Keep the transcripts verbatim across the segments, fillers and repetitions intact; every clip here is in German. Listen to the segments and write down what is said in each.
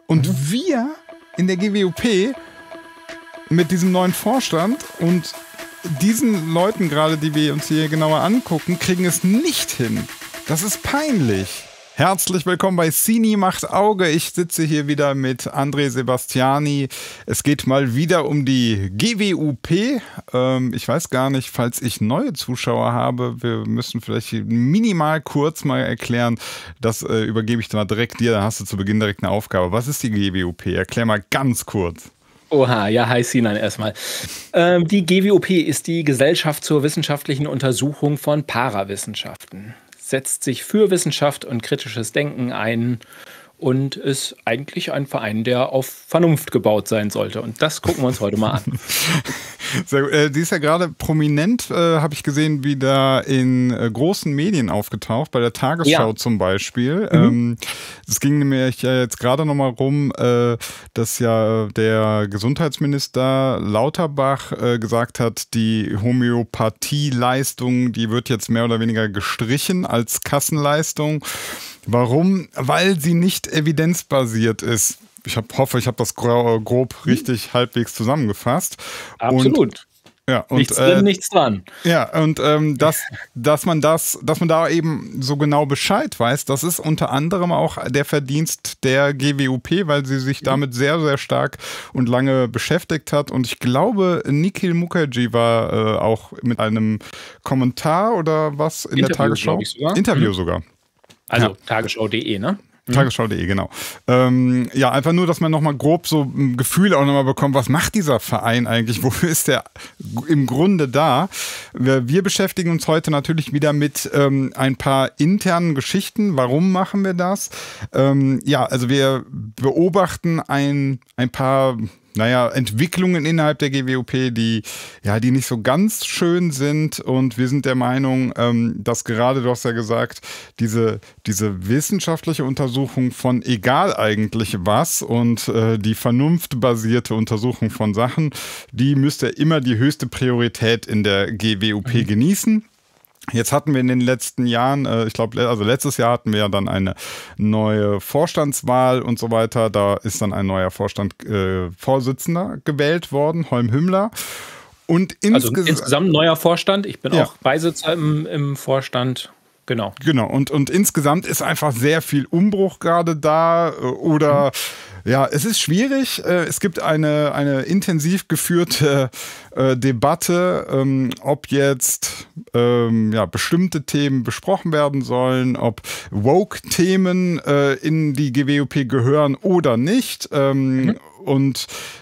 Und mhm. wir in der G W O P mit diesem neuen Vorstand und diesen Leuten gerade, die wir uns hier genauer angucken, kriegen es nicht hin. Das ist peinlich. Herzlich willkommen bei Cine macht Auge. Ich sitze hier wieder mit André Sebastiani. Es geht mal wieder um die G W U P. Ähm, ich weiß gar nicht, falls ich neue Zuschauer habe, wir müssen vielleicht minimal kurz mal erklären. Das äh, übergebe ich dann mal direkt dir, dann hast du zu Beginn direkt eine Aufgabe. Was ist die G W U P? Erklär mal ganz kurz. Oha, ja, hi Sinan erstmal. Ähm, die G W U P ist die Gesellschaft zur wissenschaftlichen Untersuchung von Parawissenschaften. Setzt sich für Wissenschaft und kritisches Denken ein und ist eigentlich ein Verein, der auf Vernunft gebaut sein sollte. Und das gucken wir uns heute mal an. Sehr gut. Äh, die ist ja gerade prominent, äh, habe ich gesehen, wieder in äh, großen Medien aufgetaucht, bei der Tagesschau ja. zum Beispiel. Mhm. Ähm, es ging nämlich ja jetzt gerade nochmal rum, äh, dass ja der Gesundheitsminister Lauterbach äh, gesagt hat, die Homöopathieleistung, die wird jetzt mehr oder weniger gestrichen als Kassenleistung. Warum? Weil sie nicht evidenzbasiert ist. Ich hab, hoffe, ich habe das grob richtig hm. halbwegs zusammengefasst. Absolut. Und, ja, und, nichts drin, äh, nichts dran. Ja, und ähm, dass, dass man das, dass man da eben so genau Bescheid weiß, das ist unter anderem auch der Verdienst der G W U P, weil sie sich damit sehr, sehr stark und lange beschäftigt hat. Und ich glaube, Nikhil Mukherjee war äh, auch mit einem Kommentar oder was in Interview, der Tagesschau. Sogar. Interview mhm. sogar. Also ja. Tagesschau punkt de, ne? Tagesschau punkt de, genau. Ähm, ja, einfach nur, dass man nochmal grob so ein Gefühl auch nochmal bekommt, was macht dieser Verein eigentlich? Wofür ist der im Grunde da? Wir, wir beschäftigen uns heute natürlich wieder mit ähm, ein paar internen Geschichten. Warum machen wir das? Ähm, ja, also wir beobachten ein, ein paar... naja, Entwicklungen innerhalb der G W U P, die, ja, die nicht so ganz schön sind. Und wir sind der Meinung, ähm, dass gerade, du hast ja gesagt, diese, diese wissenschaftliche Untersuchung von egal eigentlich was und äh, die vernunftbasierte Untersuchung von Sachen, die müsste immer die höchste Priorität in der G W U P mhm. genießen. Jetzt hatten wir in den letzten Jahren, ich glaube, also letztes Jahr hatten wir ja dann eine neue Vorstandswahl und so weiter. Da ist dann ein neuer Vorstand äh, Vorsitzender gewählt worden, Holm Hümmler. Und also insgesamt neuer Vorstand. Ich bin ja. auch Beisitzer im, im Vorstand. Genau. Genau. Und, und insgesamt ist einfach sehr viel Umbruch gerade da oder mhm. ja, es ist schwierig. Es gibt eine, eine intensiv geführte äh, Debatte, ähm, ob jetzt ähm, ja, bestimmte Themen besprochen werden sollen, ob Woke-Themen äh, in die G W U P gehören oder nicht. Ähm, mhm. Und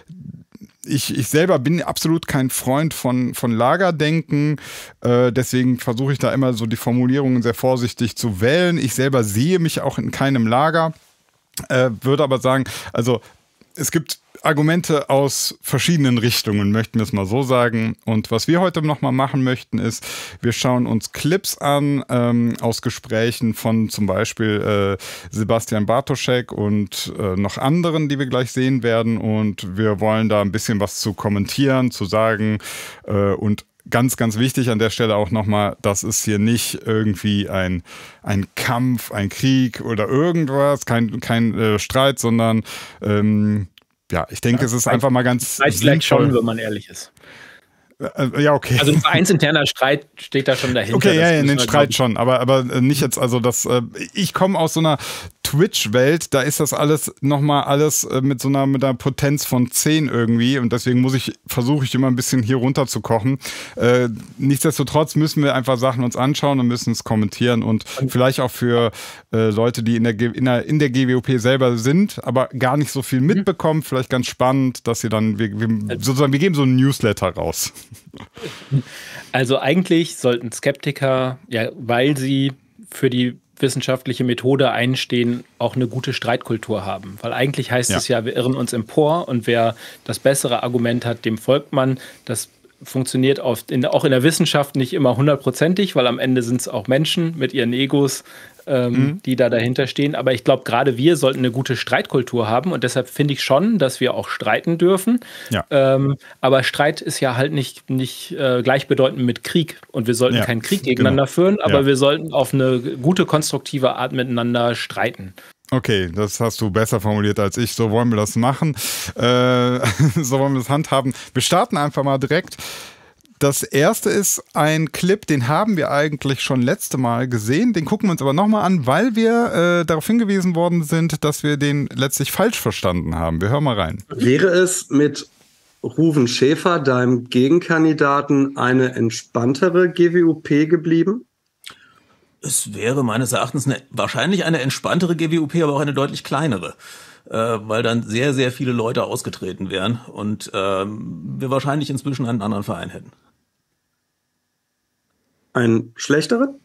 Ich, ich selber bin absolut kein Freund von, von Lagerdenken, äh, deswegen versuche ich da immer so die Formulierungen sehr vorsichtig zu wählen. Ich selber sehe mich auch in keinem Lager, äh, würde aber sagen, also es gibt Argumente aus verschiedenen Richtungen, möchten wir es mal so sagen. Und was wir heute nochmal machen möchten, ist, wir schauen uns Clips an ähm, aus Gesprächen von zum Beispiel äh, Sebastian Bartoschek und äh, noch anderen, die wir gleich sehen werden. Und wir wollen da ein bisschen was zu kommentieren, zu sagen äh, und ganz, ganz wichtig an der Stelle auch nochmal, das ist hier nicht irgendwie ein, ein Kampf, ein Krieg oder irgendwas, kein, kein äh, Streit, sondern ähm, ja, ich denke, ja, es ist einfach mal ganz sinnvoll. Vielleicht schon, wenn man ehrlich ist. Äh, ja, okay. Also ein vereinsinterner Streit steht da schon dahinter. Okay, ja, ja, in den Streit schon, aber, aber nicht jetzt, also das, äh, ich komme aus so einer Twitch-Welt, da ist das alles nochmal alles äh, mit so einer, mit einer Potenz von zehn irgendwie und deswegen muss ich, versuche ich immer ein bisschen hier runterzukochen. Äh, nichtsdestotrotz müssen wir einfach Sachen uns anschauen und müssen es kommentieren und vielleicht auch für äh, Leute, die in der, in, der, in der G W U P selber sind, aber gar nicht so viel mitbekommen, vielleicht ganz spannend, dass sie dann, wir, wir, sozusagen, wir geben so einen Newsletter raus. Also eigentlich sollten Skeptiker, ja, weil sie für die wissenschaftliche Methode einstehen, auch eine gute Streitkultur haben. Weil eigentlich heißt ja. es ja, wir irren uns empor und wer das bessere Argument hat, dem folgt man. Das funktioniert oft in, auch in der Wissenschaft nicht immer hundertprozentig, weil am Ende sind es auch Menschen mit ihren Egos, ähm, mhm. die da dahinter stehen. Aber ich glaube, gerade wir sollten eine gute Streitkultur haben und deshalb finde ich schon, dass wir auch streiten dürfen. Ja. Ähm, aber Streit ist ja halt nicht, nicht äh, gleichbedeutend mit Krieg und wir sollten ja. keinen Krieg gegeneinander genau. führen, aber ja. wir sollten auf eine gute, konstruktive Art miteinander streiten. Okay, das hast du besser formuliert als ich. So wollen wir das machen. Äh, so wollen wir das handhaben. Wir starten einfach mal direkt. Das erste ist ein Clip, den haben wir eigentlich schon letzte Mal gesehen. Den gucken wir uns aber nochmal an, weil wir äh, darauf hingewiesen worden sind, dass wir den letztlich falsch verstanden haben. Wir hören mal rein. Wäre es mit Ruven Schäfer, deinem Gegenkandidaten, eine entspanntere G W U P geblieben? Es wäre meines Erachtens eine, wahrscheinlich eine entspanntere G W U P, aber auch eine deutlich kleinere, äh, weil dann sehr, sehr viele Leute ausgetreten wären und ähm, wir wahrscheinlich inzwischen einen anderen Verein hätten. Einen schlechteren?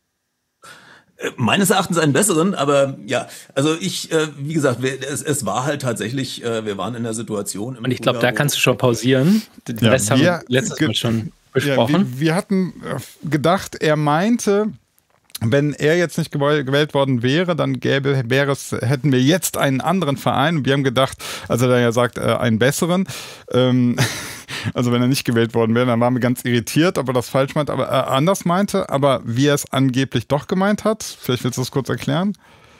Äh, meines Erachtens einen besseren, aber ja, also ich, äh, wie gesagt, wir, es, es war halt tatsächlich, äh, wir waren in der Situation. Im und ich glaube, da kannst du schon pausieren. Den ja, Rest haben wir letztes Mal schon besprochen. Ja, wir, wir hatten gedacht, er meinte, wenn er jetzt nicht gewählt worden wäre, dann gäbe, wäre es, hätten wir jetzt einen anderen Verein. Und wir haben gedacht, also da er sagt, äh, einen besseren. Ähm, also wenn er nicht gewählt worden wäre, dann waren wir ganz irritiert, ob er das falsch meint, aber äh, anders meinte. Aber wie er es angeblich doch gemeint hat, vielleicht willst du das kurz erklären?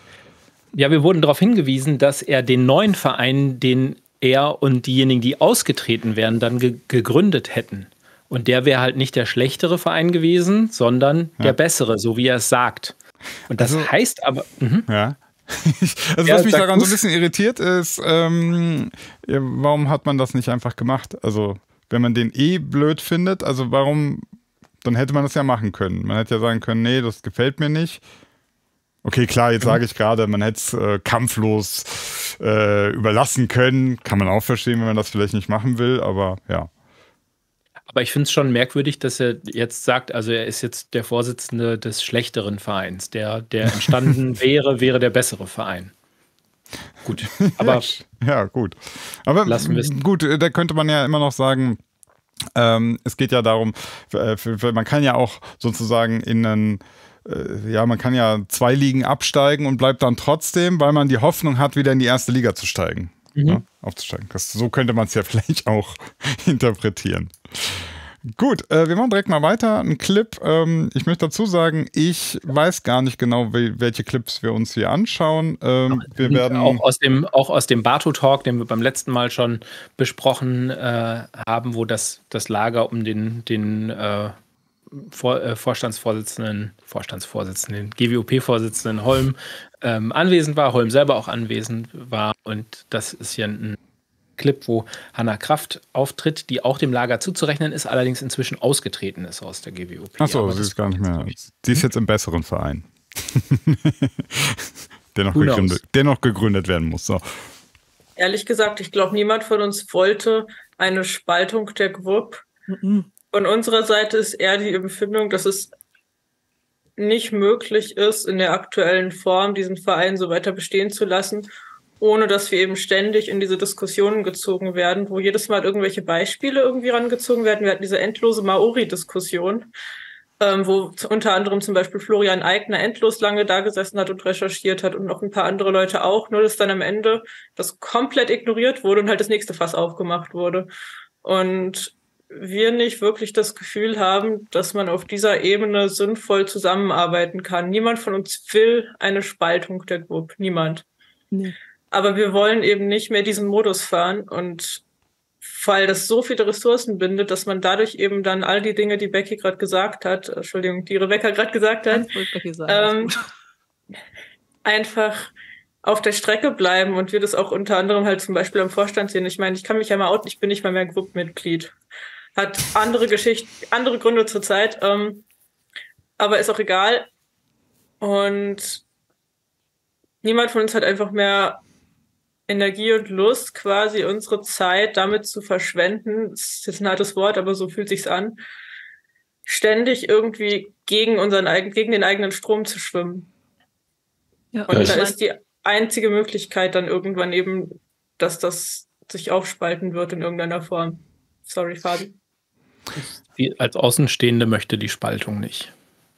Ja, wir wurden darauf hingewiesen, dass er den neuen Verein, den er und diejenigen, die ausgetreten wären, dann ge- gegründet hätten. Und der wäre halt nicht der schlechtere Verein gewesen, sondern ja. der bessere, so wie er es sagt. Und das also, heißt aber... Mh. Ja. Also ja, was mich daran so ein bisschen irritiert ist, ähm, ja, warum hat man das nicht einfach gemacht? Also wenn man den eh blöd findet, also warum, dann hätte man das ja machen können. Man hätte ja sagen können, nee, das gefällt mir nicht. Okay, klar, jetzt sage ich gerade, man hätte es äh, kampflos äh, überlassen können. Kann man auch verstehen, wenn man das vielleicht nicht machen will, aber ja. Aber ich finde es schon merkwürdig, dass er jetzt sagt, also er ist jetzt der Vorsitzende des schlechteren Vereins. Der, der entstanden wäre, wäre der bessere Verein. Gut, aber... ja, gut. Aber lassen wir es. Gut, da könnte man ja immer noch sagen, ähm, es geht ja darum, für, für, man kann ja auch sozusagen in einen... Äh, ja, man kann ja zwei Ligen absteigen und bleibt dann trotzdem, weil man die Hoffnung hat, wieder in die erste Liga zu steigen. Mhm. Ja, aufzusteigen. Das, so könnte man es ja vielleicht auch interpretieren. Gut, äh, wir machen direkt mal weiter. Ein Clip. Ähm, ich möchte dazu sagen, ich weiß gar nicht genau, we- welche Clips wir uns hier anschauen. Ähm, wir werden auch aus dem, auch aus dem Bartu-Talk, den wir beim letzten Mal schon besprochen äh, haben, wo das, das Lager um den, den äh, Vor, äh, Vorstandsvorsitzenden, Vorstandsvorsitzenden, G W U P-Vorsitzenden Holm ähm, anwesend war, Holm selber auch anwesend war. Und das ist hier ein Clip, wo Hannah Kraft auftritt, die auch dem Lager zuzurechnen ist, allerdings inzwischen ausgetreten ist aus der G W U P. Achso, sie ist gar nicht mehr. Sie ist jetzt im besseren Verein. der, noch gegründet, der noch gegründet werden muss. So. Ehrlich gesagt, ich glaube, niemand von uns wollte eine Spaltung der G W U P. Mhm. Von unserer Seite ist eher die Empfindung, dass es nicht möglich ist, in der aktuellen Form diesen Verein so weiter bestehen zu lassen, ohne dass wir eben ständig in diese Diskussionen gezogen werden, wo jedes Mal irgendwelche Beispiele irgendwie rangezogen werden. Wir hatten diese endlose Maori-Diskussion, ähm, wo unter anderem zum Beispiel Florian Eigner endlos lange da gesessen hat und recherchiert hat und noch ein paar andere Leute auch, nur dass dann am Ende das komplett ignoriert wurde und halt das nächste Fass aufgemacht wurde. Und wir nicht wirklich das Gefühl haben, dass man auf dieser Ebene sinnvoll zusammenarbeiten kann. Niemand von uns will eine Spaltung der G W U P. Niemand. Nee. Aber wir wollen eben nicht mehr diesen Modus fahren und weil das so viele Ressourcen bindet, dass man dadurch eben dann all die Dinge, die Becky gerade gesagt hat, Entschuldigung, die Rebecca gerade gesagt hat, ähm, einfach auf der Strecke bleiben und wir das auch unter anderem halt zum Beispiel am Vorstand sehen. Ich meine, ich kann mich ja mal outen, ich bin nicht mal mehr G W U P-Mitglied. Hat andere Geschichten, andere Gründe zur Zeit, ähm, aber ist auch egal. Und niemand von uns hat einfach mehr Energie und Lust, quasi unsere Zeit damit zu verschwenden. Das ist jetzt ein hartes Wort, aber so fühlt sich's an. Ständig irgendwie gegen unseren eigenen, gegen den eigenen Strom zu schwimmen. Ja, und da ist die einzige Möglichkeit dann irgendwann eben, dass das sich aufspalten wird in irgendeiner Form. Sorry, Fabi. Die als Außenstehende möchte die Spaltung nicht.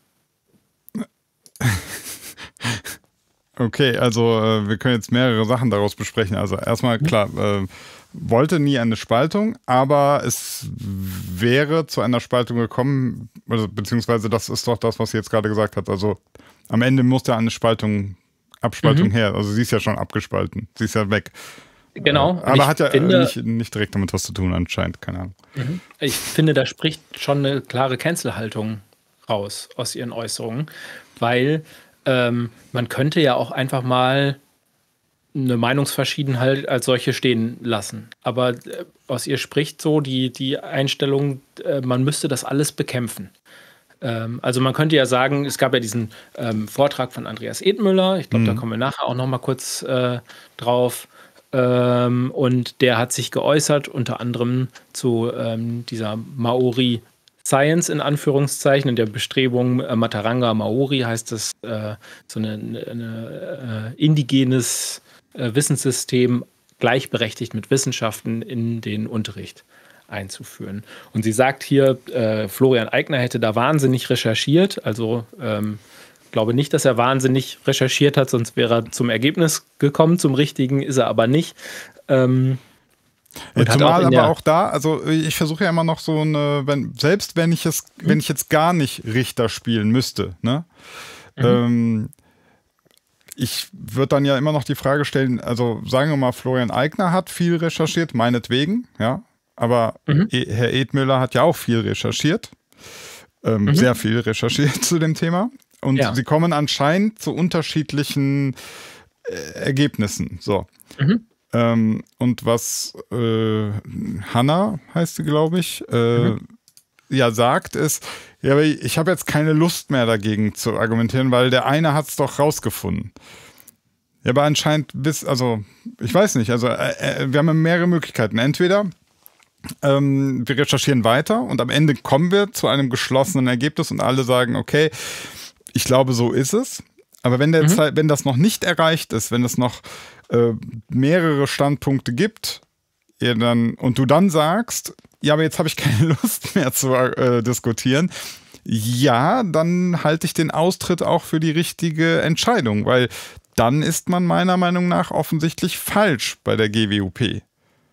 Okay, also äh, wir können jetzt mehrere Sachen daraus besprechen. Also erstmal, klar, äh, wollte nie eine Spaltung, aber es wäre zu einer Spaltung gekommen, also, beziehungsweise das ist doch das, was sie jetzt gerade gesagt hat. Also am Ende muss ja eine Spaltung Abspaltung Mhm. her. Also sie ist ja schon abgespalten. Sie ist ja weg. Genau. Äh, Und aber ich hat ja finde- nicht, nicht direkt damit was zu tun anscheinend, keine Ahnung. Ich finde, da spricht schon eine klare Cancel-Haltung raus aus ihren Äußerungen, weil ähm, man könnte ja auch einfach mal eine Meinungsverschiedenheit als solche stehen lassen. Aber äh, aus ihr spricht so die, die Einstellung, äh, man müsste das alles bekämpfen. Ähm, also man könnte ja sagen, es gab ja diesen ähm, Vortrag von Andreas Edmüller, ich glaube, da kommen wir nachher auch noch mal kurz äh, drauf. Ähm, und der hat sich geäußert, unter anderem zu ähm, dieser Maori Science in Anführungszeichen, in der Bestrebung äh, Mataranga Maori heißt das äh, so ein eine, eine, äh, indigenes äh, Wissenssystem gleichberechtigt mit Wissenschaften in den Unterricht einzuführen. Und sie sagt hier, äh, Florian Eigner hätte da wahnsinnig recherchiert, also ähm, ich glaube nicht, dass er wahnsinnig recherchiert hat, sonst wäre er zum Ergebnis gekommen, zum richtigen ist er aber nicht. Ähm, Ja, und hat zumal auch in aber der- auch da, also ich versuche ja immer noch so eine, wenn, selbst wenn ich es, wenn ich jetzt gar nicht Richter spielen müsste, ne? Ähm, ich würde dann ja immer noch die Frage stellen, also sagen wir mal, Florian Eigner hat viel recherchiert, meinetwegen, ja, aber e Herr Edmüller hat ja auch viel recherchiert, ähm, sehr viel recherchiert zu dem Thema und Ja. sie kommen anscheinend zu unterschiedlichen äh, Ergebnissen, so. Ähm, und was äh, Hannah heißt sie, glaube ich, äh, ja sagt, ist, ja, aber ich habe jetzt keine Lust mehr dagegen zu argumentieren, weil der eine hat es doch rausgefunden. Ja, aber anscheinend bis, also ich weiß nicht, also äh, äh, wir haben mehrere Möglichkeiten. Entweder ähm, wir recherchieren weiter und am Ende kommen wir zu einem geschlossenen Ergebnis und alle sagen, okay, ich glaube, so ist es. Aber wenn, der Zeit, wenn das noch nicht erreicht ist, wenn es noch äh, mehrere Standpunkte gibt, ja, dann, und du dann sagst, ja, aber jetzt habe ich keine Lust mehr zu äh, diskutieren, ja, dann halte ich den Austritt auch für die richtige Entscheidung, weil dann ist man meiner Meinung nach offensichtlich falsch bei der G W U P.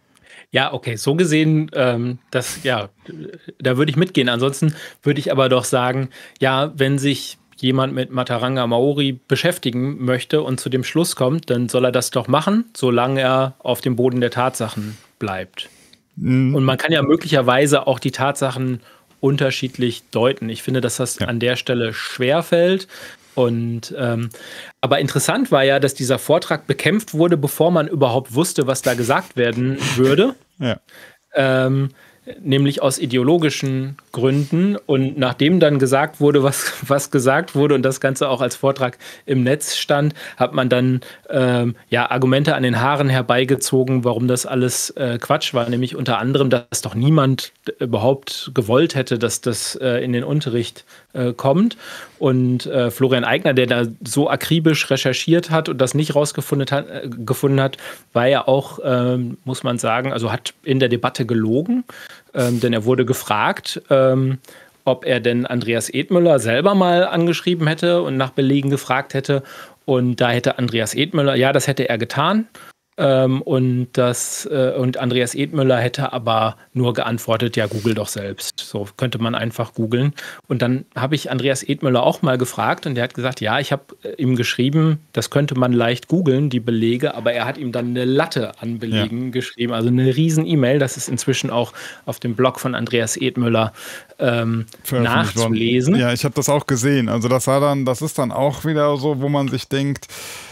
Ja, okay, so gesehen, ähm, das, ja, da würde ich mitgehen. Ansonsten würde ich aber doch sagen, ja, wenn sich jemand mit Mataranga Maori beschäftigen möchte und zu dem Schluss kommt, dann soll er das doch machen, solange er auf dem Boden der Tatsachen bleibt. Und man kann ja möglicherweise auch die Tatsachen unterschiedlich deuten. Ich finde, dass das Ja. an der Stelle schwerfällt. Und ähm, aber interessant war ja, dass dieser Vortrag bekämpft wurde, bevor man überhaupt wusste, was da gesagt werden würde. Ja. Ähm, nämlich aus ideologischen Gründen. Und nachdem dann gesagt wurde, was, was gesagt wurde und das Ganze auch als Vortrag im Netz stand, hat man dann ähm, ja, Argumente an den Haaren herbeigezogen, warum das alles äh, Quatsch war. Nämlich unter anderem, dass doch niemand überhaupt gewollt hätte, dass das äh, in den Unterricht äh, kommt. Und äh, Florian Eigner, der da so akribisch recherchiert hat und das nicht rausgefunden hat, äh, gefunden hat, war ja auch, ähm, muss man sagen, also hat in der Debatte gelogen. Ähm, denn er wurde gefragt, ähm, ob er denn Andreas Edmüller selber mal angeschrieben hätte und nach Belegen gefragt hätte. Und da hätte Andreas Edmüller, ja, das hätte er getan. Ähm, und, das, äh, und Andreas Edmüller hätte aber nur geantwortet, ja, google doch selbst. So könnte man einfach googeln. Und dann habe ich Andreas Edmüller auch mal gefragt und der hat gesagt, ja, ich habe äh, ihm geschrieben, das könnte man leicht googeln, die Belege, aber er hat ihm dann eine Latte an Belegen ja. geschrieben, also eine riesen E-Mail, das ist inzwischen auch auf dem Blog von Andreas Edmüller ähm, nachzulesen. Ja, ich habe das auch gesehen. Also das war dann, das ist dann auch wieder so, wo man sich denkt,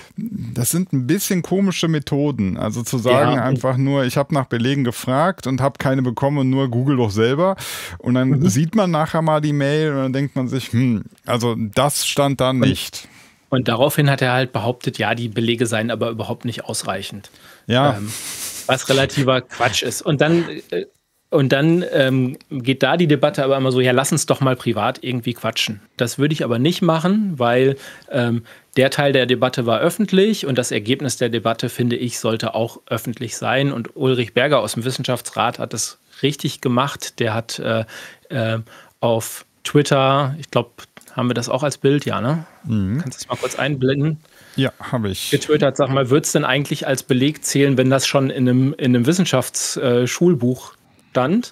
das sind ein bisschen komische Methoden. Also zu sagen ja, einfach nur, ich habe nach Belegen gefragt und habe keine bekommen und nur Google doch selber. Und dann mhm. sieht man nachher mal die Mail und dann denkt man sich, hm, also das stand da nicht. Und, und daraufhin hat er halt behauptet, ja, die Belege seien aber überhaupt nicht ausreichend. Ja. Ähm, was relativer Quatsch ist. Und dann... Äh, Und dann ähm, geht da die Debatte aber immer so, ja, lass uns doch mal privat irgendwie quatschen. Das würde ich aber nicht machen, weil ähm, der Teil der Debatte war öffentlich und das Ergebnis der Debatte, finde ich, sollte auch öffentlich sein. Und Ulrich Berger aus dem Wissenschaftsrat hat das richtig gemacht. Der hat äh, äh, auf Twitter, ich glaube, haben wir das auch als Bild, ja, ne? Mhm. Kannst du das mal kurz einblenden? Ja, habe ich. Getwittert, sag mal, wird es denn eigentlich als Beleg zählen, wenn das schon in einem, in einem Wissenschaftsschulbuch äh, stand.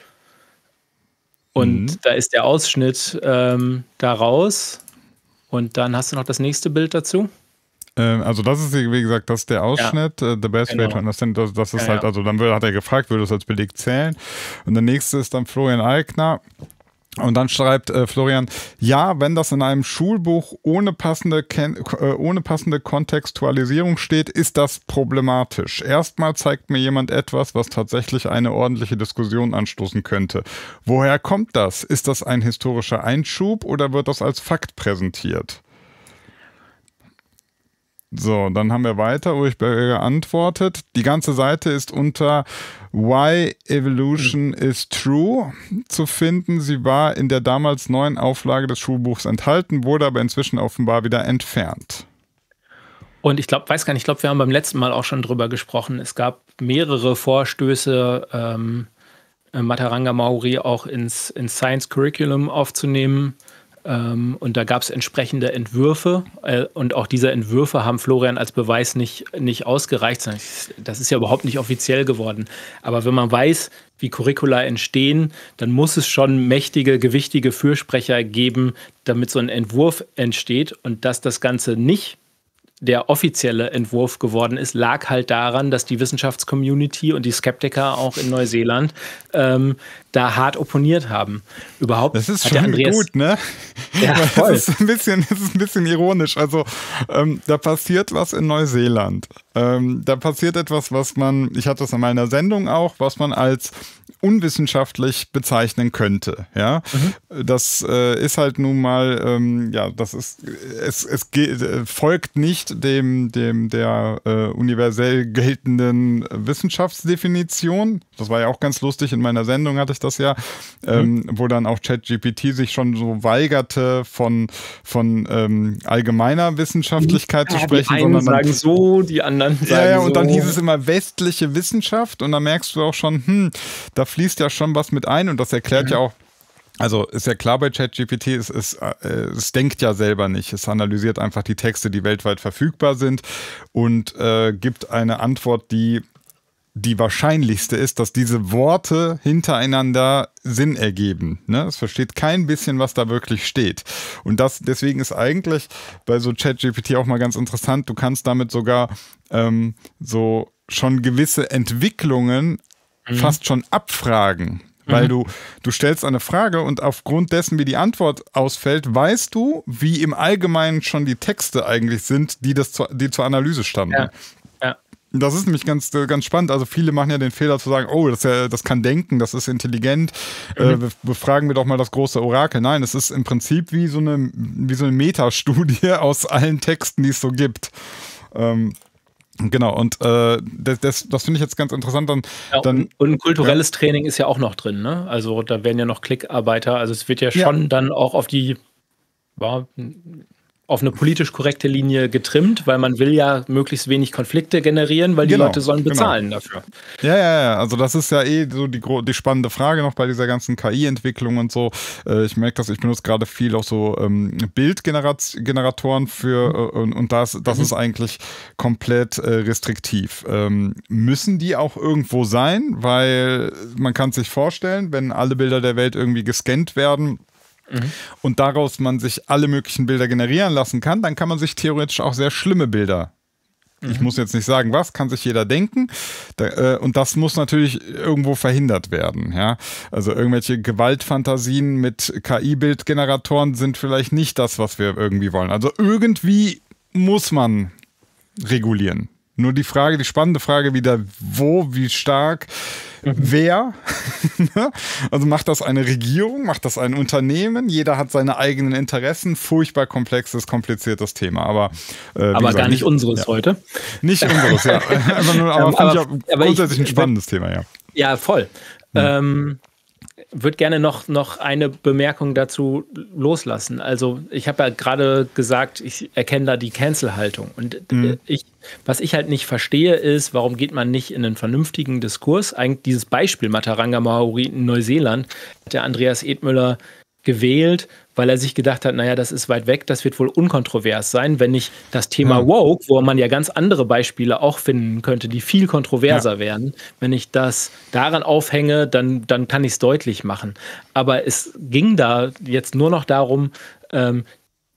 Und mhm. da ist der Ausschnitt ähm, daraus. Und dann hast du noch das nächste Bild dazu. Also das ist, wie gesagt, das ist der Ausschnitt, ja. The best genau. way to understand, das, das ist ja, halt, ja. also dann hat er gefragt, würde es als Beleg zählen? Und der nächste ist dann Florian Eigner. Und dann schreibt äh, Florian, ja, wenn das in einem Schulbuch ohne passende, Ken äh, ohne passende Kontextualisierung steht, ist das problematisch. Erstmal zeigt mir jemand etwas, was tatsächlich eine ordentliche Diskussion anstoßen könnte. Woher kommt das? Ist das ein historischer Einschub oder wird das als Fakt präsentiert? So, dann haben wir weiter, wo ich geantwortet. Die ganze Seite ist unter Why Evolution is True zu finden. Sie war in der damals neuen Auflage des Schulbuchs enthalten, wurde aber inzwischen offenbar wieder entfernt. Und ich glaube, weiß gar nicht, ich glaube, wir haben beim letzten Mal auch schon drüber gesprochen. Es gab mehrere Vorstöße, ähm, Mataranga Maori auch ins, ins Science Curriculum aufzunehmen. Ähm, und da gab es entsprechende Entwürfe äh, und auch diese Entwürfe haben Florian als Beweis nicht, nicht ausgereicht. Das ist ja überhaupt nicht offiziell geworden. Aber wenn man weiß, wie Curricula entstehen, dann muss es schon mächtige, gewichtige Fürsprecher geben, damit so ein Entwurf entsteht. Und dass das Ganze nicht der offizielle Entwurf geworden ist, lag halt daran, dass die Wissenschaftscommunity und die Skeptiker auch in Neuseeland ähm, da hart opponiert haben. Überhaupt das ist schon Andreas, gut, ne? Ja, voll. Das ist ein bisschen, das ist ein bisschen ironisch. Also ähm, da passiert was in Neuseeland. Ähm, da passiert etwas, was man, ich hatte das in meiner Sendung auch, was man als unwissenschaftlich bezeichnen könnte. Ja, mhm. Das äh, ist halt nun mal, ähm, ja, das ist, es, es geht, äh, folgt nicht dem, dem der äh, universell geltenden Wissenschaftsdefinition. Das war ja auch ganz lustig. In meiner Sendung hatte ich das ja, ähm, mhm. wo dann auch ChatGPT sich schon so weigerte, von, von ähm, allgemeiner Wissenschaftlichkeit ja, zu sprechen. Die einen sondern sagen so, die anderen sagen ja, ja, und so. dann hieß es immer westliche Wissenschaft und dann merkst du auch schon, hm, da fließt ja schon was mit ein und das erklärt mhm. ja auch, also ist ja klar bei ChatGPT, es, es, äh, es denkt ja selber nicht, es analysiert einfach die Texte, die weltweit verfügbar sind und äh, gibt eine Antwort, die die wahrscheinlichste ist, dass diese Worte hintereinander Sinn ergeben. Ne? Es versteht kein bisschen, was da wirklich steht. Und das, deswegen ist eigentlich bei so ChatGPT auch mal ganz interessant, du kannst damit sogar ähm, so schon gewisse Entwicklungen mhm. fast schon abfragen. Weil mhm. du, du stellst eine Frage und aufgrund dessen, wie die Antwort ausfällt, weißt du, wie im Allgemeinen schon die Texte eigentlich sind, die, das zu, die zur Analyse standen. Ja. Ja. Das ist nämlich ganz, ganz spannend. Also viele machen ja den Fehler zu sagen, oh, das, ja, das kann denken, das ist intelligent. Mhm. Äh, befragen wir doch mal das große Orakel. Nein, es ist im Prinzip wie so eine, wie so eine Metastudie aus allen Texten, die es so gibt. Ähm, Genau, und äh, das, das, das finde ich jetzt ganz interessant. Dann, ja, dann, und ein kulturelles ja. Training ist ja auch noch drin, ne? Also da werden ja noch Klickarbeiter, also es wird ja schon ja. dann auch auf die, ja, auf eine politisch korrekte Linie getrimmt, weil man will ja möglichst wenig Konflikte generieren, weil die genau, Leute sollen bezahlen genau. dafür. Ja, ja, ja, also das ist ja eh so die, die spannende Frage noch bei dieser ganzen K I-Entwicklung und so. Äh, ich merke das, ich benutze gerade viel auch so ähm, Bildgeneratoren für äh, und, und das, das mhm. ist eigentlich komplett äh, restriktiv. Ähm, müssen die auch irgendwo sein? Weil man kann sich vorstellen, wenn alle Bilder der Welt irgendwie gescannt werden, Mhm. und daraus man sich alle möglichen Bilder generieren lassen kann, dann kann man sich theoretisch auch sehr schlimme Bilder, mhm. ich muss jetzt nicht sagen was, kann sich jeder denken, da, äh, und das muss natürlich irgendwo verhindert werden. Ja? Also irgendwelche Gewaltfantasien mit K I-Bildgeneratoren sind vielleicht nicht das, was wir irgendwie wollen. Also irgendwie muss man regulieren. Nur die Frage, die spannende Frage wieder, wo, wie stark, mhm. wer? Also macht das eine Regierung, macht das ein Unternehmen? Jeder hat seine eigenen Interessen. Furchtbar komplexes, kompliziertes Thema. Aber, äh, aber gesagt, gar nicht, nicht unseres ja. heute. Nicht unseres, ja. Einfach nur, aber, aber, aber ich aber grundsätzlich ich, ein spannendes Thema, ja. Ja, voll. Mhm. Ähm, würde gerne noch, noch eine Bemerkung dazu loslassen. Also ich habe ja gerade gesagt, ich erkenne da die Cancel-Haltung. Und mhm. ich, was ich halt nicht verstehe, ist, warum geht man nicht in einen vernünftigen Diskurs? Eigentlich dieses Beispiel Mataranga Maori in Neuseeland hat der Andreas Edmüller gewählt, weil er sich gedacht hat, naja, das ist weit weg, das wird wohl unkontrovers sein, wenn ich das Thema ja. Woke, wo man ja ganz andere Beispiele auch finden könnte, die viel kontroverser ja. wären, wenn ich das daran aufhänge, dann, dann kann ich es deutlich machen. Aber es ging da jetzt nur noch darum, ähm,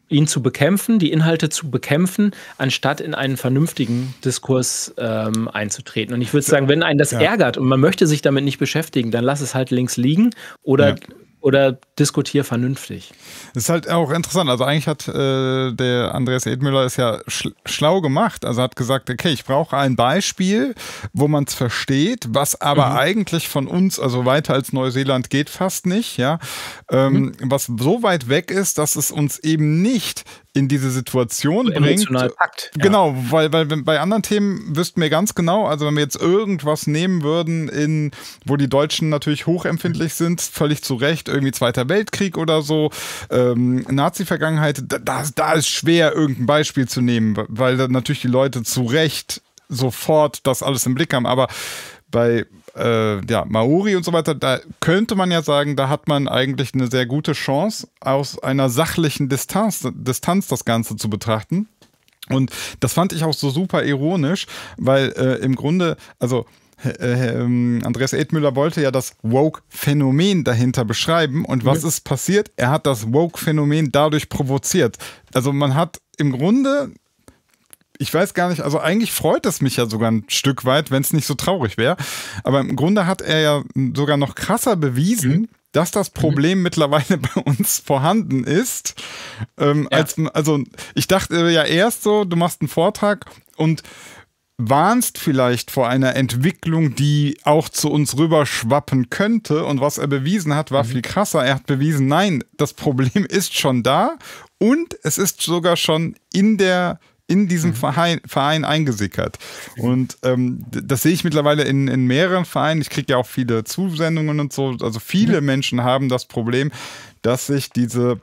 ihn zu bekämpfen, die Inhalte zu bekämpfen, anstatt in einen vernünftigen Diskurs ähm, einzutreten. Und ich würde sagen, wenn einen das ja. ärgert und man möchte sich damit nicht beschäftigen, dann lass es halt links liegen oder ja. oder diskutier vernünftig. Das ist halt auch interessant. Also eigentlich hat äh, der Andreas Edmüller es ja sch schlau gemacht. Also hat gesagt, okay, ich brauche ein Beispiel, wo man es versteht, was aber mhm. eigentlich von uns, also weiter als Neuseeland geht fast nicht, ja, ähm, mhm. was so weit weg ist, dass es uns eben nicht in diese Situation so bringt. Packt, ja. Genau, weil, weil bei anderen Themen wüssten wir ganz genau, also wenn wir jetzt irgendwas nehmen würden, in, wo die Deutschen natürlich hochempfindlich sind, völlig zu Recht, irgendwie Zweiter Weltkrieg oder so, ähm, Nazi-Vergangenheit, da, da ist schwer, irgendein Beispiel zu nehmen, weil da natürlich die Leute zu Recht sofort das alles im Blick haben, aber bei äh, ja, Maori und so weiter, da könnte man ja sagen, da hat man eigentlich eine sehr gute Chance, aus einer sachlichen Distanz, Distanz das Ganze zu betrachten. Und das fand ich auch so super ironisch, weil äh, im Grunde, also äh, äh, Andreas Edmüller wollte ja das Woke-Phänomen dahinter beschreiben. Und was mhm. ist passiert? Er hat das Woke-Phänomen dadurch provoziert. Also man hat im Grunde... Ich weiß gar nicht, also eigentlich freut es mich ja sogar ein Stück weit, wenn es nicht so traurig wäre. Aber im Grunde hat er ja sogar noch krasser bewiesen, mhm. dass das Problem mhm. mittlerweile bei uns vorhanden ist. Ähm, ja. als, also ich dachte ja erst so, du machst einen Vortrag und warnst vielleicht vor einer Entwicklung, die auch zu uns rüberschwappen könnte. Und was er bewiesen hat, war mhm. viel krasser. Er hat bewiesen, nein, das Problem ist schon da und es ist sogar schon in der in diesem mhm. Verein, Verein eingesickert. Und ähm, das sehe ich mittlerweile in, in mehreren Vereinen. Ich kriege ja auch viele Zusendungen und so. Also viele mhm. Menschen haben das Problem, dass sich diese,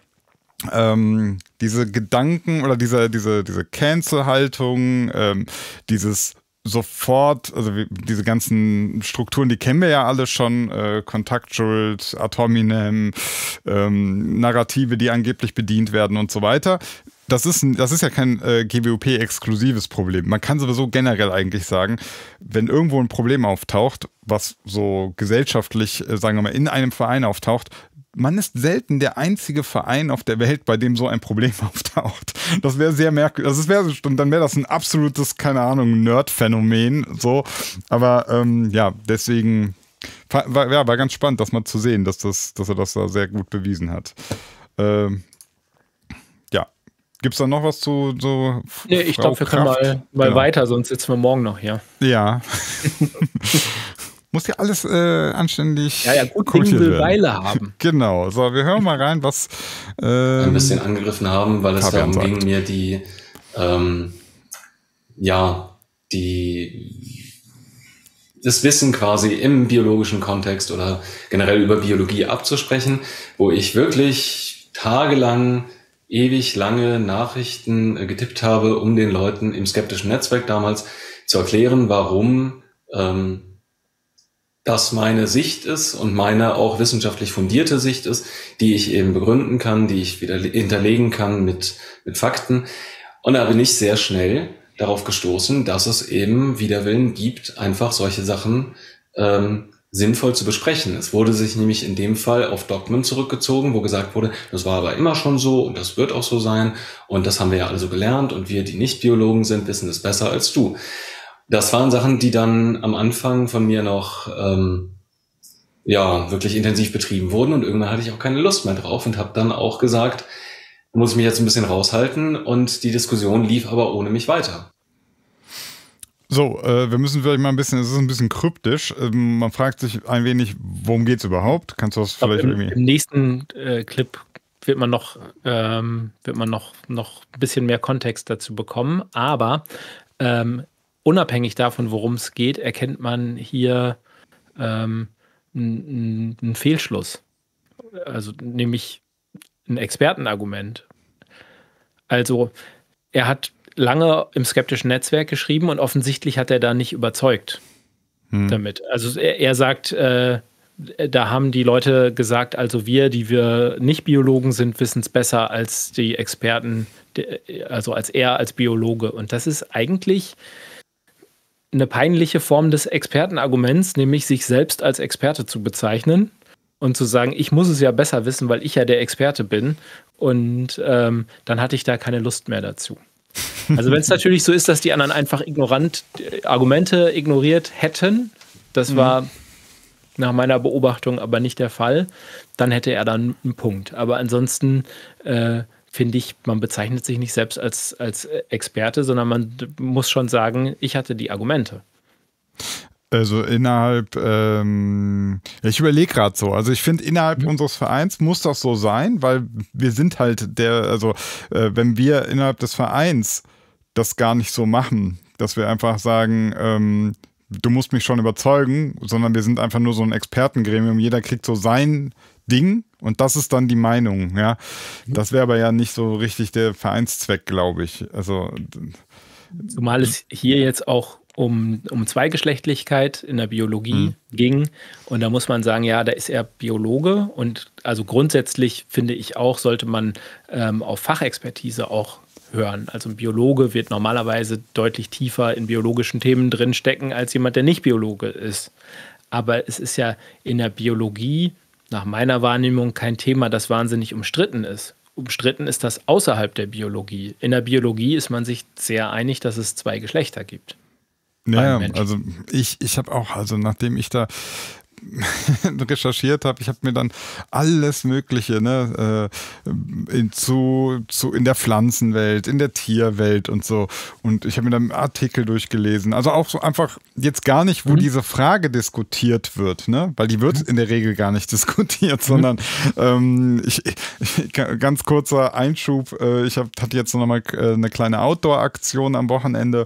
ähm, diese Gedanken oder diese, diese, diese Cancel-Haltung, ähm, dieses sofort, also diese ganzen Strukturen, die kennen wir ja alle schon, äh, Contactschuld, Ad hominem, ähm, Narrative, die angeblich bedient werden und so weiter. Das ist, das ist ja kein äh, G W U P-exklusives Problem. Man kann sowieso generell eigentlich sagen, wenn irgendwo ein Problem auftaucht, was so gesellschaftlich, äh, sagen wir mal, in einem Verein auftaucht, man ist selten der einzige Verein auf der Welt, bei dem so ein Problem auftaucht. Das wäre sehr merkwürdig. Also wär, dann wäre das ein absolutes, keine Ahnung, Nerd-Phänomen. So. Aber ähm, ja, deswegen war, ja, war ganz spannend, das mal zu sehen, dass, das, dass er das da sehr gut bewiesen hat. Ähm, ja. Gibt es da noch was zu so? Nee, ich glaube, wir können mal, mal genau. weiter, sonst sitzen wir morgen noch hier. Ja. Muss ja alles äh, anständig ja, ja, gut Ding will Weile haben. Genau. So, wir hören mal rein, was ähm, ein bisschen angegriffen haben, weil es Fabian darum sagt. ging, mir die ähm, ja, die das Wissen quasi im biologischen Kontext oder generell über Biologie abzusprechen, wo ich wirklich tagelang, ewig lange Nachrichten äh, getippt habe, um den Leuten im skeptischen Netzwerk damals zu erklären, warum ähm, das meine Sicht ist und meine auch wissenschaftlich fundierte Sicht ist, die ich eben begründen kann, die ich wieder hinterlegen kann mit, mit Fakten. Und da bin ich sehr schnell darauf gestoßen, dass es eben Widerwillen gibt, einfach solche Sachen ähm, sinnvoll zu besprechen. Es wurde sich nämlich in dem Fall auf Dogmen zurückgezogen, wo gesagt wurde, das war aber immer schon so und das wird auch so sein und das haben wir ja alle so gelernt und wir, die nicht Biologen sind, wissen es besser als du. Das waren Sachen, die dann am Anfang von mir noch ähm, ja wirklich intensiv betrieben wurden und irgendwann hatte ich auch keine Lust mehr drauf und habe dann auch gesagt, muss ich mich jetzt ein bisschen raushalten und die Diskussion lief aber ohne mich weiter. So, äh, wir müssen vielleicht mal ein bisschen, es ist ein bisschen kryptisch, ähm, man fragt sich ein wenig, worum geht's überhaupt? Kannst du das vielleicht im, irgendwie... Im nächsten äh, Clip wird man noch ähm, wird man noch, noch ein bisschen mehr Kontext dazu bekommen, aber ähm, unabhängig davon, worum es geht, erkennt man hier ähm, einen Fehlschluss. Also nämlich ein Expertenargument. Also er hat lange im skeptischen Netzwerk geschrieben und offensichtlich hat er da nicht überzeugt hm. damit. Also er, er sagt, äh, da haben die Leute gesagt, also wir, die wir nicht Biologen sind, wissen es besser als die Experten, also als er als Biologe. Und das ist eigentlich eine peinliche Form des Expertenarguments, nämlich sich selbst als Experte zu bezeichnen und zu sagen, ich muss es ja besser wissen, weil ich ja der Experte bin. Und ähm, dann hatte ich da keine Lust mehr dazu. Also wenn es natürlich so ist, dass die anderen einfach ignorant Argumente ignoriert hätten, das war nach meiner Beobachtung aber nicht der Fall, dann hätte er dann einen Punkt. Aber ansonsten äh, finde ich, man bezeichnet sich nicht selbst als, als Experte, sondern man muss schon sagen, ich hatte die Argumente. Also innerhalb, ähm, ich überlege gerade so, also ich finde, innerhalb mhm. unseres Vereins muss das so sein, weil wir sind halt der, also äh, wenn wir innerhalb des Vereins das gar nicht so machen, dass wir einfach sagen, ähm, du musst mich schon überzeugen, sondern wir sind einfach nur so ein Expertengremium, jeder kriegt so sein Ding und das ist dann die Meinung, ja. Das wäre aber ja nicht so richtig der Vereinszweck, glaube ich. Also zumal es hier jetzt auch um, um Zweigeschlechtlichkeit in der Biologie mhm. ging. Und da muss man sagen, ja, da ist er Biologe. Und also grundsätzlich finde ich auch, sollte man ähm, auf Fachexpertise auch hören. Also ein Biologe wird normalerweise deutlich tiefer in biologischen Themen drinstecken, als jemand, der nicht Biologe ist. Aber es ist ja in der Biologie nach meiner Wahrnehmung kein Thema, das wahnsinnig umstritten ist. Umstritten ist das außerhalb der Biologie. In der Biologie ist man sich sehr einig, dass es zwei Geschlechter gibt. Ja, also ich, ich habe auch, also nachdem ich da recherchiert habe, ich habe mir dann alles Mögliche, ne, äh, in, zu, zu, in der Pflanzenwelt, in der Tierwelt und so. Und ich habe mir dann Artikel durchgelesen. Also auch so einfach jetzt gar nicht, wo mhm. diese Frage diskutiert wird, ne, weil die wird mhm. in der Regel gar nicht diskutiert, mhm. sondern ähm, ich, ich, ganz kurzer Einschub, äh, ich hab, hatte jetzt noch mal äh, eine kleine Outdoor-Aktion am Wochenende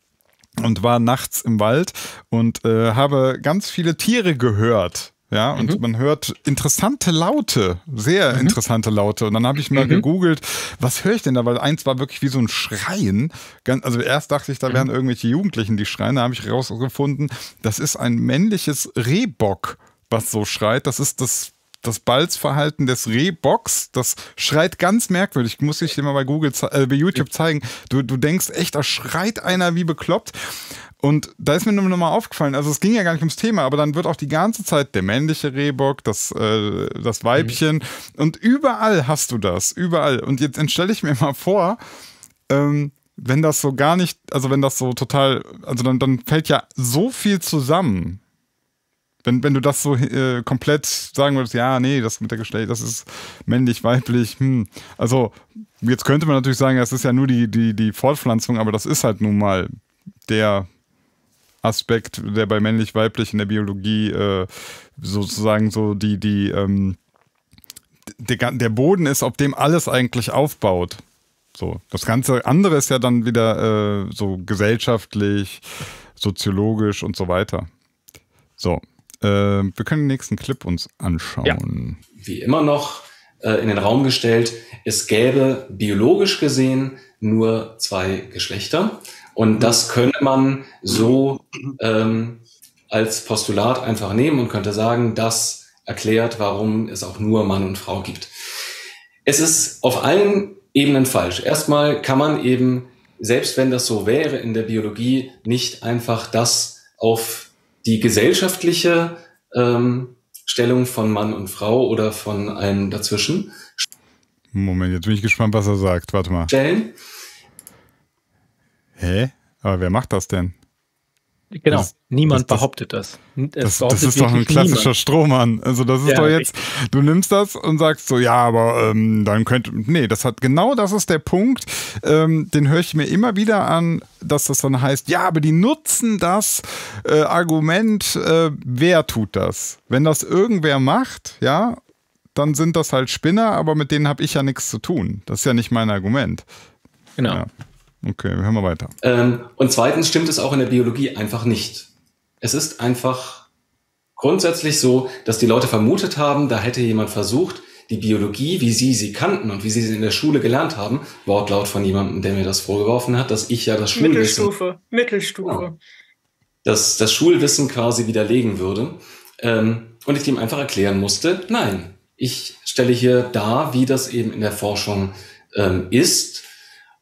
und war nachts im Wald und äh, habe ganz viele Tiere gehört. Ja, und mhm. man hört interessante Laute, sehr mhm. interessante Laute. Und dann habe ich mal mhm. gegoogelt, was höre ich denn da? Weil eins war wirklich wie so ein Schreien. Also erst dachte ich, da wären mhm. irgendwelche Jugendlichen, die schreien. Da habe ich rausgefunden, das ist ein männliches Rehbock, was so schreit. Das ist das Das Balzverhalten des Rehbocks, das schreit ganz merkwürdig. Muss ich dir mal bei Google, äh, bei YouTube zeigen. Du, du denkst echt, da schreit einer wie bekloppt. Und da ist mir nur noch mal aufgefallen, also es ging ja gar nicht ums Thema, aber dann wird auch die ganze Zeit der männliche Rehbock, das, äh, das Weibchen. Mhm. Und überall hast du das, überall. Und jetzt stelle ich mir mal vor, ähm, wenn das so gar nicht, also wenn das so total, also dann, dann fällt ja so viel zusammen. Wenn, wenn du das so äh, komplett sagen würdest, ja, nee, das mit der Geschlecht, das ist männlich, weiblich, hm. Also, jetzt könnte man natürlich sagen, es ist ja nur die, die, die Fortpflanzung, aber das ist halt nun mal der Aspekt, der bei männlich, weiblich in der Biologie äh, sozusagen so die, die, ähm, der, der Boden ist, auf dem alles eigentlich aufbaut. So. Das ganze andere ist ja dann wieder äh, so gesellschaftlich, soziologisch und so weiter. So. Wir können den nächsten Clip uns anschauen. Ja. Wie immer noch äh, in den Raum gestellt, es gäbe biologisch gesehen nur zwei Geschlechter. Und das könnte man so ähm, als Postulat einfach nehmen und könnte sagen, das erklärt, warum es auch nur Mann und Frau gibt. Es ist auf allen Ebenen falsch. Erstmal kann man eben, selbst wenn das so wäre in der Biologie, nicht einfach das auf die gesellschaftliche ähm, Stellung von Mann und Frau oder von einem dazwischen. Moment, jetzt bin ich gespannt, was er sagt. Warte mal. Stellen. Hä? Aber wer macht das denn? Genau, das, niemand das, behauptet das. Das, das, das ist doch ein klassischer niemand. Strohmann. Also das ist ja, doch jetzt, richtig. Du nimmst das und sagst so, ja, aber ähm, dann könnte, nee, das hat, genau das ist der Punkt, ähm, den höre ich mir immer wieder an, dass das dann heißt, ja, aber die nutzen das äh, Argument, äh, wer tut das? Wenn das irgendwer macht, ja, dann sind das halt Spinner, aber mit denen habe ich ja nichts zu tun. Das ist ja nicht mein Argument. Genau. Ja. Okay, hören wir weiter. Ähm, und zweitens stimmt es auch in der Biologie einfach nicht. Es ist einfach grundsätzlich so, dass die Leute vermutet haben, da hätte jemand versucht, die Biologie, wie sie sie kannten und wie sie sie in der Schule gelernt haben, Wortlaut von jemandem, der mir das vorgeworfen hat, dass ich ja das Schulwissen... Mittelstufe, Mittelstufe. Ja, dass das Schulwissen quasi widerlegen würde. Ähm, und ich ihm einfach erklären musste, nein, ich stelle hier dar, wie das eben in der Forschung ähm, ist.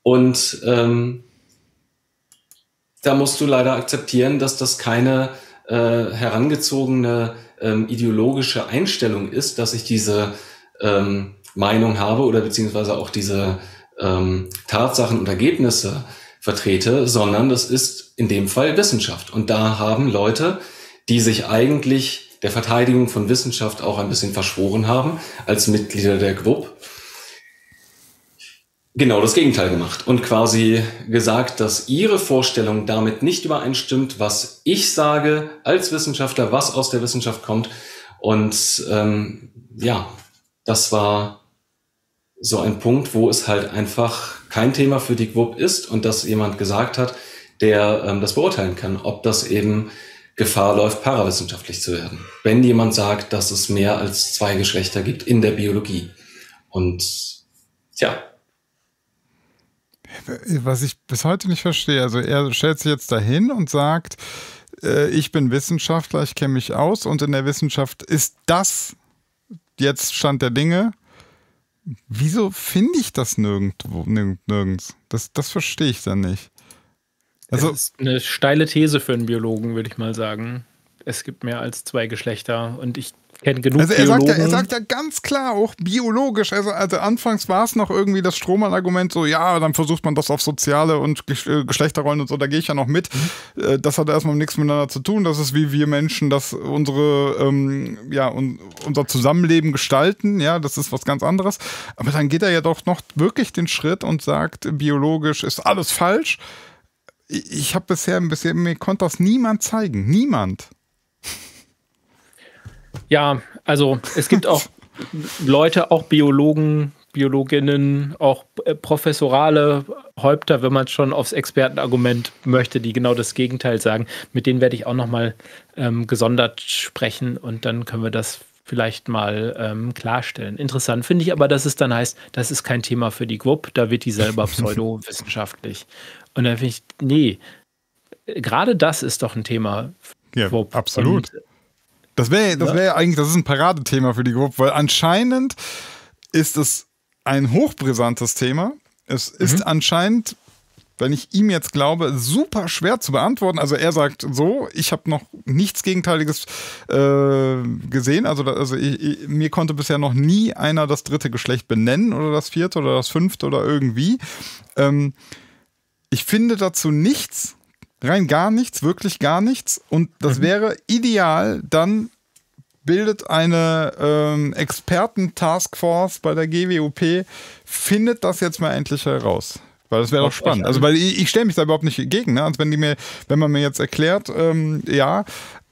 Und ähm, da musst du leider akzeptieren, dass das keine äh, herangezogene ähm, ideologische Einstellung ist, dass ich diese ähm, Meinung habe oder beziehungsweise auch diese ähm, Tatsachen und Ergebnisse vertrete, sondern das ist in dem Fall Wissenschaft. Und da haben Leute, die sich eigentlich der Verteidigung von Wissenschaft auch ein bisschen verschworen haben, als Mitglieder der G W U P, genau das Gegenteil gemacht und quasi gesagt, dass ihre Vorstellung damit nicht übereinstimmt, was ich sage als Wissenschaftler, was aus der Wissenschaft kommt. Und ähm, ja, das war so ein Punkt, wo es halt einfach kein Thema für die G W U P ist und dass jemand gesagt hat, der ähm, das beurteilen kann, ob das eben Gefahr läuft, parawissenschaftlich zu werden. Wenn jemand sagt, dass es mehr als zwei Geschlechter gibt in der Biologie. Und ja. Was ich bis heute nicht verstehe, also er stellt sich jetzt dahin und sagt, äh, ich bin Wissenschaftler, ich kenne mich aus und in der Wissenschaft ist das jetzt Stand der Dinge. Wieso finde ich das nirgendwo, nirgend, nirgends? Das, das verstehe ich dann nicht. Also, das ist eine steile These für einen Biologen, würde ich mal sagen. Es gibt mehr als zwei Geschlechter und ich kenne genug also er Biologen. Sagt ja, er sagt ja ganz klar auch biologisch. Also, also anfangs war es noch irgendwie das Strohmann-Argument so, ja, dann versucht man das auf soziale und Geschlechterrollen und so, da gehe ich ja noch mit. Mhm. Das hat erstmal nichts miteinander zu tun. Das ist wie wir Menschen, dass unsere, ähm, ja, un, unser Zusammenleben gestalten. Ja, das ist was ganz anderes. Aber dann geht er ja doch noch wirklich den Schritt und sagt, biologisch ist alles falsch. Ich habe bisher, bisher, mir konnte das niemand zeigen. Niemand. Ja, also es gibt auch Leute, auch Biologen, Biologinnen, auch professorale Häupter, wenn man schon aufs Expertenargument möchte, die genau das Gegenteil sagen. Mit denen werde ich auch nochmal ähm, gesondert sprechen und dann können wir das vielleicht mal ähm, klarstellen. Interessant finde ich aber, dass es dann heißt, das ist kein Thema für die G W U P, da wird die selber pseudowissenschaftlich. Und dann finde ich, nee, gerade das ist doch ein Thema für die ja, G W U P. Absolut. Und, das wäre das wär ja eigentlich, das ist ein Paradethema für die G W U P, weil anscheinend ist es ein hochbrisantes Thema. Es ist mhm. anscheinend, wenn ich ihm jetzt glaube, super schwer zu beantworten. Also er sagt so, ich habe noch nichts Gegenteiliges äh, gesehen. Also, also ich, ich, mir konnte bisher noch nie einer das dritte Geschlecht benennen oder das vierte oder das fünfte oder irgendwie. Ähm, ich finde dazu nichts, rein gar nichts, wirklich gar nichts. Und das mhm. wäre ideal, dann bildet eine ähm, Experten-Taskforce bei der G W U P, findet das jetzt mal endlich heraus. Weil das wäre doch spannend. Also weil ich, ich stelle mich da überhaupt nicht gegen. Ne? Also wenn die mir, wenn man mir jetzt erklärt, ähm, ja,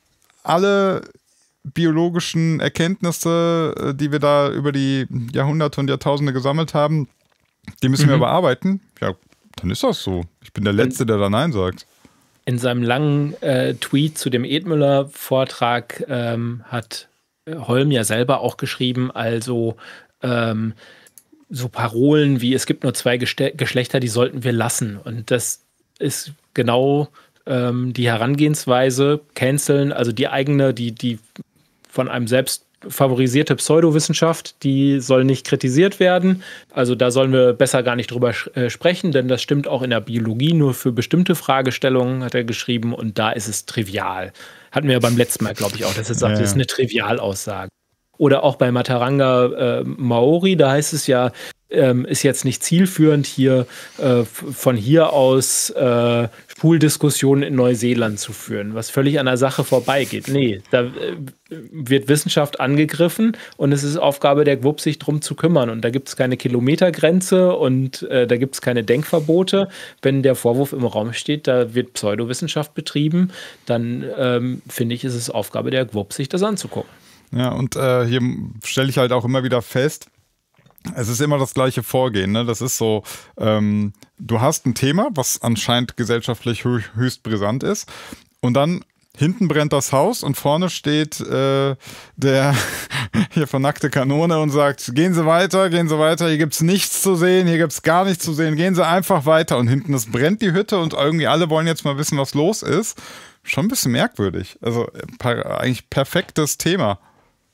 alle biologischen Erkenntnisse, die wir da über die Jahrhunderte und Jahrtausende gesammelt haben, die müssen mhm. wir bearbeiten. Ja, dann ist das so. Ich bin der Letzte, der da Nein sagt. In seinem langen äh, Tweet zu dem Edmüller-Vortrag ähm, hat Holm ja selber auch geschrieben, also ähm, so Parolen wie es gibt nur zwei Geste- Geschlechter, die sollten wir lassen. Und das ist genau ähm, die Herangehensweise, canceln, also die eigene, die, die von einem selbst favorisierte Pseudowissenschaft, die soll nicht kritisiert werden. Also da sollen wir besser gar nicht drüber äh, sprechen, denn das stimmt auch in der Biologie nur für bestimmte Fragestellungen, hat er geschrieben, und da ist es trivial. Hatten wir ja beim letzten Mal, glaube ich, auch, dass er sagt, ja, ja. das ist eine Trivialaussage. Oder auch bei Mataranga äh, Maori, da heißt es ja, ähm, ist jetzt nicht zielführend, hier äh, von hier aus äh, Pooldiskussionen in Neuseeland zu führen, was völlig an der Sache vorbeigeht. Nee, da äh, wird Wissenschaft angegriffen und es ist Aufgabe der G W U P, sich drum zu kümmern. Und da gibt es keine Kilometergrenze und äh, da gibt es keine Denkverbote. Wenn der Vorwurf im Raum steht, da wird Pseudowissenschaft betrieben, dann ähm, finde ich, ist es Aufgabe der G W U P, sich das anzugucken. Ja, und äh, hier stelle ich halt auch immer wieder fest, es ist immer das gleiche Vorgehen. Ne? Das ist so, ähm, du hast ein Thema, was anscheinend gesellschaftlich hö- höchst brisant ist, und dann hinten brennt das Haus und vorne steht äh, der hier vernackte Kanone und sagt, gehen Sie weiter, gehen Sie weiter, hier gibt's nichts zu sehen, hier gibt's gar nichts zu sehen, gehen Sie einfach weiter. Und hinten, es brennt die Hütte und irgendwie alle wollen jetzt mal wissen, was los ist. Schon ein bisschen merkwürdig. Also per- eigentlich perfektes Thema.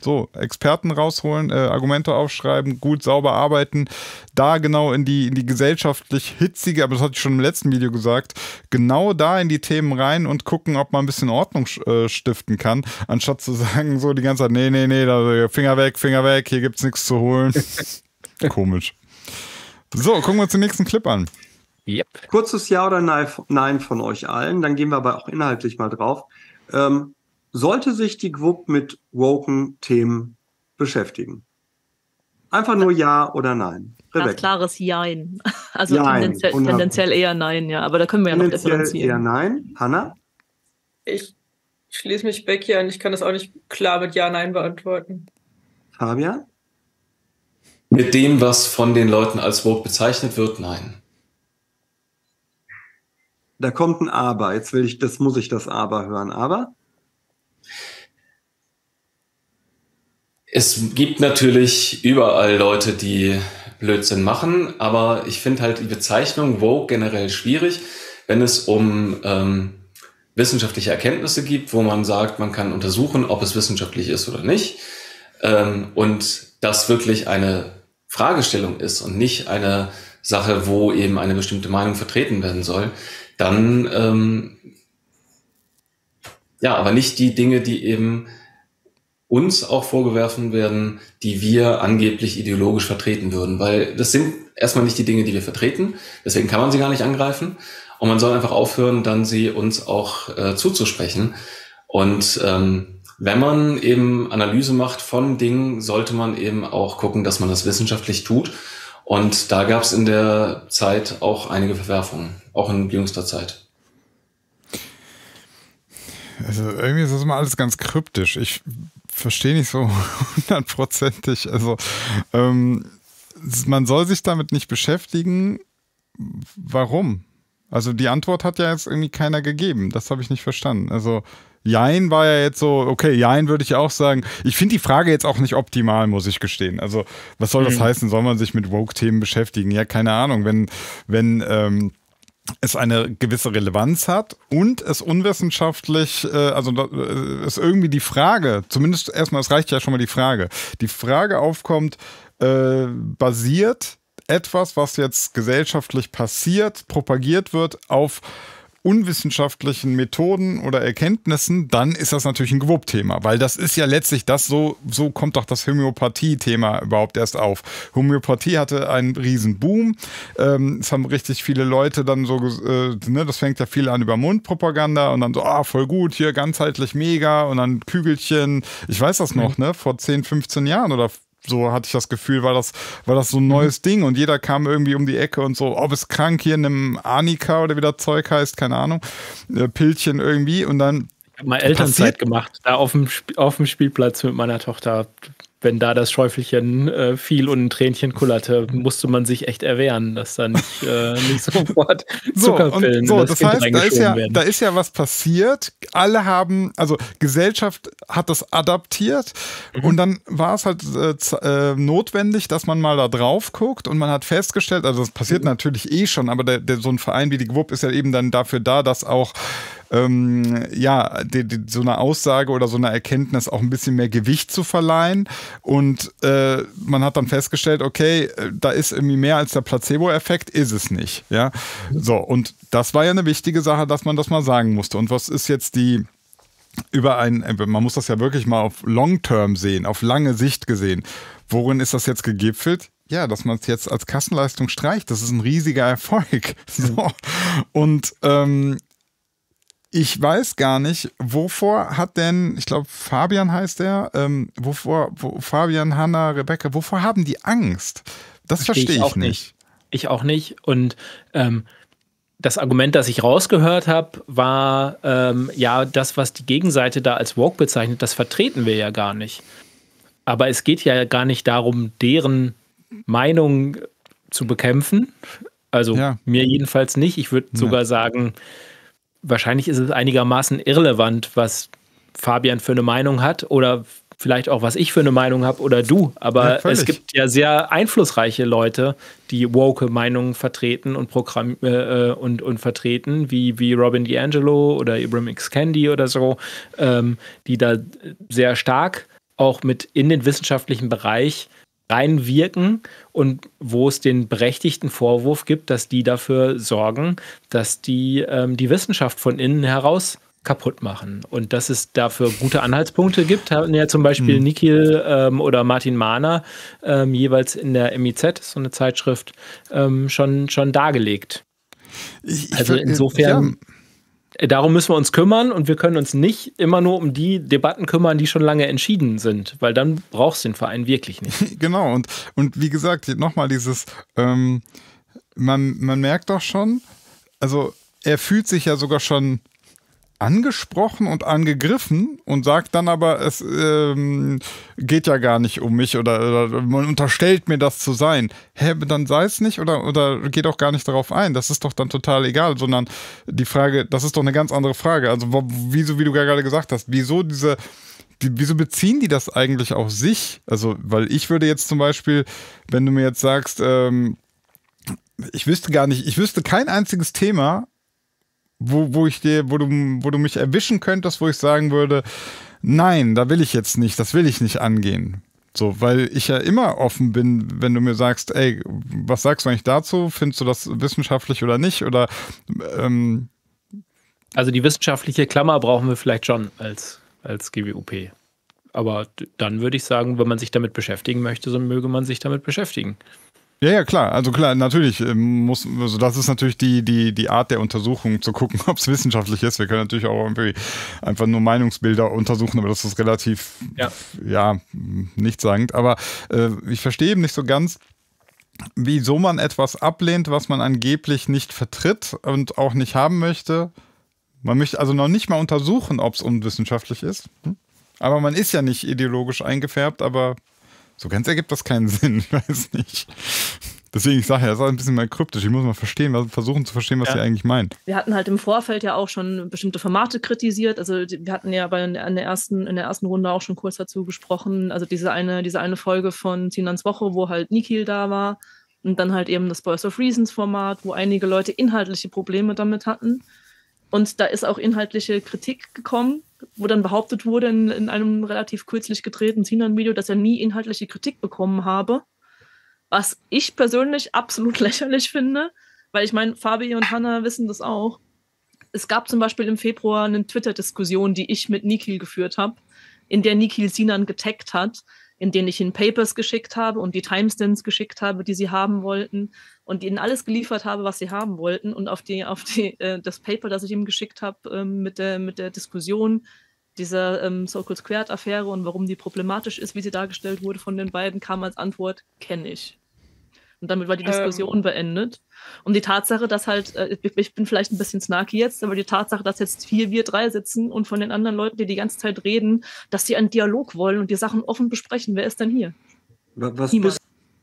So, Experten rausholen, äh, Argumente aufschreiben, gut, sauber arbeiten, da genau in die, in die gesellschaftlich hitzige, aber das hatte ich schon im letzten Video gesagt, genau da in die Themen rein und gucken, ob man ein bisschen Ordnung äh, stiften kann, anstatt zu sagen, so die ganze Zeit, nee, nee, nee, da, Finger weg, Finger weg, hier gibt's nichts zu holen. Komisch. So, gucken wir uns den nächsten Clip an. Yep. Kurzes Ja oder Nein von euch allen, dann gehen wir aber auch inhaltlich mal drauf. Ähm, sollte sich die G W U P mit woken Themen beschäftigen? Einfach nur Ja oder Nein. Rebecca. Ganz klares Jein. Also Jein, tendenziell, tendenziell eher Nein, ja. Aber da können wir ja noch differenzieren. Eher Nein. Hanna? Ich schließe mich Becky an. Ich kann das auch nicht klar mit Ja, Nein beantworten. Fabian? Mit dem, was von den Leuten als woke bezeichnet wird, nein. Da kommt ein Aber. Jetzt will ich, das muss ich das Aber hören. Aber? Es gibt natürlich überall Leute, die Blödsinn machen, aber ich finde halt die Bezeichnung woke generell schwierig, wenn es um ähm, wissenschaftliche Erkenntnisse gibt, wo man sagt, man kann untersuchen, ob es wissenschaftlich ist oder nicht, ähm, und das wirklich eine Fragestellung ist und nicht eine Sache, wo eben eine bestimmte Meinung vertreten werden soll, dann ähm, ja, aber nicht die Dinge, die eben uns auch vorgeworfen werden, die wir angeblich ideologisch vertreten würden, weil das sind erstmal nicht die Dinge, die wir vertreten, deswegen kann man sie gar nicht angreifen und man soll einfach aufhören, dann sie uns auch äh, zuzusprechen. Und ähm, wenn man eben Analyse macht von Dingen, sollte man eben auch gucken, dass man das wissenschaftlich tut. Und da gab es in der Zeit auch einige Verwerfungen, auch in jüngster Zeit. Also irgendwie ist das immer alles ganz kryptisch. Ich verstehe nicht so hundertprozentig. Also ähm, man soll sich damit nicht beschäftigen. Warum? Also die Antwort hat ja jetzt irgendwie keiner gegeben. Das habe ich nicht verstanden. Also Jein war ja jetzt so, okay, Jein würde ich auch sagen. Ich finde die Frage jetzt auch nicht optimal, muss ich gestehen. Also was soll das mhm. heißen? Soll man sich mit Woke-Themen beschäftigen? Ja, keine Ahnung. Wenn, wenn ähm, es eine gewisse Relevanz hat und es unwissenschaftlich, äh, also äh, es irgendwie die Frage, zumindest erstmal, es reicht ja schon mal die Frage, die Frage aufkommt, äh, basiert etwas, was jetzt gesellschaftlich passiert, propagiert wird, auf unwissenschaftlichen Methoden oder Erkenntnissen, dann ist das natürlich ein G W U P-Thema, weil das ist ja letztlich das, so, so kommt doch das Homöopathie-Thema überhaupt erst auf. Homöopathie hatte einen riesen Boom, ähm, es haben richtig viele Leute dann so, äh, ne, das fängt ja viel an über Mundpropaganda und dann so, ah, voll gut, hier ganzheitlich mega und dann Kügelchen, ich weiß das noch, ne, vor zehn, fünfzehn Jahren oder so hatte ich das Gefühl, war das, war das so ein neues mhm. Ding und jeder kam irgendwie um die Ecke und so, ob es krank hier in einem Arnika oder wie das Zeug heißt, keine Ahnung, äh, Pilzchen irgendwie und dann. Ich habe mal Elternzeit gemacht, da auf dem, Sp- auf dem Spielplatz mit meiner Tochter. Wenn da das Schäufelchen äh, fiel und ein Tränchen kullerte, musste man sich echt erwehren, dass da nicht, äh, nicht sofort Zuckerpillen so, in das, das Kind heißt, da ist, ja, werden. da ist ja was passiert. Alle haben, also Gesellschaft hat das adaptiert mhm. und dann war es halt äh, z- äh, notwendig, dass man mal da drauf guckt und man hat festgestellt, also das passiert mhm. natürlich eh schon, aber der, der, so ein Verein wie die G W U P ist ja eben dann dafür da, dass auch Ähm, ja, die, die, so eine Aussage oder so eine Erkenntnis auch ein bisschen mehr Gewicht zu verleihen. Und äh, man hat dann festgestellt, okay, da ist irgendwie mehr als der Placebo-Effekt, ist es nicht. Ja, so, und das war ja eine wichtige Sache, dass man das mal sagen musste. Und was ist jetzt die über ein, man muss das ja wirklich mal auf Long-Term sehen, auf lange Sicht gesehen. Worin ist das jetzt gegipfelt? Ja, dass man es jetzt als Kassenleistung streicht, das ist ein riesiger Erfolg. So. Und ähm, ich weiß gar nicht, wovor hat denn, ich glaube Fabian heißt er, ähm, wovor, wo, Fabian, Hanna, Rebecca, wovor haben die Angst? Das verstehe ich, ich auch nicht. nicht. Ich auch nicht. Und ähm, das Argument, das ich rausgehört habe, war, ähm, ja, das, was die Gegenseite da als woke bezeichnet, das vertreten wir ja gar nicht. Aber es geht ja gar nicht darum, deren Meinung zu bekämpfen. Also ja. mir jedenfalls nicht. Ich würde ja. sogar sagen, wahrscheinlich ist es einigermaßen irrelevant, was Fabian für eine Meinung hat oder vielleicht auch, was ich für eine Meinung habe oder du. Aber ja, es gibt ja sehr einflussreiche Leute, die woke Meinungen vertreten und, Programm, äh, und, und vertreten, wie, wie Robin DiAngelo oder Ibram X. Kendi oder so, ähm, die da sehr stark auch mit in den wissenschaftlichen Bereich reinwirken und wo es den berechtigten Vorwurf gibt, dass die dafür sorgen, dass die ähm, die Wissenschaft von innen heraus kaputt machen. Und dass es dafür gute Anhaltspunkte gibt, haben ja zum Beispiel mhm. Nikhil ähm, oder Martin Mahner ähm, jeweils in der M I Z, so eine Zeitschrift, ähm, schon, schon dargelegt. Ich, ich also insofern... Ja. Darum müssen wir uns kümmern und wir können uns nicht immer nur um die Debatten kümmern, die schon lange entschieden sind, weil dann brauchst du den Verein wirklich nicht. Genau, und, und wie gesagt, nochmal dieses, ähm, man, man merkt doch schon, also er fühlt sich ja sogar schon angesprochen und angegriffen und sagt dann aber, es ähm, geht ja gar nicht um mich oder, oder man unterstellt mir das zu sein. Hä, dann sei es nicht oder, oder geht auch gar nicht darauf ein. Das ist doch dann total egal, sondern die Frage, das ist doch eine ganz andere Frage. Also wieso, wie du gerade gesagt hast, wieso diese, die, wieso beziehen die das eigentlich auf sich? Also, weil ich würde jetzt zum Beispiel, wenn du mir jetzt sagst, ähm, ich wüsste gar nicht, ich wüsste kein einziges Thema, Wo, wo ich dir, wo du, wo du mich erwischen könntest, wo ich sagen würde, nein, da will ich jetzt nicht, das will ich nicht angehen. So, weil ich ja immer offen bin, wenn du mir sagst, ey, was sagst du eigentlich dazu? Findest du das wissenschaftlich oder nicht? Oder ähm also die wissenschaftliche Klammer brauchen wir vielleicht schon als, als G W U P. Aber dann würde ich sagen, wenn man sich damit beschäftigen möchte, so möge man sich damit beschäftigen. Ja, ja, klar. Also klar, natürlich muss, also das ist natürlich die, die, die Art der Untersuchung, zu gucken, ob es wissenschaftlich ist. Wir können natürlich auch irgendwie einfach nur Meinungsbilder untersuchen, aber das ist relativ, ja, ja nichtssagend. Aber äh, ich verstehe eben nicht so ganz, wieso man etwas ablehnt, was man angeblich nicht vertritt und auch nicht haben möchte. Man möchte also noch nicht mal untersuchen, ob es unwissenschaftlich ist. Aber man ist ja nicht ideologisch eingefärbt, aber so ganz ergibt das keinen Sinn, ich weiß nicht. Deswegen, ich sage ja, das ist ein bisschen mal kryptisch. Ich muss mal verstehen, was, versuchen zu verstehen, was ja. ihr eigentlich meint. Wir hatten halt im Vorfeld ja auch schon bestimmte Formate kritisiert. Also wir hatten ja bei in der ersten, in der ersten Runde auch schon kurz dazu gesprochen. Also diese eine, diese eine Folge von Sinans Woche, wo halt Nikhil da war. Und dann halt eben das Voice of Reasons Format, wo einige Leute inhaltliche Probleme damit hatten. Und da ist auch inhaltliche Kritik gekommen, wo dann behauptet wurde in, in einem relativ kürzlich gedrehten Sinan-Video, dass er nie inhaltliche Kritik bekommen habe. Was ich persönlich absolut lächerlich finde, weil ich meine, Fabi und Hannah wissen das auch. Es gab zum Beispiel im Februar eine Twitter-Diskussion, die ich mit Nikhil geführt habe, in der Nikhil Sinan getaggt hat, in denen ich ihnen Papers geschickt habe und die Timestamps geschickt habe, die sie haben wollten und ihnen alles geliefert habe, was sie haben wollten. Und auf, die, auf die, äh, das Paper, das ich ihm geschickt habe ähm, mit, der, mit der Diskussion dieser ähm, So-Called Squared-Affäre und warum die problematisch ist, wie sie dargestellt wurde von den beiden, kam als Antwort, kenne ich. Und damit war die Diskussion ähm. beendet. Und die Tatsache, dass halt, äh, ich bin vielleicht ein bisschen snarky jetzt, aber die Tatsache, dass jetzt hier wir drei sitzen und von den anderen Leuten, die die ganze Zeit reden, dass sie einen Dialog wollen und die Sachen offen besprechen. Wer ist denn hier? Was bist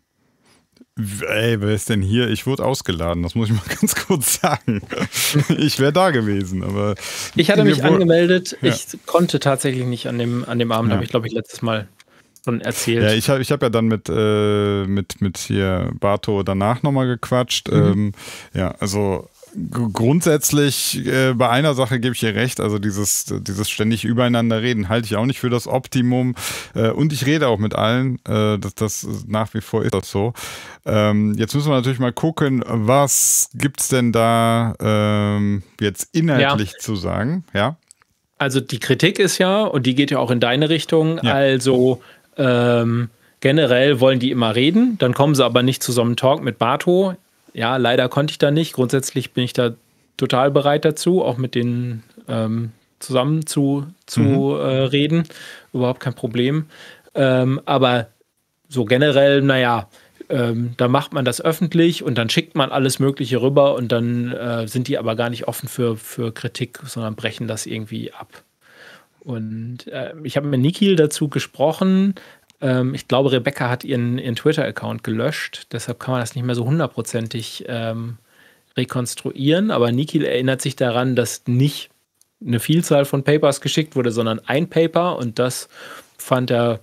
Ey, wer ist denn hier? Ich wurde ausgeladen, das muss ich mal ganz kurz sagen. Ich wäre da gewesen, aber... Ich hatte mich angemeldet, ja. Ich konnte tatsächlich nicht an dem, an dem Abend, ja. habe ich glaube ich letztes Mal schon erzählt. Ja, ich habe ich hab ja dann mit, äh, mit, mit hier Barto danach nochmal gequatscht. Mhm. Ähm, ja, also grundsätzlich äh, bei einer Sache gebe ich ihr recht, also dieses, dieses ständig übereinander reden halte ich auch nicht für das Optimum äh, und ich rede auch mit allen, äh, das, das nach wie vor ist das so. Ähm, jetzt müssen wir natürlich mal gucken, was gibt's denn da ähm, jetzt inhaltlich ja. zu sagen, ja? Also die Kritik ist ja, und die geht ja auch in deine Richtung, ja. also ähm, generell wollen die immer reden, dann kommen sie aber nicht zu so einem Talk mit Barto. Ja, leider konnte ich da nicht. Grundsätzlich bin ich da total bereit dazu, auch mit denen ähm, zusammen zu, zu mhm. äh, reden. Überhaupt kein Problem. Ähm, aber so generell, naja, ähm, da macht man das öffentlich und dann schickt man alles Mögliche rüber und dann äh, sind die aber gar nicht offen für, für Kritik, sondern brechen das irgendwie ab. Und äh, ich habe mit Nikhil dazu gesprochen. Ich glaube, Rebecca hat ihren, ihren Twitter-Account gelöscht, deshalb kann man das nicht mehr so hundertprozentig ähm, rekonstruieren. Aber Nikhil erinnert sich daran, dass nicht eine Vielzahl von Papers geschickt wurde, sondern ein Paper und das fand er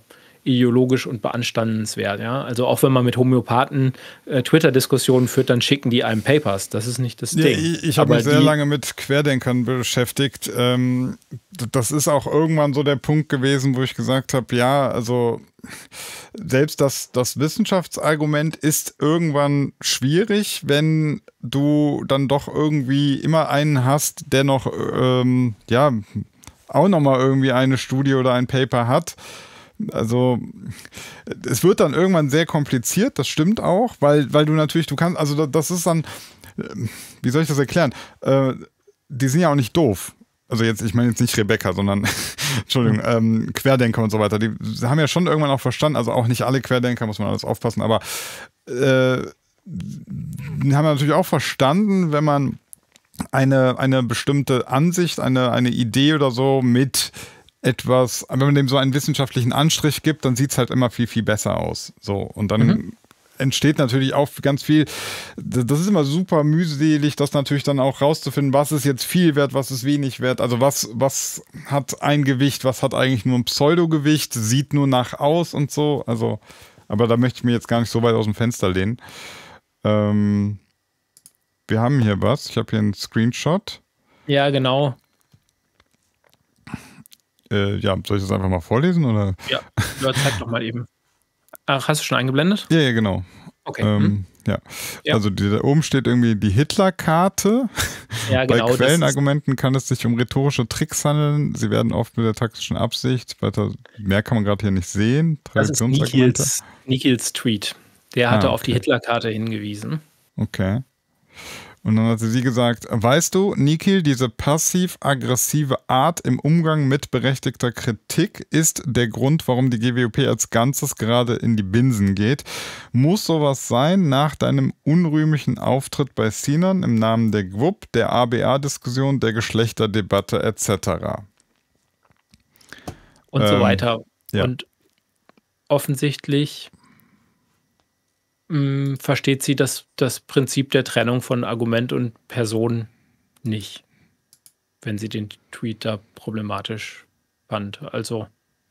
ideologisch und beanstandenswert. Ja? Also auch wenn man mit Homöopathen äh, Twitter-Diskussionen führt, dann schicken die einem Papers. Das ist nicht das ja, Ding. Ich, ich habe mich sehr lange mit Querdenkern beschäftigt. Ähm, das ist auch irgendwann so der Punkt gewesen, wo ich gesagt habe, ja, also selbst das, das Wissenschaftsargument ist irgendwann schwierig, wenn du dann doch irgendwie immer einen hast, der noch ähm, ja auch nochmal irgendwie eine Studie oder ein Paper hat. Also es wird dann irgendwann sehr kompliziert, das stimmt auch, weil, weil du natürlich, du kannst, also das ist dann, wie soll ich das erklären? Äh, die sind ja auch nicht doof. Also jetzt, ich meine jetzt nicht Rebecca, sondern Entschuldigung, ähm, Querdenker und so weiter. Die haben ja schon irgendwann auch verstanden, also auch nicht alle Querdenker, muss man alles aufpassen, aber äh, die haben natürlich auch verstanden, wenn man eine, eine bestimmte Ansicht, eine, eine Idee oder so mit etwas, wenn man dem so einen wissenschaftlichen Anstrich gibt, dann sieht es halt immer viel, viel besser aus. So, und dann mhm. entsteht natürlich auch ganz viel, das ist immer super mühselig, das natürlich dann auch rauszufinden, was ist jetzt viel wert, was ist wenig wert, also was, was hat ein Gewicht, was hat eigentlich nur ein Pseudogewicht, sieht nur nach aus und so, also, aber da möchte ich mir jetzt gar nicht so weit aus dem Fenster lehnen. Ähm, wir haben hier was, ich habe hier einen Screenshot. Ja, genau. Äh, ja, soll ich das einfach mal vorlesen? Oder? Ja, ja, zeig doch mal eben. Ach, hast du schon eingeblendet? Ja, ja, genau. Okay. Ähm, hm. ja. ja. Also die, da oben steht irgendwie die Hitler-Karte. Ja, genau. Bei Quellenargumenten kann es sich um rhetorische Tricks handeln. Sie werden oft mit der taktischen Absicht, weiter, mehr kann man gerade hier nicht sehen. Traditionsargumente. Das ist Nikils, Nikils Tweet. Der hatte ah, okay. auf die Hitler-Karte hingewiesen. Okay. Und dann hatte sie gesagt, weißt du, Nikhil, diese passiv-aggressive Art im Umgang mit berechtigter Kritik ist der Grund, warum die G W O P als Ganzes gerade in die Binsen geht. Muss sowas sein nach deinem unrühmlichen Auftritt bei Sinan im Namen der G W U P, der A B A-Diskussion, der Geschlechterdebatte et cetera. Und ähm, so weiter. Ja. Und offensichtlich versteht sie das, das Prinzip der Trennung von Argument und Person nicht, wenn sie den Tweet da problematisch fand. Also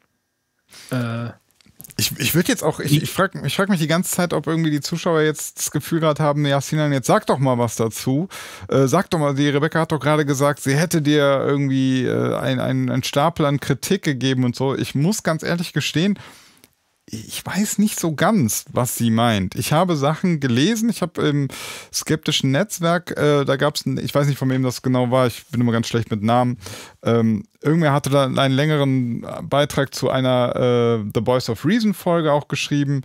äh, ich, ich würde jetzt auch, ich, ich frage ich frag mich die ganze Zeit, ob irgendwie die Zuschauer jetzt das Gefühl gerade haben, ja, Sinan, jetzt sag doch mal was dazu. Äh, sag doch mal, die Rebecca hat doch gerade gesagt, sie hätte dir irgendwie äh, ein, ein, ein Stapel an Kritik gegeben und so. Ich muss ganz ehrlich gestehen, ich weiß nicht so ganz, was sie meint. Ich habe Sachen gelesen, ich habe im skeptischen Netzwerk, äh, da gab es, ich weiß nicht, von wem das genau war, ich bin immer ganz schlecht mit Namen, ähm, irgendwer hatte da einen längeren Beitrag zu einer äh, The Voice of Reason Folge auch geschrieben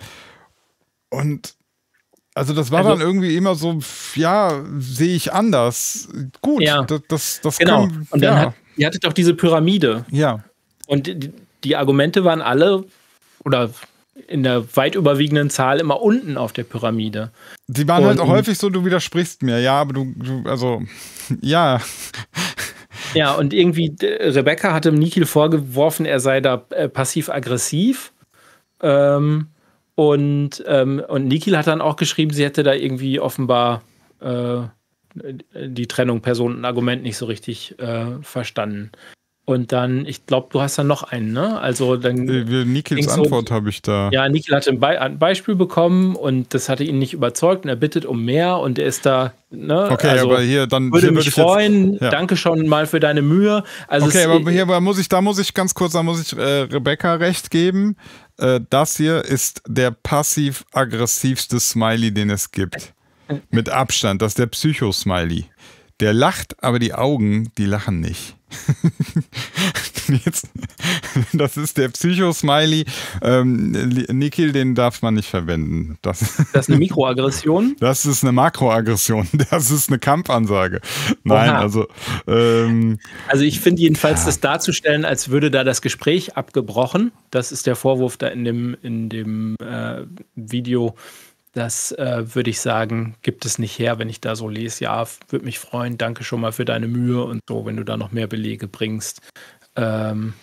und also das war also, dann irgendwie immer so, ja, sehe ich anders. Gut, ja, das, das, das genau. kann, und dann ja. hat, ihr hattet doch diese Pyramide. Ja. Und die, die Argumente waren alle, oder in der weit überwiegenden Zahl immer unten auf der Pyramide. Die waren und, halt auch häufig so, du widersprichst mir, ja, aber du, du also, ja. Ja, und irgendwie, Rebecca hatte Nikhil vorgeworfen, er sei da äh, passiv-aggressiv. Ähm, und, ähm, und Nikhil hat dann auch geschrieben, sie hätte da irgendwie offenbar äh, die Trennung Person und Argument nicht so richtig äh, verstanden. Und dann, ich glaube, du hast dann noch einen, ne? Also dann. Nikhils Antwort so, habe ich da. Ja, Nikhil hatte ein, Be ein Beispiel bekommen und das hatte ihn nicht überzeugt und er bittet um mehr und er ist da, ne? Okay, also, aber hier dann. Würde hier mich würde ich freuen, jetzt, ja. Danke schon mal für deine Mühe. Also okay, aber hier aber muss ich, da muss ich ganz kurz, da muss ich äh, Rebecca recht geben. Äh, das hier ist der passiv-aggressivste Smiley, den es gibt. Mit Abstand, das ist der Psycho-Smiley. Der lacht, aber die Augen, die lachen nicht. Jetzt, das ist der Psycho-Smiley. Ähm, Nikhil, den darf man nicht verwenden. Das, das ist eine Mikroaggression? Das ist eine Makroaggression. Das ist eine Kampfansage. Nein, Oha. also. Ähm, also, ich finde jedenfalls, ja. das darzustellen, als würde da das Gespräch abgebrochen. Das ist der Vorwurf da in dem, in dem äh, Video. Das äh, würde ich sagen, gibt es nicht her, wenn ich da so lese. Ja, würde mich freuen. Danke schon mal für deine Mühe und so, wenn du da noch mehr Belege bringst. Ähm,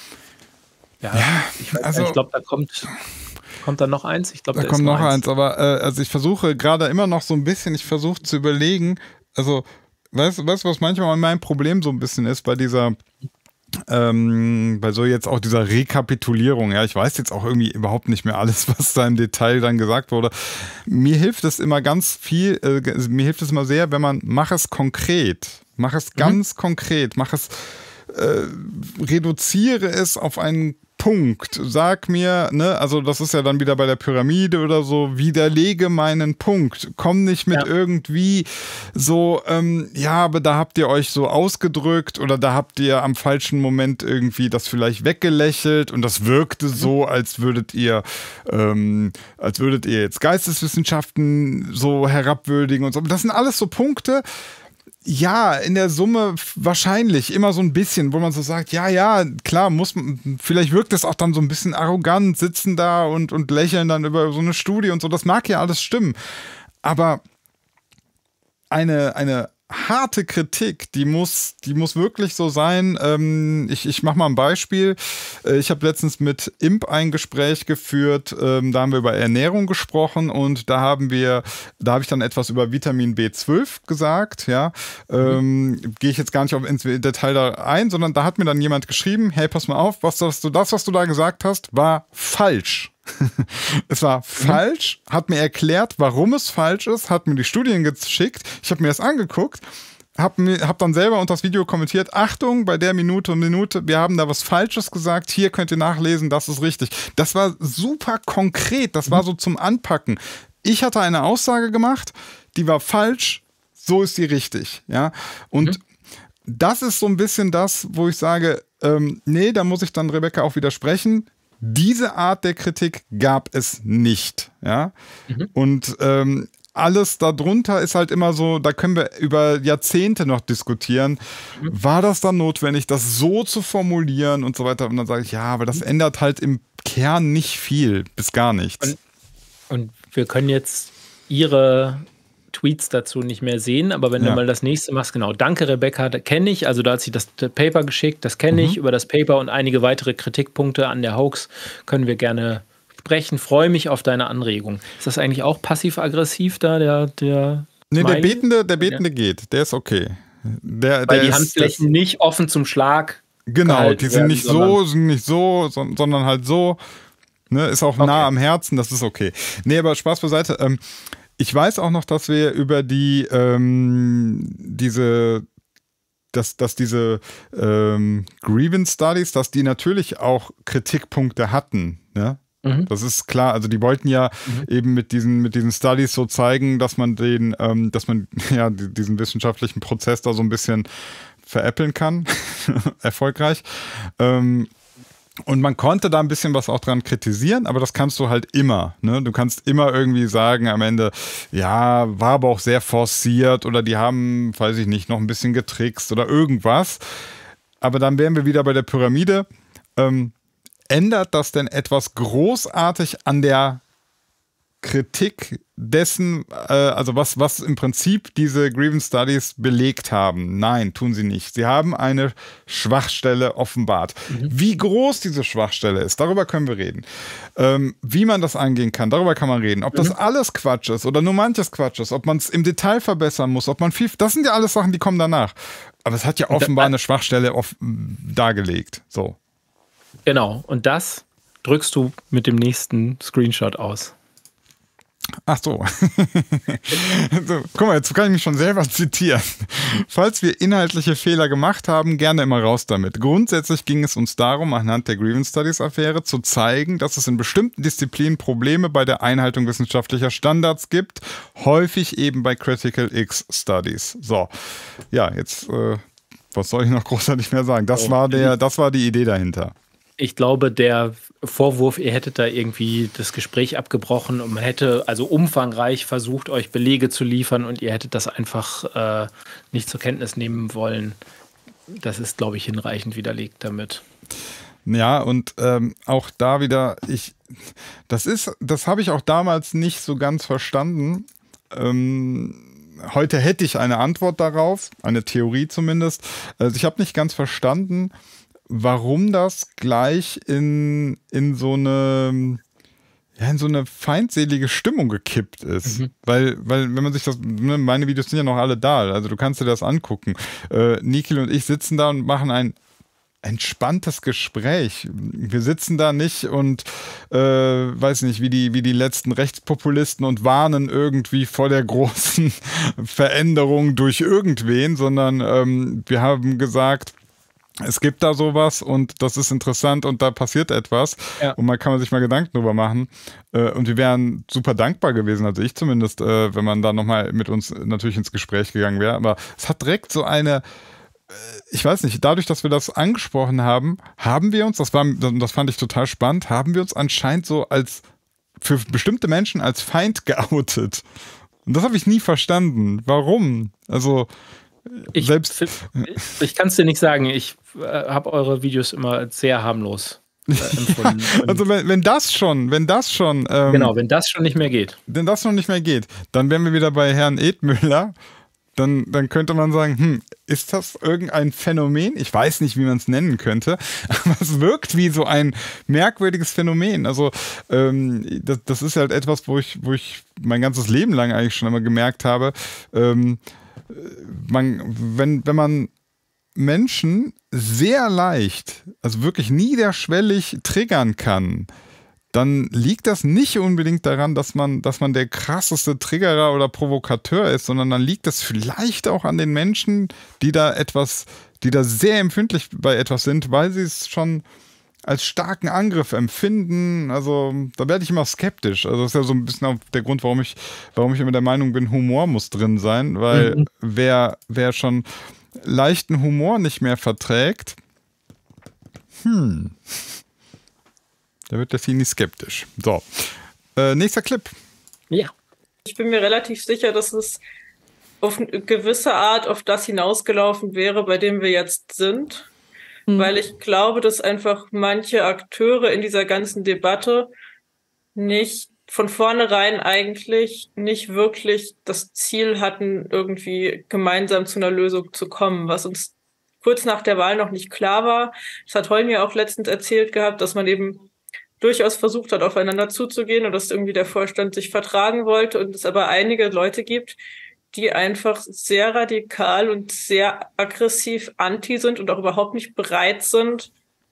ja, ja, ich, also, ich glaube, da kommt, kommt da noch eins. Ich glaube, da, da kommt ist noch eins. eins. Aber äh, also ich versuche gerade immer noch so ein bisschen, ich versuche zu überlegen, also weißt du, was manchmal mein Problem so ein bisschen ist bei dieser ähm, bei so jetzt auch dieser Rekapitulierung, ja, ich weiß jetzt auch irgendwie überhaupt nicht mehr alles, was da im Detail dann gesagt wurde. Mir hilft es immer ganz viel, äh, mir hilft es immer sehr, wenn man, mach es konkret, mach es ganz mhm. konkret, mach es, äh, reduziere es auf einen Punkt. Sag mir, ne, also das ist ja dann wieder bei der Pyramide oder so, widerlege meinen Punkt. Komm nicht mit ja. irgendwie so, ähm, ja, aber da habt ihr euch so ausgedrückt oder da habt ihr am falschen Moment irgendwie das vielleicht weggelächelt und das wirkte so, als würdet ihr, ähm, als würdet ihr jetzt Geisteswissenschaften so herabwürdigen und so. Das sind alles so Punkte. Ja, in der Summe wahrscheinlich immer so ein bisschen, wo man so sagt, ja, ja, klar, muss man, vielleicht wirkt das auch dann so ein bisschen arrogant, sitzen da und, und lächeln dann über so eine Studie und so, das mag ja alles stimmen, aber eine, eine harte Kritik, die muss, die muss wirklich so sein. Ähm, ich ich mache mal ein Beispiel. Ich habe letztens mit Imp ein Gespräch geführt. Ähm, da haben wir über Ernährung gesprochen und da haben wir, da habe ich dann etwas über Vitamin B zwölf gesagt. Ja, ähm, mhm. gehe ich jetzt gar nicht auf ins Detail da ein, sondern da hat mir dann jemand geschrieben: Hey, pass mal auf, was das, das, was du da gesagt hast, war falsch. Es war falsch, hat mir erklärt, warum es falsch ist, hat mir die Studien geschickt, ich habe mir das angeguckt, habe hab dann selber unter das Video kommentiert, Achtung, bei der Minute und Minute, wir haben da was Falsches gesagt, hier könnt ihr nachlesen, das ist richtig. Das war super konkret, das war so zum Anpacken. Ich hatte eine Aussage gemacht, die war falsch, so ist die richtig. Ja? Und mhm. das ist so ein bisschen das, wo ich sage, ähm, nee, da muss ich dann Rebecca auch widersprechen. Diese Art der Kritik gab es nicht, ja. Mhm. Und ähm, alles darunter ist halt immer so, da können wir über Jahrzehnte noch diskutieren. Mhm. War das dann notwendig, das so zu formulieren und so weiter? Und dann sage ich, ja, aber das ändert halt im Kern nicht viel, bis gar nichts. Und, und wir können jetzt Ihre Tweets dazu nicht mehr sehen, aber wenn ja. du mal das nächste machst, genau, danke Rebecca, da kenne ich, also da hat sie das Paper geschickt, das kenne mhm. ich, über das Paper und einige weitere Kritikpunkte an der Hoax können wir gerne sprechen, freue mich auf deine Anregung. Ist das eigentlich auch passiv-aggressiv da, der, der Nee, der Betende, der Betende ja. geht, der ist okay. Der, Weil der die ist, Handflächen nicht offen zum Schlag Genau, die sind werden, nicht so, sind nicht so, sondern halt so, ne, ist auch okay. nah am Herzen, das ist okay. Nee, aber Spaß beiseite, ähm, ich weiß auch noch, dass wir über die, ähm, diese, dass, dass diese ähm, Grievance Studies, dass die natürlich auch Kritikpunkte hatten, ja. Mhm. Das ist klar, also die wollten ja mhm. eben mit diesen, mit diesen Studies so zeigen, dass man den, ähm, dass man ja diesen wissenschaftlichen Prozess da so ein bisschen veräppeln kann, erfolgreich. Ähm, Und man konnte da ein bisschen was auch dran kritisieren, aber das kannst du halt immer. Ne? Du kannst immer irgendwie sagen am Ende, ja, war aber auch sehr forciert oder die haben, weiß ich nicht, noch ein bisschen getrickst oder irgendwas. Aber dann wären wir wieder bei der Pyramide. Ähm, ändert das denn etwas großartig an der Kritik dessen, äh, also was, was im Prinzip diese Grievance Studies belegt haben? Nein, tun sie nicht. Sie haben eine Schwachstelle offenbart. Mhm. Wie groß diese Schwachstelle ist, darüber können wir reden. Ähm, wie man das angehen kann, darüber kann man reden. Ob mhm. das alles Quatsch ist oder nur manches Quatsch ist, ob man es im Detail verbessern muss, ob man viel, das sind ja alles Sachen, die kommen danach. Aber es hat ja offenbar eine Schwachstelle off- dargelegt. So. Genau, und das drückst du mit dem nächsten Screenshot aus. Ach so. so. Guck mal, jetzt kann ich mich schon selber zitieren. Falls wir inhaltliche Fehler gemacht haben, gerne immer raus damit. Grundsätzlich ging es uns darum, anhand der Grievance Studies Affäre zu zeigen, dass es in bestimmten Disziplinen Probleme bei der Einhaltung wissenschaftlicher Standards gibt, häufig eben bei Critical X Studies. So, ja, jetzt, äh, was soll ich noch großartig mehr sagen? Das war der, das war die Idee dahinter. Ich glaube, der Vorwurf, ihr hättet da irgendwie das Gespräch abgebrochen und man hätte also umfangreich versucht, euch Belege zu liefern und ihr hättet das einfach äh, nicht zur Kenntnis nehmen wollen. Das ist, glaube ich, hinreichend widerlegt damit. Ja, und ähm, auch da wieder, ich, das ist, das habe ich auch damals nicht so ganz verstanden. Ähm, heute hätte ich eine Antwort darauf, eine Theorie zumindest. Also ich habe nicht ganz verstanden, warum das gleich in, in so eine, ja, in so eine feindselige Stimmung gekippt ist. Mhm. Weil, weil, wenn man sich das, ne, meine Videos sind ja noch alle da, also du kannst dir das angucken. Äh, Nikhil und ich sitzen da und machen ein entspanntes Gespräch. Wir sitzen da nicht und äh, weiß nicht, wie die, wie die letzten Rechtspopulisten und warnen irgendwie vor der großen Veränderung durch irgendwen, sondern ähm, wir haben gesagt, es gibt da sowas und das ist interessant und da passiert etwas ja. und man kann sich mal Gedanken drüber machen äh, und wir wären super dankbar gewesen, also ich zumindest, äh, wenn man da nochmal mit uns natürlich ins Gespräch gegangen wäre, aber es hat direkt so eine, ich weiß nicht, dadurch, dass wir das angesprochen haben, haben wir uns, das war, das fand ich total spannend, haben wir uns anscheinend so als, für bestimmte Menschen als Feind geoutet. Und das habe ich nie verstanden. Warum? Also, ich, selbst... Ich kann es dir nicht sagen. Ich äh, habe eure Videos immer sehr harmlos äh, empfunden. Also, wenn, wenn das schon, wenn das schon... Ähm, genau, wenn das schon nicht mehr geht. Wenn das schon nicht mehr geht, dann wären wir wieder bei Herrn Edmüller. Dann, dann könnte man sagen, hm, ist das irgendein Phänomen? Ich weiß nicht, wie man es nennen könnte, aber es wirkt wie so ein merkwürdiges Phänomen. Also ähm, das, das ist halt etwas, wo ich, wo ich mein ganzes Leben lang eigentlich schon immer gemerkt habe, ähm, man, wenn, wenn man Menschen sehr leicht, also wirklich niederschwellig triggern kann, dann liegt das nicht unbedingt daran, dass man, dass man der krasseste Triggerer oder Provokateur ist, sondern dann liegt das vielleicht auch an den Menschen, die da etwas, die da sehr empfindlich bei etwas sind, weil sie es schon als starken Angriff empfinden. Also da werde ich immer skeptisch. Also das ist ja so ein bisschen auch der Grund, warum ich, warum ich immer der Meinung bin, Humor muss drin sein, weil mhm. wer, wer schon leichten Humor nicht mehr verträgt, hm... Da wird der Fini skeptisch. So, äh, nächster Clip. Ja. Ich bin mir relativ sicher, dass es auf eine gewisse Art auf das hinausgelaufen wäre, bei dem wir jetzt sind. Mhm. Weil ich glaube, dass einfach manche Akteure in dieser ganzen Debatte nicht von vornherein eigentlich nicht wirklich das Ziel hatten, irgendwie gemeinsam zu einer Lösung zu kommen, was uns kurz nach der Wahl noch nicht klar war. Das hat Holm ja auch letztens erzählt gehabt, dass man eben durchaus versucht hat, aufeinander zuzugehen und dass irgendwie der Vorstand sich vertragen wollte und es aber einige Leute gibt, die einfach sehr radikal und sehr aggressiv anti sind und auch überhaupt nicht bereit sind,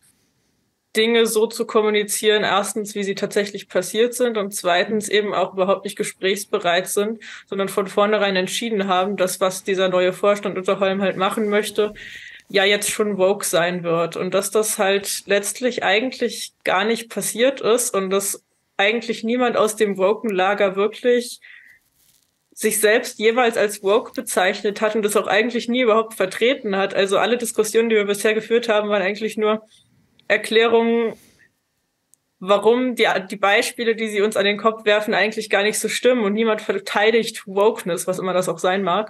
Dinge so zu kommunizieren, erstens, wie sie tatsächlich passiert sind und zweitens eben auch überhaupt nicht gesprächsbereit sind, sondern von vornherein entschieden haben, dass was dieser neue Vorstand unter Holm halt machen möchte, ja jetzt schon woke sein wird und dass das halt letztlich eigentlich gar nicht passiert ist und dass eigentlich niemand aus dem woken Lager wirklich sich selbst jeweils als woke bezeichnet hat und das auch eigentlich nie überhaupt vertreten hat. Also alle Diskussionen, die wir bisher geführt haben, waren eigentlich nur Erklärungen, warum die, die Beispiele, die sie uns an den Kopf werfen, eigentlich gar nicht so stimmen und niemand verteidigt Wokeness, was immer das auch sein mag.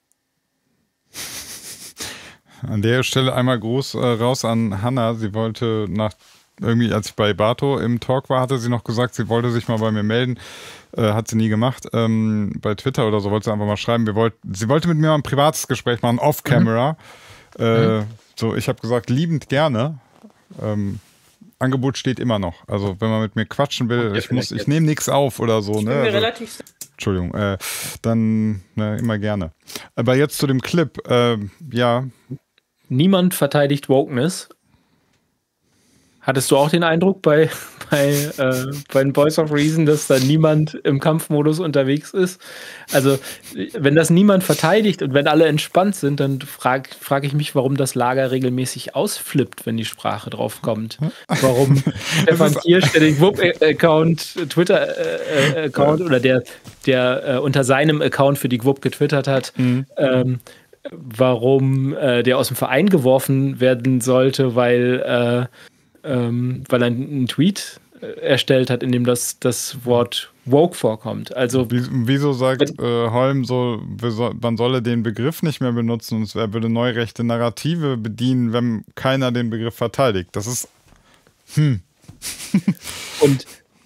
An der Stelle einmal Gruß äh, raus an Hannah. Sie wollte nach, irgendwie als ich bei Bato im Talk war, hatte sie noch gesagt, sie wollte sich mal bei mir melden. Äh, hat sie nie gemacht. Ähm, bei Twitter oder so wollte sie einfach mal schreiben. Wir wollt, sie wollte mit mir mal ein privates Gespräch machen, off-camera. Mhm. Äh, mhm. So, ich habe gesagt, liebend gerne. Ähm, Angebot steht immer noch. Also wenn man mit mir quatschen will, ich muss, ich nehme nichts auf oder so. Ich ne? bin mir Also, relativ Entschuldigung, äh, dann ne, immer gerne. Aber jetzt zu dem Clip. Äh, ja. Niemand verteidigt Wokeness. Hattest du auch den Eindruck bei, bei, äh, bei den Voice of Reason, dass da niemand im Kampfmodus unterwegs ist? Also, wenn das niemand verteidigt und wenn alle entspannt sind, dann frage frag ich mich, warum das Lager regelmäßig ausflippt, wenn die Sprache drauf kommt. Warum Stefan Kirsch, der den W U P-Account, Twitter-Account äh, oder der, der äh, unter seinem Account für die W U P getwittert hat, mhm. ähm, warum äh, der aus dem Verein geworfen werden sollte, weil äh, Ähm, weil er einen Tweet äh, erstellt hat, in dem das, das Wort woke vorkommt. Also wieso sagt äh, Holm so, man solle den Begriff nicht mehr benutzen und er würde neurechte Narrative bedienen, wenn keiner den Begriff verteidigt? Das ist hm. Und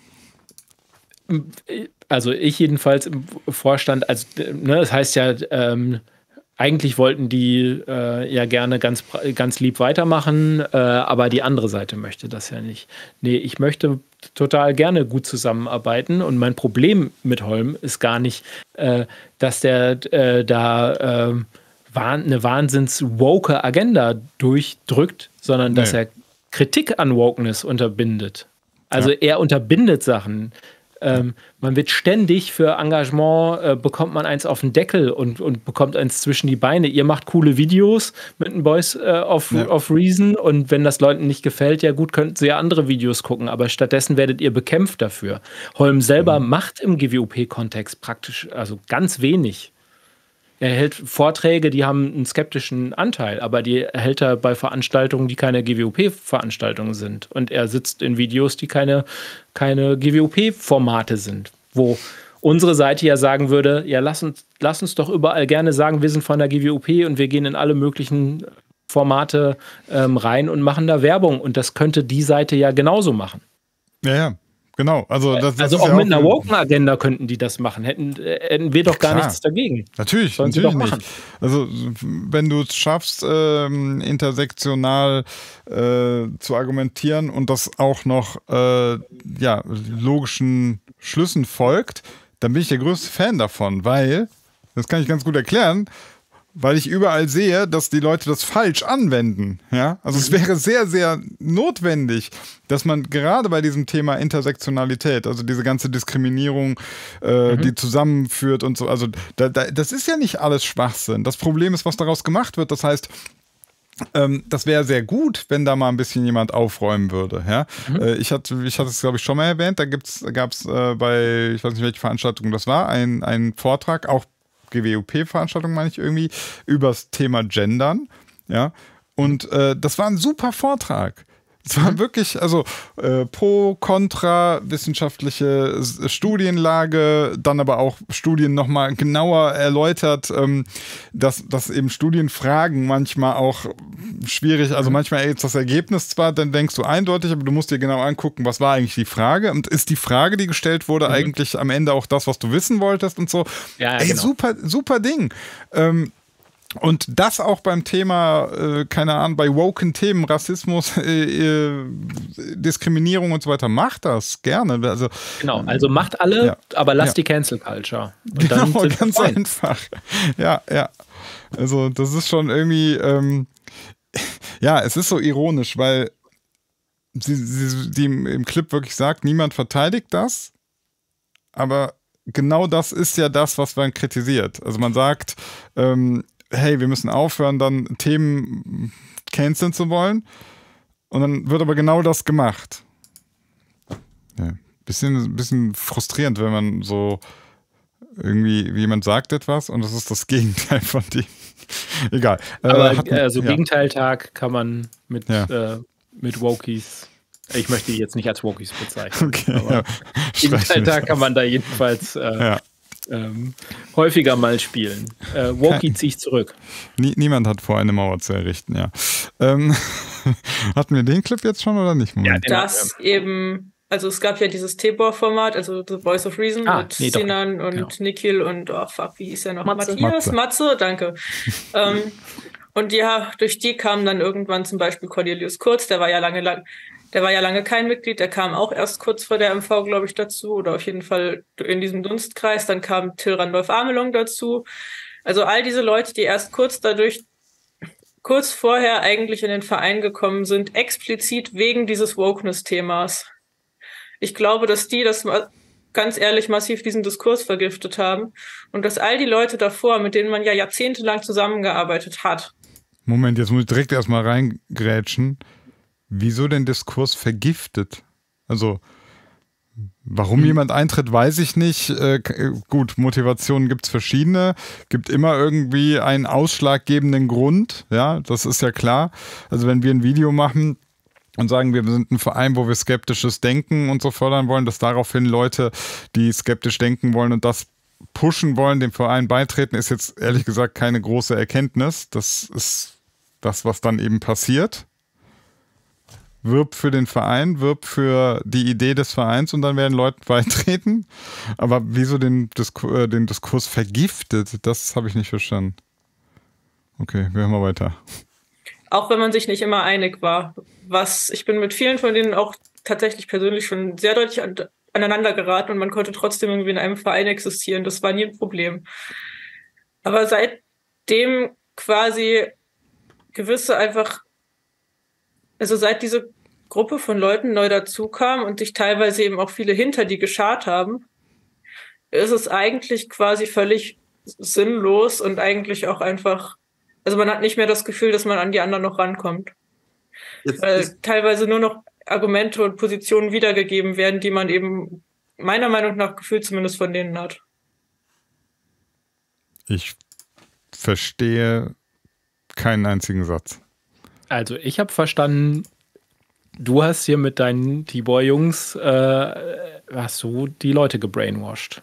also ich jedenfalls im Vorstand, also ne, das heißt ja, ähm, eigentlich wollten die äh, ja gerne ganz, ganz lieb weitermachen, äh, aber die andere Seite möchte das ja nicht. Nee, ich möchte total gerne gut zusammenarbeiten und mein Problem mit Holm ist gar nicht, äh, dass der äh, da äh, eine wahnsinns-woke Agenda durchdrückt, sondern dass nee. er Kritik an Wokeness unterbindet. Also ja. er unterbindet Sachen. Ähm, man wird ständig für Engagement, äh, bekommt man eins auf den Deckel und, und bekommt eins zwischen die Beine. Ihr macht coole Videos mit den Boys äh, of, ja. of Reason und wenn das Leuten nicht gefällt, ja gut, könnten sie ja andere Videos gucken, aber stattdessen werdet ihr bekämpft dafür. Holm selber mhm. macht im G W U P-Kontext praktisch, also ganz wenig. Er hält Vorträge, die haben einen skeptischen Anteil, aber die hält er bei Veranstaltungen, die keine G W U P-Veranstaltungen sind. Und er sitzt in Videos, die keine, keine G W U P-Formate sind, wo unsere Seite ja sagen würde, ja, lass uns, lass uns doch überall gerne sagen, wir sind von der G W U P und wir gehen in alle möglichen Formate ähm, rein und machen da Werbung. Und das könnte die Seite ja genauso machen. Ja, ja. Genau, also das, das also ist auch ja mit auch einer Woken-Agenda könnten die das machen. Hätten, hätten wir doch gar klar. nichts dagegen. Natürlich, Sollen natürlich sie doch nicht. machen. Also wenn du es schaffst, ähm, intersektional äh, zu argumentieren und das auch noch äh, ja, logischen Schlüssen folgt, dann bin ich der größte Fan davon, weil, das kann ich ganz gut erklären, weil ich überall sehe, dass die Leute das falsch anwenden. Ja? Also es wäre sehr, sehr notwendig, dass man gerade bei diesem Thema Intersektionalität, also diese ganze Diskriminierung, äh, mhm. die zusammenführt und so, also da, da, das ist ja nicht alles Schwachsinn. Das Problem ist, was daraus gemacht wird. Das heißt, ähm, das wäre sehr gut, wenn da mal ein bisschen jemand aufräumen würde. Ja? Mhm. Äh, ich hatte, ich hatte es, glaube ich, schon mal erwähnt, da gab es äh, bei, ich weiß nicht, welche Veranstaltung das war, einen Vortrag, auch G W U P-Veranstaltung, meine ich irgendwie, über das Thema Gendern. Ja? Und äh, das war ein super Vortrag. Es war mhm. wirklich, also äh, pro, kontra, wissenschaftliche Studienlage, dann aber auch Studien nochmal genauer erläutert, ähm, dass, dass eben Studienfragen manchmal auch schwierig, also manchmal jetzt das Ergebnis zwar, dann denkst du eindeutig, aber du musst dir genau angucken, was war eigentlich die Frage und ist die Frage, die gestellt wurde, mhm. eigentlich am Ende auch das, was du wissen wolltest und so. Ja, ja, Ey, genau. super, super Ding. Ähm, Und das auch beim Thema, äh, keine Ahnung, bei woken Themen, Rassismus, äh, äh, Diskriminierung und so weiter, macht das gerne. Also, genau, also macht alle, ja. aber lasst ja. die Cancel Culture. Und genau, dann ganz einfach. Ja, ja. Also das ist schon irgendwie, ähm, ja, es ist so ironisch, weil sie, sie, die im Clip wirklich sagt, niemand verteidigt das, aber genau das ist ja das, was man kritisiert. Also man sagt, ähm, hey, wir müssen aufhören, dann Themen canceln zu wollen. Und dann wird aber genau das gemacht. Ja, bisschen, bisschen frustrierend, wenn man so irgendwie, jemand sagt etwas und das ist das Gegenteil von dem. Egal. Aber äh, hat, also ja. Gegenteiltag kann man mit, ja. äh, mit Wokies, ich möchte die jetzt nicht als Wokies bezeichnen, okay, aber ja. Gegenteiltag kann man da jedenfalls äh, ja. Ähm, häufiger mal spielen. Äh, Woki ziehe ich zurück. Nie, niemand hat vor, eine Mauer zu errichten, ja. Ähm, hatten wir den Clip jetzt schon oder nicht? Moment. Ja, das ja. eben, also es gab ja dieses T-Bor-Format, also The Voice of Reason ah, mit nee, Sinan und genau. Nikhil und, oh fuck, wie hieß er noch? Matze. Matthias? Matze, Matze danke. ähm, und ja, durch die kam dann irgendwann zum Beispiel Cornelius Kurz, der war ja lange, lang, der war ja lange kein Mitglied, der kam auch erst kurz vor der M V, glaube ich, dazu, oder auf jeden Fall in diesem Dunstkreis. Dann kam Till Randolph Amelung dazu. Also all diese Leute, die erst kurz dadurch, kurz vorher eigentlich in den Verein gekommen sind, explizit wegen dieses Wokeness-Themas. Ich glaube, dass die das ganz ehrlich massiv diesen Diskurs vergiftet haben und dass all die Leute davor, mit denen man ja jahrzehntelang zusammengearbeitet hat. Moment, jetzt muss ich direkt erstmal reingrätschen. Wieso den Diskurs vergiftet? Also, warum hm. jemand eintritt, weiß ich nicht. Äh, gut, Motivationen gibt es verschiedene. Gibt immer irgendwie einen ausschlaggebenden Grund. Ja, das ist ja klar. Also, wenn wir ein Video machen und sagen, wir sind ein Verein, wo wir skeptisches Denken und so fördern wollen, dass daraufhin Leute, die skeptisch denken wollen und das pushen wollen, dem Verein beitreten, ist jetzt ehrlich gesagt keine große Erkenntnis. Das ist das, was dann eben passiert. Wirb für den Verein, wirb für die Idee des Vereins und dann werden Leute beitreten. Aber wieso den, Disku äh, den Diskurs vergiftet, das habe ich nicht verstanden. Okay, wir hören mal weiter. Auch wenn man sich nicht immer einig war. Was, ich bin mit vielen von denen auch tatsächlich persönlich schon sehr deutlich an, aneinander geraten und man konnte trotzdem irgendwie in einem Verein existieren. Das war nie ein Problem. Aber seitdem quasi gewisse einfach, also seit diese Gruppe von Leuten neu dazu kam und sich teilweise eben auch viele hinter die geschart haben, ist es eigentlich quasi völlig sinnlos und eigentlich auch einfach, also man hat nicht mehr das Gefühl, dass man an die anderen noch rankommt. Jetzt Weil teilweise nur noch Argumente und Positionen wiedergegeben werden, die man eben meiner Meinung nach gefühlt zumindest von denen hat. Ich verstehe keinen einzigen Satz. Also ich habe verstanden, du hast hier mit deinen T-Boy-Jungs äh, hast du die Leute gebrainwashed.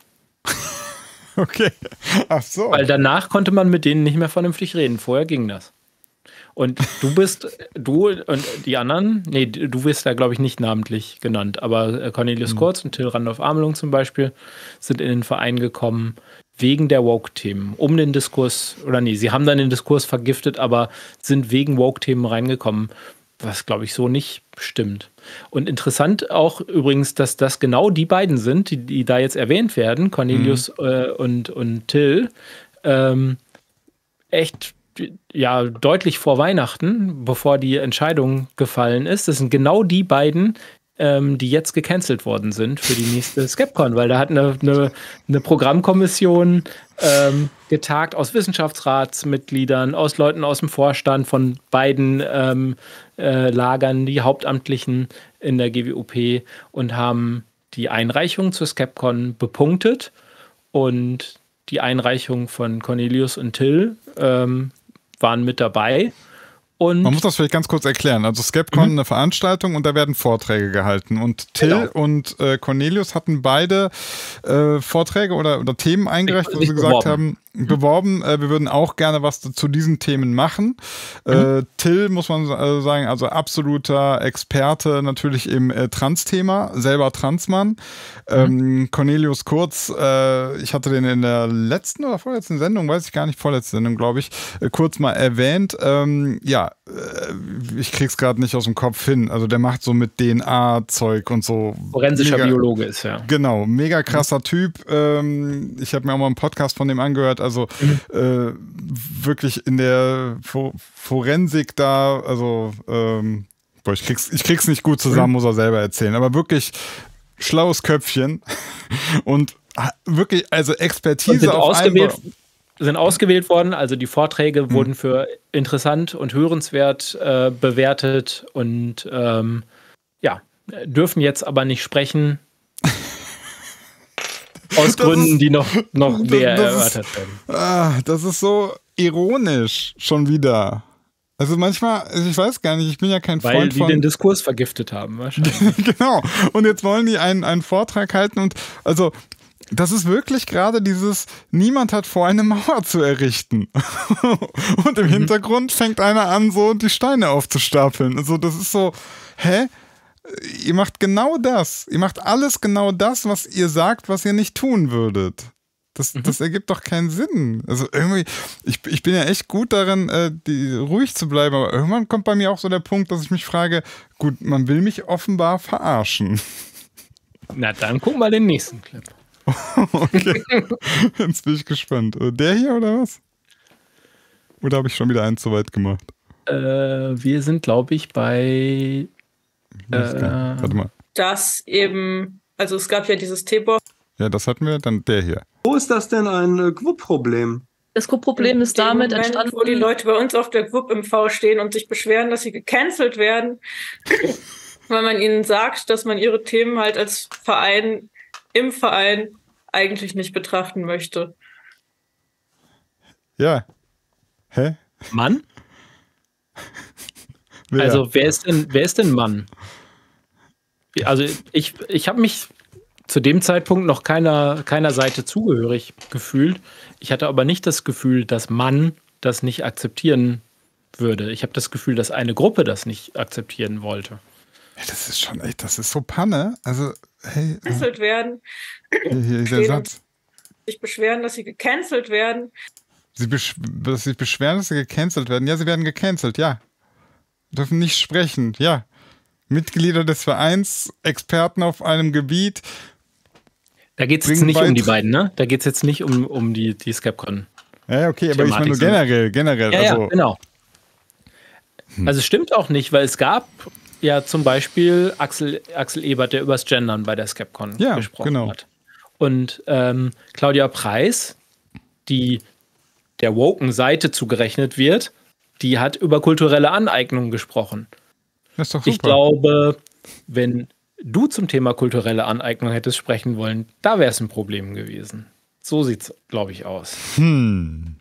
Okay, ach so. Weil danach konnte man mit denen nicht mehr vernünftig reden. Vorher ging das. Und du bist, du und die anderen, nee, du wirst da, glaube ich, nicht namentlich genannt, aber Cornelius mhm. Kurz und Till Randolph-Amelung zum Beispiel sind in den Verein gekommen wegen der Woke-Themen, um den Diskurs, oder nee, sie haben dann den Diskurs vergiftet, aber sind wegen Woke-Themen reingekommen, was, glaube ich, so nicht stimmt. Und interessant auch übrigens, dass das genau die beiden sind, die, die da jetzt erwähnt werden, Cornelius mhm. äh, und, und Till, ähm, echt ja, deutlich vor Weihnachten, bevor die Entscheidung gefallen ist. Das sind genau die beiden, ähm, die jetzt gecancelt worden sind für die nächste SkepCon, weil da hat eine, eine, eine Programmkommission ähm, getagt aus Wissenschaftsratsmitgliedern, aus Leuten aus dem Vorstand von beiden ähm, äh, Lagern, die Hauptamtlichen in der G W U P, und haben die Einreichung zur SkepCon bepunktet und die Einreichung von Cornelius und Till ähm, waren mit dabei. Und man muss das vielleicht ganz kurz erklären. Also SkepCon, mhm. eine Veranstaltung, und da werden Vorträge gehalten. Und Till genau. und äh, Cornelius hatten beide äh, Vorträge oder, oder Themen eingereicht, wo sie gesagt beworben. haben, beworben, äh, wir würden auch gerne was zu diesen Themen machen. Mhm. Äh, Till, muss man äh, sagen, also absoluter Experte natürlich im äh, Trans-Thema, selber Transmann. Mhm. Ähm, Cornelius Kurz, äh, ich hatte den in der letzten oder vorletzten Sendung, weiß ich gar nicht, vorletzte Sendung, glaube ich, äh, kurz mal erwähnt. Ähm, ja, äh, ich krieg's gerade nicht aus dem Kopf hin. Also der macht so mit D N A-Zeug und so. Forensischer mega, Biologe ist, ja. Genau, mega krasser mhm. Typ. Ähm, ich habe mir auch mal einen Podcast von dem angehört. Also mhm. äh, wirklich in der For- Forensik da, also ähm, boah, ich krieg's, ich krieg's nicht gut zusammen, mhm. muss er selber erzählen. Aber wirklich schlaues Köpfchen und wirklich, also Expertise auf ausgewählt. Einbau. Sind ausgewählt worden, also die Vorträge mhm. wurden für interessant und hörenswert äh, bewertet und ähm, ja, dürfen jetzt aber nicht sprechen. Aus das Gründen, ist, die noch, noch mehr erörtert werden. Ah, das ist so ironisch schon wieder. Also manchmal, ich weiß gar nicht, ich bin ja kein Weil Freund die von... den Diskurs vergiftet haben wahrscheinlich. Genau, und jetzt wollen die einen, einen Vortrag halten und also... Das ist wirklich gerade dieses, niemand hat vor, eine Mauer zu errichten. Und im mhm. Hintergrund fängt einer an, so die Steine aufzustapeln. Also das ist so, hä? Ihr macht genau das. Ihr macht alles genau das, was ihr sagt, was ihr nicht tun würdet. Das, mhm. das ergibt doch keinen Sinn. Also irgendwie, ich, ich bin ja echt gut darin, äh, die, ruhig zu bleiben, aber irgendwann kommt bei mir auch so der Punkt, dass ich mich frage, gut, man will mich offenbar verarschen. Na dann guck mal den nächsten Clip. Okay, jetzt bin ich gespannt. Der hier oder was? Oder habe ich schon wieder einen zu weit gemacht? Äh, wir sind, glaube ich, bei... Ich äh, Warte mal. Das eben, also es gab ja dieses T-Boy. Ja, das hatten wir, dann der hier. Wo ist das denn ein äh, G W U-Problem? Das G W U-Problem ist damit Moment, entstanden... wo die Leute bei uns auf der G W U P im V stehen und sich beschweren, dass sie gecancelt werden, weil man ihnen sagt, dass man ihre Themen halt als Verein, im Verein eigentlich nicht betrachten möchte. Ja. Hä? Mann? Wer? Also wer ist denn, wer ist denn Mann? Also ich, ich habe mich zu dem Zeitpunkt noch keiner, keiner Seite zugehörig gefühlt. Ich hatte aber nicht das Gefühl, dass Mann das nicht akzeptieren würde. Ich habe das Gefühl, dass eine Gruppe das nicht akzeptieren wollte. Hey, das ist schon echt, das ist so Panne. Also, hey. Gecancelt werden. Hier, hier der Satz. Sich beschweren, dass sie gecancelt werden. Sie besch- dass sich beschweren, dass sie gecancelt werden. Ja, sie werden gecancelt, ja. Dürfen nicht sprechen, ja. Mitglieder des Vereins, Experten auf einem Gebiet. Da geht es jetzt nicht um die beiden, ne? Da geht es jetzt nicht um, um die, die SkepCon. Ja, okay, aber ich meine nur generell, generell. Ja, also, ja, genau. Hm. Also es stimmt auch nicht, weil es gab ja zum Beispiel Axel, Axel Ebert, der übers Gendern bei der Skepcon ja, gesprochen genau. hat. Und ähm, Claudia Preiss, die der woken Seite zugerechnet wird, die hat über kulturelle Aneignung gesprochen. Das ist doch super. Ich glaube, wenn du zum Thema kulturelle Aneignung hättest sprechen wollen, da wäre es ein Problem gewesen. So sieht es, glaube ich, aus. Hm.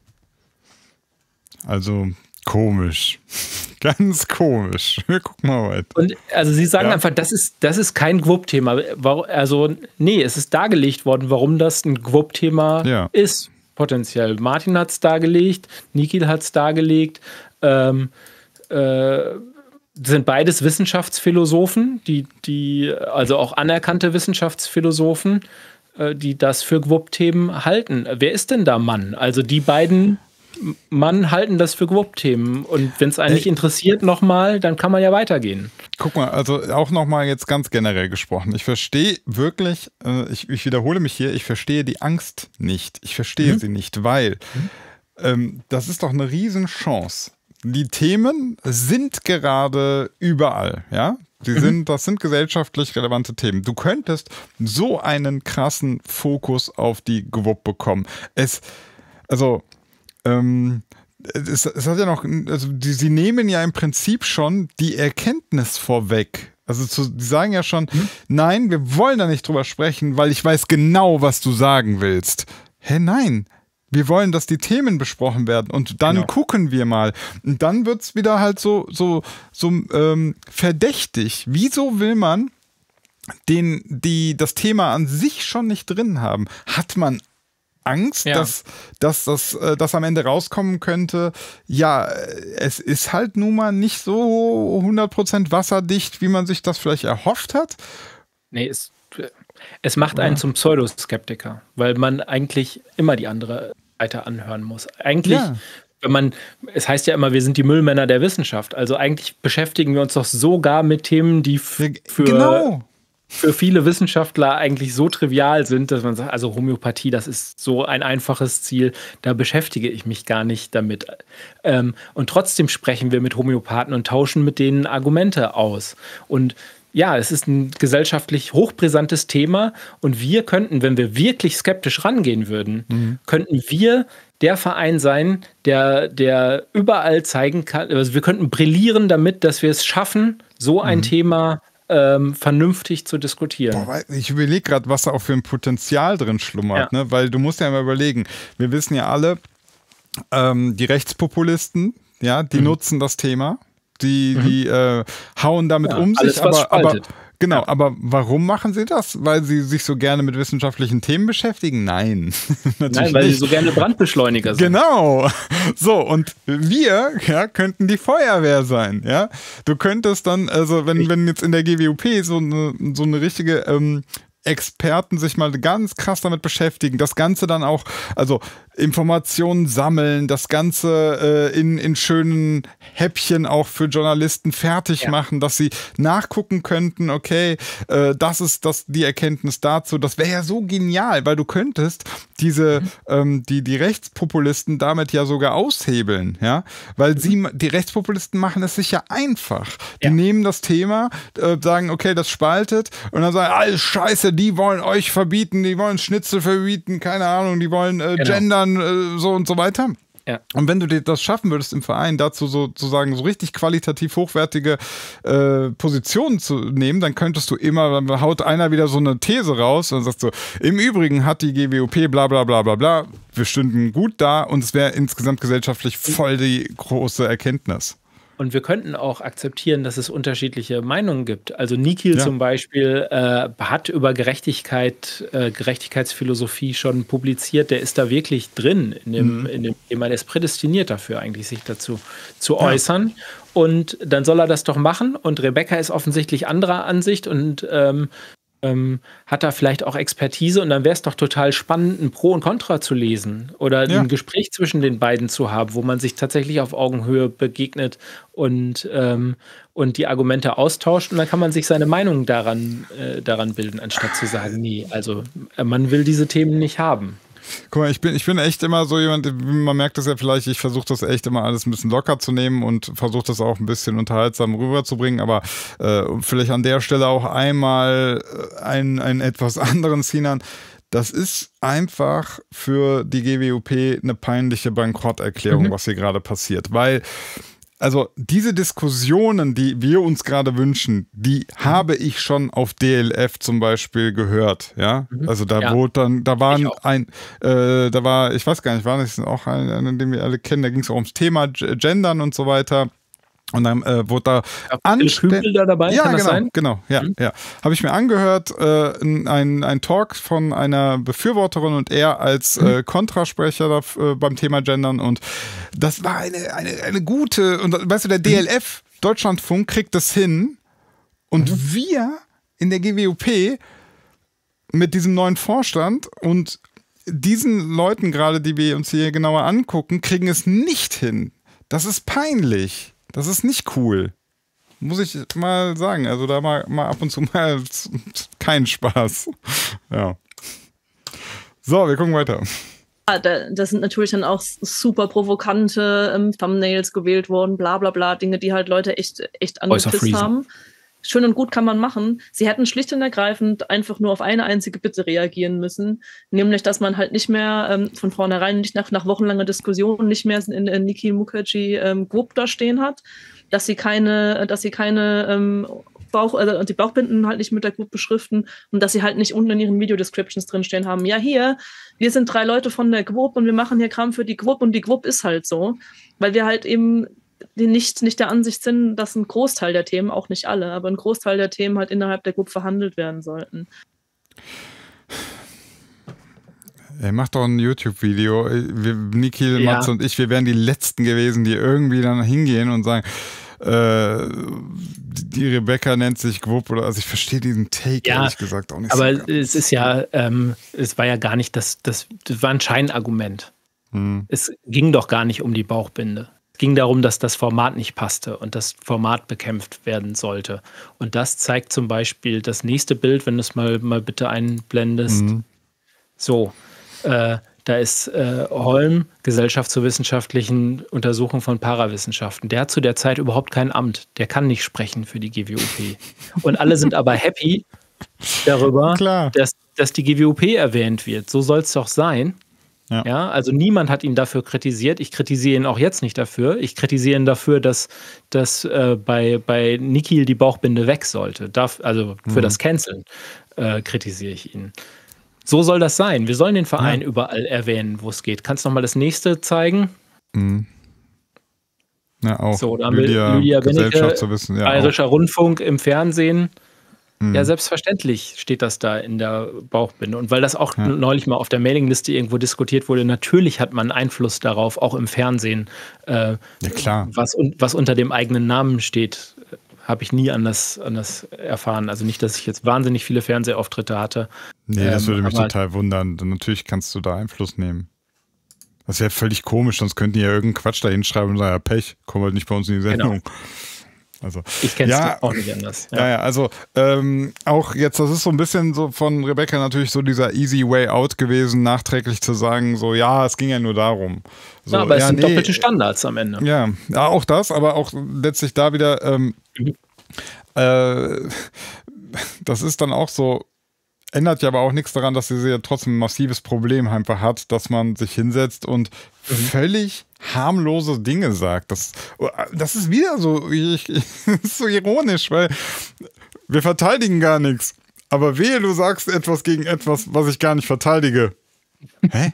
Also komisch. Ganz komisch. Wir gucken mal weiter. Und also Sie sagen ja. einfach, das ist, das ist kein Gwupp-Thema. Also, nee, es ist dargelegt worden, warum das ein Gwupp-Thema ja. ist, potenziell. Martin hat es dargelegt, Nikhil hat es dargelegt. Ähm, äh, sind beides Wissenschaftsphilosophen, die, die, also auch anerkannte Wissenschaftsphilosophen, äh, die das für Gwupp-Themen halten. Wer ist denn da Mann? Also die beiden Mann halten das für Gwupp-Themen. Und wenn es einen nicht interessiert nochmal, dann kann man ja weitergehen. Guck mal, also auch nochmal jetzt ganz generell gesprochen. Ich verstehe wirklich, äh, ich, ich wiederhole mich hier, ich verstehe die Angst nicht. Ich verstehe mhm. sie nicht, weil mhm. ähm, das ist doch eine Riesenchance. Die Themen sind gerade überall, ja? Die mhm. sind, das sind gesellschaftlich relevante Themen. Du könntest so einen krassen Fokus auf die Gwupp bekommen. Es, also, ähm, es, es hat ja noch, also die, sie nehmen ja im Prinzip schon die Erkenntnis vorweg. Also zu, die sagen ja schon, mhm. nein, wir wollen da nicht drüber sprechen, weil ich weiß genau, was du sagen willst. Hä, nein. Wir wollen, dass die Themen besprochen werden und dann genau. gucken wir mal. Und dann wird es wieder halt so, so, so ähm, verdächtig. Wieso will man den, die, das Thema an sich schon nicht drin haben? Hat man Angst, ja. dass, dass das äh, dass am Ende rauskommen könnte, ja, es ist halt nun mal nicht so hundert Prozent wasserdicht, wie man sich das vielleicht erhofft hat? Nee, es Es macht einen ja. zum Pseudoskeptiker, weil man eigentlich immer die andere Seite anhören muss. Eigentlich, ja. wenn man, es heißt ja immer, wir sind die Müllmänner der Wissenschaft. Also eigentlich beschäftigen wir uns doch sogar mit Themen, die für, genau. für viele Wissenschaftler eigentlich so trivial sind, dass man sagt, also Homöopathie, das ist so ein einfaches Ziel, da beschäftige ich mich gar nicht damit. Ähm, und trotzdem sprechen wir mit Homöopathen und tauschen mit denen Argumente aus. Und ja, es ist ein gesellschaftlich hochbrisantes Thema und wir könnten, wenn wir wirklich skeptisch rangehen würden, mhm. könnten wir der Verein sein, der, der überall zeigen kann, also wir könnten brillieren damit, dass wir es schaffen, so ein mhm. Thema ähm, vernünftig zu diskutieren. Boah, ich überlege gerade, was da auch für ein Potenzial drin schlummert, ja. ne? Weil du musst ja mal überlegen, wir wissen ja alle, ähm, die Rechtspopulisten, ja, die mhm. nutzen das Thema. Die, mhm. die äh, hauen damit ja, um sich, alles, aber, aber genau, ja. aber warum machen sie das? Weil sie sich so gerne mit wissenschaftlichen Themen beschäftigen? Nein. Nein, weil nicht. sie so gerne Brandbeschleuniger sind. Genau. So, und wir ja, könnten die Feuerwehr sein. Ja? Du könntest dann, also wenn, wenn jetzt in der G W U P so eine, so eine richtige ähm, Experten sich mal ganz krass damit beschäftigen, das Ganze dann auch, also Informationen sammeln, das Ganze äh, in, in schönen Häppchen auch für Journalisten fertig ja. machen, dass sie nachgucken könnten, okay, äh, das ist das, die Erkenntnis dazu, das wäre ja so genial, weil du könntest diese, mhm. ähm, die, die Rechtspopulisten damit ja sogar aushebeln, ja, weil mhm. sie, die Rechtspopulisten machen es sich ja einfach. Die ja. nehmen das Thema, äh, sagen, okay, das spaltet und dann sagen, alles Scheiße, die wollen euch verbieten, die wollen Schnitzel verbieten, keine Ahnung, die wollen äh, genau. gendern, so und so weiter. Ja. Und wenn du dir das schaffen würdest im Verein, dazu sozusagen so richtig qualitativ hochwertige äh, Positionen zu nehmen, dann könntest du immer, dann haut einer wieder so eine These raus und sagst so, im Übrigen hat die G W U P bla bla bla bla bla, wir stünden gut da und es wäre insgesamt gesellschaftlich voll die große Erkenntnis. Und wir könnten auch akzeptieren, dass es unterschiedliche Meinungen gibt. Also Nikhil ja. zum Beispiel äh, hat über Gerechtigkeit, äh, Gerechtigkeitsphilosophie schon publiziert. Der ist da wirklich drin in dem, mhm. in dem Thema. Der ist prädestiniert dafür, eigentlich sich dazu zu ja. äußern. Und dann soll er das doch machen. Und Rebecca ist offensichtlich anderer Ansicht und ähm, ähm, hat da vielleicht auch Expertise. Und dann wäre es doch total spannend, ein Pro und Contra zu lesen oder ja. ein Gespräch zwischen den beiden zu haben, wo man sich tatsächlich auf Augenhöhe begegnet und, ähm, und die Argumente austauscht. Und dann kann man sich seine Meinung daran, äh, daran bilden, anstatt zu sagen, nee, also man will diese Themen nicht haben. Guck mal, ich bin, ich bin echt immer so jemand, man merkt das ja vielleicht, ich versuche das echt immer alles ein bisschen locker zu nehmen und versuche das auch ein bisschen unterhaltsam rüberzubringen, aber äh, vielleicht an der Stelle auch einmal einen, einen etwas anderen Sinan. Das ist einfach für die G W U P eine peinliche Bankrotterklärung, mhm. was hier gerade passiert, weil also diese Diskussionen, die wir uns gerade wünschen, die mhm. habe ich schon auf D L F zum Beispiel gehört, ja. Mhm. Also da ja. wurde dann, da waren ein, äh, da war, ich weiß gar nicht, war das auch ein, einen, den wir alle kennen, da ging es auch ums Thema Gendern und so weiter. Und dann äh, wurde da anständig da dabei, ja, kann das genau, sein? genau, ja, mhm. ja. Habe ich mir angehört, äh, ein, ein Talk von einer Befürworterin und er als mhm. äh, Kontrasprecher da, äh, beim Thema Gendern und das war eine, eine, eine gute, und weißt du, der D L F, mhm. Deutschlandfunk, kriegt das hin und mhm. wir in der G W U P mit diesem neuen Vorstand und diesen Leuten gerade, die wir uns hier genauer angucken, kriegen es nicht hin. Das ist peinlich. Das ist nicht cool. Muss ich mal sagen. Also da mal, mal ab und zu mal kein Spaß. Ja. So, wir gucken weiter. Ja, da, da sind natürlich dann auch super provokante ähm, Thumbnails gewählt worden, bla bla bla, Dinge, die halt Leute echt, echt angepisst haben. Schön und gut kann man machen. Sie hätten schlicht und ergreifend einfach nur auf eine einzige Bitte reagieren müssen, nämlich, dass man halt nicht mehr ähm, von vornherein, nicht nach, nach wochenlanger Diskussion, nicht mehr in, in Nikhil Mukherjee ähm, Group da stehen hat, dass sie keine, dass sie keine ähm, Bauch, also die Bauchbinden halt nicht mit der Group beschriften und dass sie halt nicht unten in ihren Video-Descriptions drinstehen haben, ja hier, wir sind drei Leute von der Group und wir machen hier Kram für die Group und die Group ist halt so, weil wir halt eben die nicht, nicht der Ansicht sind, dass ein Großteil der Themen, auch nicht alle, aber ein Großteil der Themen halt innerhalb der Group verhandelt werden sollten. Ey, mach doch ein YouTube-Video. Nikhil, ja. Matze und ich, wir wären die Letzten gewesen, die irgendwie dann hingehen und sagen, äh, die Rebecca nennt sich Gwupp oder, also ich verstehe diesen Take ja, ehrlich gesagt auch nicht aber so. Aber es ist ja, ähm, es war ja gar nicht, das, das, das war ein Scheinargument. Hm. Es ging doch gar nicht um die Bauchbinde. Ging darum, dass das Format nicht passte und das Format bekämpft werden sollte. Und das zeigt zum Beispiel das nächste Bild, wenn du es mal, mal bitte einblendest. Mhm. So, äh, da ist äh, Holm, Gesellschaft zur wissenschaftlichen Untersuchung von Parawissenschaften. Der hat zu der Zeit überhaupt kein Amt. Der kann nicht sprechen für die G W U P. Und alle sind aber happy darüber, dass, dass die G W U P erwähnt wird. So soll es doch sein. Ja. ja, also niemand hat ihn dafür kritisiert. Ich kritisiere ihn auch jetzt nicht dafür. Ich kritisiere ihn dafür, dass, dass äh, bei, bei Nikhil die Bauchbinde weg sollte. Darf, also für mhm. das Canceln äh, kritisiere ich ihn. So soll das sein. Wir sollen den Verein ja. überall erwähnen, wo es geht. Kannst du noch mal das nächste zeigen? Mhm. Ja, auch. So, da haben Lydia, Lydia Benecke, zu wissen. Ja, Bayerischer Rundfunk im Fernsehen. Ja, selbstverständlich steht das da in der Bauchbinde. Und weil das auch ja. neulich mal auf der Mailingliste irgendwo diskutiert wurde, natürlich hat man Einfluss darauf, auch im Fernsehen, äh, ja, klar. Was, was unter dem eigenen Namen steht, habe ich nie anders, anders erfahren. Also nicht, dass ich jetzt wahnsinnig viele Fernsehauftritte hatte. Nee, das würde ähm, mich total wundern. Natürlich kannst du da Einfluss nehmen. Das wäre völlig komisch, sonst könnten die ja irgendeinen Quatsch da hinschreiben und sagen, ja, Pech, komm halt nicht bei uns in die Sendung. Genau. Also, ich kenne es ja, auch nicht anders. Ja, ja, ja also ähm, auch jetzt, das ist so ein bisschen so von Rebecca natürlich so dieser easy way out gewesen, nachträglich zu sagen, so ja, es ging ja nur darum. So, ja, aber es ja, sind nee, doppelte Standards am Ende. Ja, ja, auch das, aber auch letztlich da wieder, ähm, mhm. äh, das ist dann auch so, ändert ja aber auch nichts daran, dass sie ja trotzdem ein massives Problem einfach hat, dass man sich hinsetzt und mhm. völlig harmlose Dinge sagt. Das, das ist wieder so, ich, ich, das ist so ironisch, weil wir verteidigen gar nichts. Aber wehe, du sagst etwas gegen etwas, was ich gar nicht verteidige. Hä?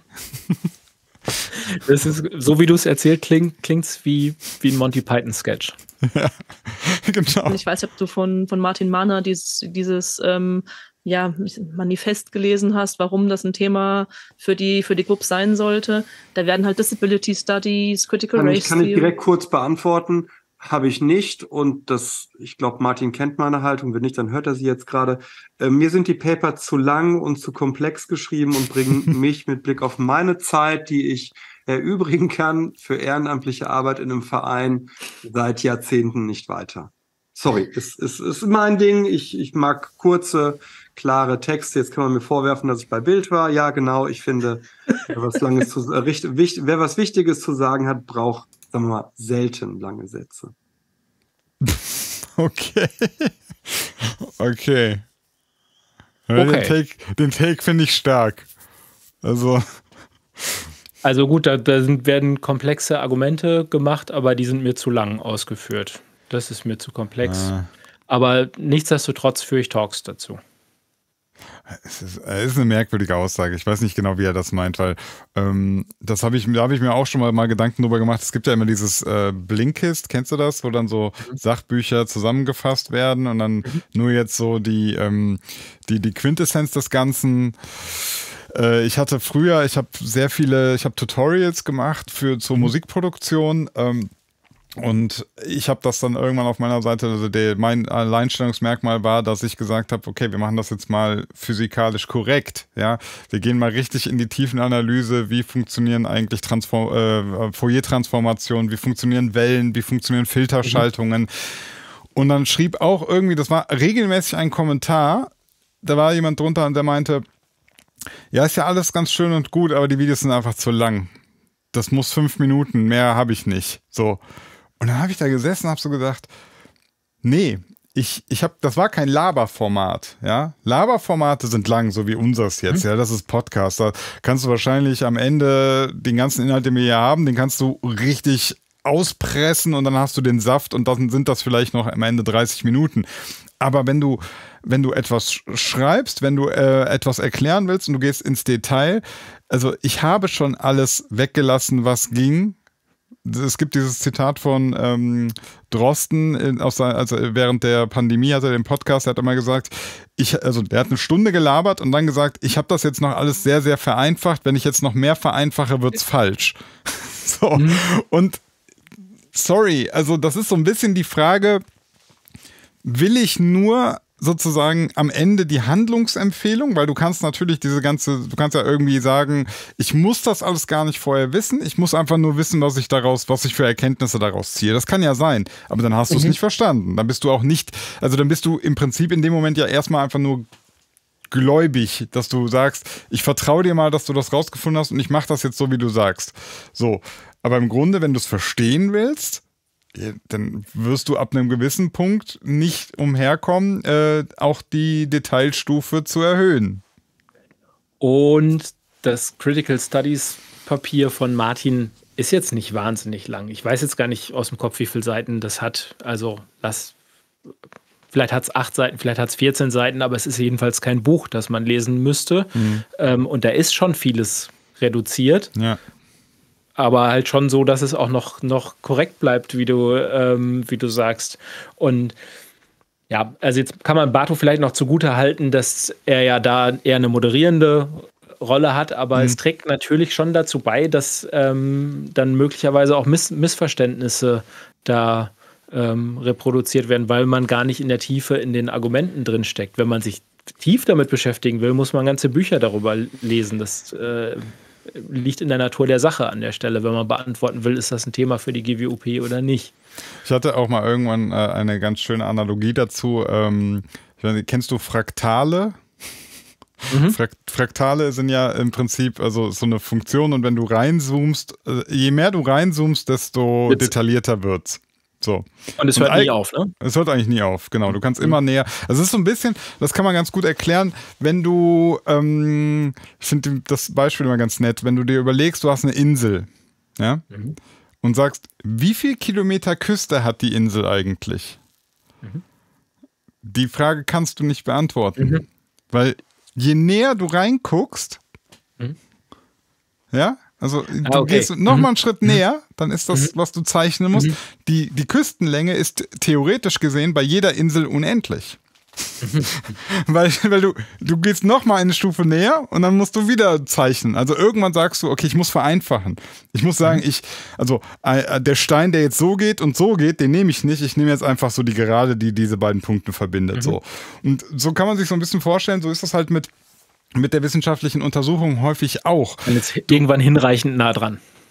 Das ist, so wie du es erzählt, klingt es wie, wie ein Monty Python-Sketch. Ja, genau. Ich weiß nicht, ob du von, von Martin Mahner dieses, dieses ähm, ja, Manifest gelesen hast, warum das ein Thema für die, für die Group sein sollte. Da werden halt Disability Studies, Critical kann Race ich, Kann ich direkt kurz beantworten. Habe ich nicht. Und das, ich glaube, Martin kennt meine Haltung. Wenn nicht, dann hört er sie jetzt gerade. Äh, mir sind die Paper zu lang und zu komplex geschrieben und bringen mich mit Blick auf meine Zeit, die ich erübrigen kann, für ehrenamtliche Arbeit in einem Verein seit Jahrzehnten nicht weiter. sorry, es, es ist mein Ding. Ich, ich mag kurze, klare Texte. Jetzt kann man mir vorwerfen, dass ich bei Bild war. Ja, genau. Ich finde, wer was, Langes zu, äh, richt, wichtig, wer was Wichtiges zu sagen hat, braucht, sagen wir mal, selten lange Sätze. Okay. Okay. Okay. Den Take, den Take finde ich stark. Also. Also gut, da, da sind, werden komplexe Argumente gemacht, aber die sind mir zu lang ausgeführt. Das ist mir zu komplex. Ah. Aber nichtsdestotrotz führe ich Talks dazu. Es ist, es ist eine merkwürdige Aussage. Ich weiß nicht genau, wie er das meint, weil ähm, das habe ich, da habe ich mir auch schon mal, mal Gedanken drüber gemacht. Es gibt ja immer dieses äh, Blinkist, kennst du das, wo dann so mhm. Sachbücher zusammengefasst werden und dann mhm. nur jetzt so die, ähm, die, die Quintessenz des Ganzen. Äh, ich hatte früher, ich habe sehr viele, ich habe Tutorials gemacht für zur mhm. Musikproduktion. Ähm, Und ich habe das dann irgendwann auf meiner Seite, also der, mein Alleinstellungsmerkmal war, dass ich gesagt habe, okay, wir machen das jetzt mal physikalisch korrekt. Ja, wir gehen mal richtig in die Tiefenanalyse, wie funktionieren eigentlich Transform äh, Fourier-Transformationen, wie funktionieren Wellen, wie funktionieren Filterschaltungen. Mhm. Und dann schrieb auch irgendwie, das war regelmäßig ein Kommentar, da war jemand drunter und der meinte, ja, ist ja alles ganz schön und gut, aber die Videos sind einfach zu lang. Das muss fünf Minuten, mehr habe ich nicht. So. Und dann habe ich da gesessen und habe so gedacht, nee, ich, ich habe, das war kein Laberformat, ja. Laberformate sind lang, so wie unseres jetzt, mhm. ja. Das ist Podcast. Da kannst du wahrscheinlich am Ende den ganzen Inhalt, den wir hier haben, den kannst du richtig auspressen und dann hast du den Saft und dann sind das vielleicht noch am Ende dreißig Minuten. Aber wenn du, wenn du etwas schreibst, wenn du äh, etwas erklären willst und du gehst ins Detail, also ich habe schon alles weggelassen, was ging. Es gibt dieses Zitat von ähm, Drosten, in, aus, also während der Pandemie hat er den Podcast, er hat immer gesagt, ich, also der hat eine Stunde gelabert und dann gesagt, ich habe das jetzt noch alles sehr, sehr vereinfacht. Wenn ich jetzt noch mehr vereinfache, wird's falsch. So. Mhm. Und sorry, also das ist so ein bisschen die Frage, will ich nur sozusagen am Ende die Handlungsempfehlung, weil du kannst natürlich diese ganze, du kannst ja irgendwie sagen, ich muss das alles gar nicht vorher wissen, ich muss einfach nur wissen, was ich daraus, was ich für Erkenntnisse daraus ziehe. Das kann ja sein, aber dann hast du es mhm. nicht verstanden. Dann bist du auch nicht, also dann bist du im Prinzip in dem Moment ja erstmal einfach nur gläubig, dass du sagst, ich vertraue dir mal, dass du das rausgefunden hast und ich mache das jetzt so, wie du sagst. So, aber im Grunde, wenn du es verstehen willst, dann wirst du ab einem gewissen Punkt nicht umherkommen, äh, auch die Detailstufe zu erhöhen. Und das Critical Studies Papier von Martin ist jetzt nicht wahnsinnig lang. Ich weiß jetzt gar nicht aus dem Kopf, wie viele Seiten das hat. Also lass, vielleicht hat es acht Seiten, vielleicht hat es vierzehn Seiten, aber es ist jedenfalls kein Buch, das man lesen müsste. Mhm. Ähm, und da ist schon vieles reduziert. Ja. Aber halt schon so, dass es auch noch, noch korrekt bleibt, wie du, ähm, wie du sagst. Und ja, also jetzt kann man Bartow vielleicht noch zugute halten, dass er ja da eher eine moderierende Rolle hat, aber mhm. es trägt natürlich schon dazu bei, dass ähm, dann möglicherweise auch Miss- Missverständnisse da ähm, reproduziert werden, weil man gar nicht in der Tiefe in den Argumenten drin steckt. Wenn man sich tief damit beschäftigen will, muss man ganze Bücher darüber lesen. Das äh, liegt in der Natur der Sache an der Stelle, wenn man beantworten will, ist das ein Thema für die G W U P oder nicht. Ich hatte auch mal irgendwann äh, eine ganz schöne Analogie dazu. Ähm, ich weiß nicht, kennst du Fraktale? Mhm. Frakt- Fraktale sind ja im Prinzip also so eine Funktion und wenn du reinzoomst, äh, je mehr du reinzoomst, desto Witz. detaillierter wird's. So. Und es hört und nie auf, ne? Es hört eigentlich nie auf, genau. Du kannst mhm. immer näher. Also es ist so ein bisschen, das kann man ganz gut erklären, wenn du, ähm, ich finde das Beispiel immer ganz nett, wenn du dir überlegst, du hast eine Insel, ja, mhm. und sagst, wie viel Kilometer Küste hat die Insel eigentlich? Mhm. Die Frage kannst du nicht beantworten, mhm. weil je näher du reinguckst, mhm. ja, also du ah, okay. gehst noch mhm. mal einen Schritt näher, dann ist das, mhm. was du zeichnen musst. Mhm. Die, die Küstenlänge ist theoretisch gesehen bei jeder Insel unendlich. Mhm. weil weil du, du gehst noch mal eine Stufe näher und dann musst du wieder zeichnen. Also irgendwann sagst du, okay, ich muss vereinfachen. Ich muss sagen, mhm. ich, also äh, der Stein, der jetzt so geht und so geht, den nehme ich nicht. Ich nehme jetzt einfach so die Gerade, die diese beiden Punkte verbindet. Mhm. So. Und so kann man sich so ein bisschen vorstellen, so ist das halt mit mit der wissenschaftlichen Untersuchung häufig auch. Und jetzt irgendwann hinreichend nah dran.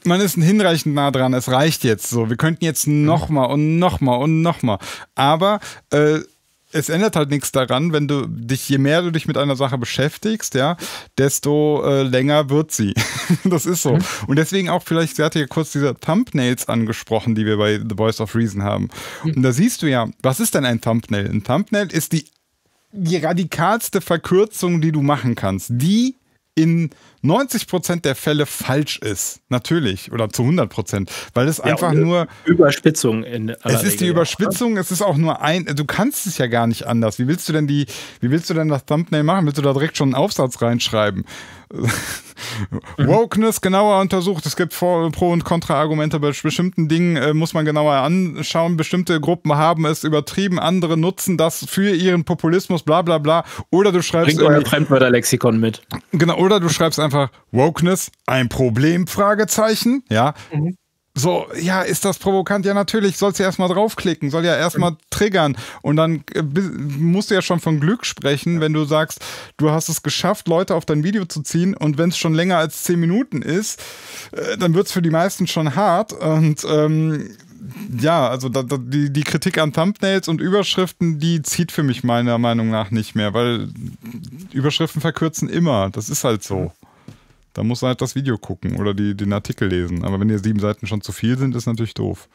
man ist hinreichend nah dran, es reicht jetzt so. Wir könnten jetzt nochmal und nochmal und nochmal. Aber äh, es ändert halt nichts daran, wenn du dich, je mehr du dich mit einer Sache beschäftigst, ja, desto äh, länger wird sie. Das ist so. Mhm. Und deswegen auch vielleicht, sie hatte ja kurz diese Thumbnails angesprochen, die wir bei The Voice of Reason haben. Mhm. Und da siehst du ja, was ist denn ein Thumbnail? Ein Thumbnail ist die, die radikalste Verkürzung, die du machen kannst. Die in neunzig Prozent der Fälle falsch ist. Natürlich. Oder zu hundert Prozent. Weil es ja, einfach nur... Überspitzung. In aller es ist Regel die Überspitzung, auch. Es ist auch nur ein... Du kannst es ja gar nicht anders. Wie willst du denn die... Wie willst du denn das Thumbnail machen? Willst du da direkt schon einen Aufsatz reinschreiben? Wokeness genauer untersucht. Es gibt Pro- und Kontra-Argumente bei bestimmten Dingen, äh, muss man genauer anschauen. Bestimmte Gruppen haben es übertrieben, andere nutzen das für ihren Populismus, bla bla bla. Oder du schreibst... Bringt euer Fremdwörterlexikon mit. Genau, oder du schreibst einfach Wokeness, ein Problem, Fragezeichen, ja. Mhm. So, ja, ist das provokant? Ja, natürlich, sollst du erstmal draufklicken, soll ja erstmal mhm. triggern. Und dann äh, musst du ja schon von Glück sprechen, wenn du sagst, du hast es geschafft, Leute auf dein Video zu ziehen und wenn es schon länger als zehn Minuten ist, äh, dann wird es für die meisten schon hart. Und ähm, ja, also da, da, die, die Kritik an Thumbnails und Überschriften, die zieht für mich meiner Meinung nach nicht mehr, weil Überschriften verkürzen immer, das ist halt so. Da musst du halt das Video gucken oder die, den Artikel lesen. Aber wenn dir sieben Seiten schon zu viel sind, ist natürlich doof.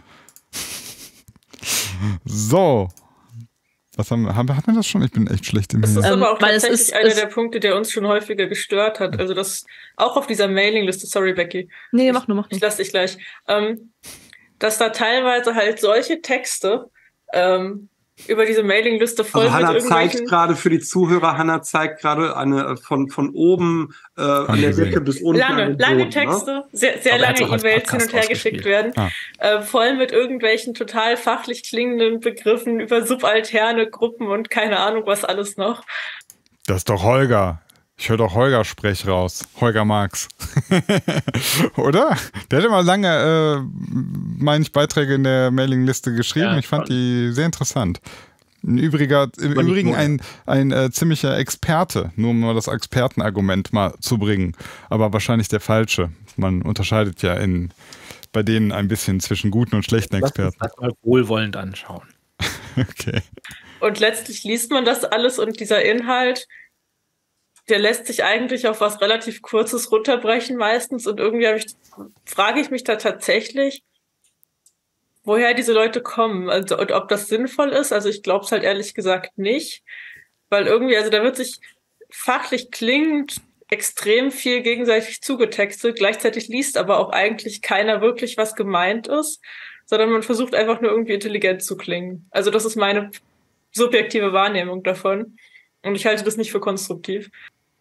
So. Was haben wir? Haben, haben wir das schon? Ich bin echt schlecht im Das ist ähm, aber auch weil tatsächlich es ist, einer es der Punkte, der uns schon häufiger gestört hat. Also das auch auf dieser Mailingliste, sorry Becky. Nee, mach nur, mach nur. Ich lass dich gleich. Ähm, dass da teilweise halt solche Texte ähm, über diese Mailingliste voll also mit Hannah irgendwelchen... zeigt gerade für die Zuhörer, Hannah zeigt gerade eine von, von oben äh, an der Decke bis unten. Lange, lange Boden, Texte, ne? sehr, sehr lange E-Mails hin und her geschickt werden, ah. äh, voll mit irgendwelchen total fachlich klingenden Begriffen über subalterne Gruppen und keine Ahnung was alles noch. Das ist doch Holger. Ich höre doch Holger Sprech raus. Holger Marx. Oder? Der hat immer lange, äh, meine ich, Beiträge in der Mailingliste geschrieben. Ja, ich fand toll. Die sehr interessant. Ein übriger, Im Aber Übrigen ein, ein äh, ziemlicher Experte, nur um mal das Expertenargument mal zu bringen. Aber wahrscheinlich der falsche. Man unterscheidet ja in, bei denen ein bisschen zwischen guten und schlechten Experten. Lass uns das mal wohlwollend anschauen. Okay. Und letztlich liest man das alles und dieser Inhalt, der lässt sich eigentlich auf was relativ Kurzes runterbrechen meistens und irgendwie ich, frage ich mich da tatsächlich, woher diese Leute kommen, also und ob das sinnvoll ist. Also ich glaube es halt ehrlich gesagt nicht, weil irgendwie, also da wird sich fachlich klingend extrem viel gegenseitig zugetextet, gleichzeitig liest aber auch eigentlich keiner wirklich, was gemeint ist, sondern man versucht einfach nur irgendwie intelligent zu klingen. Also das ist meine subjektive Wahrnehmung davon und ich halte das nicht für konstruktiv.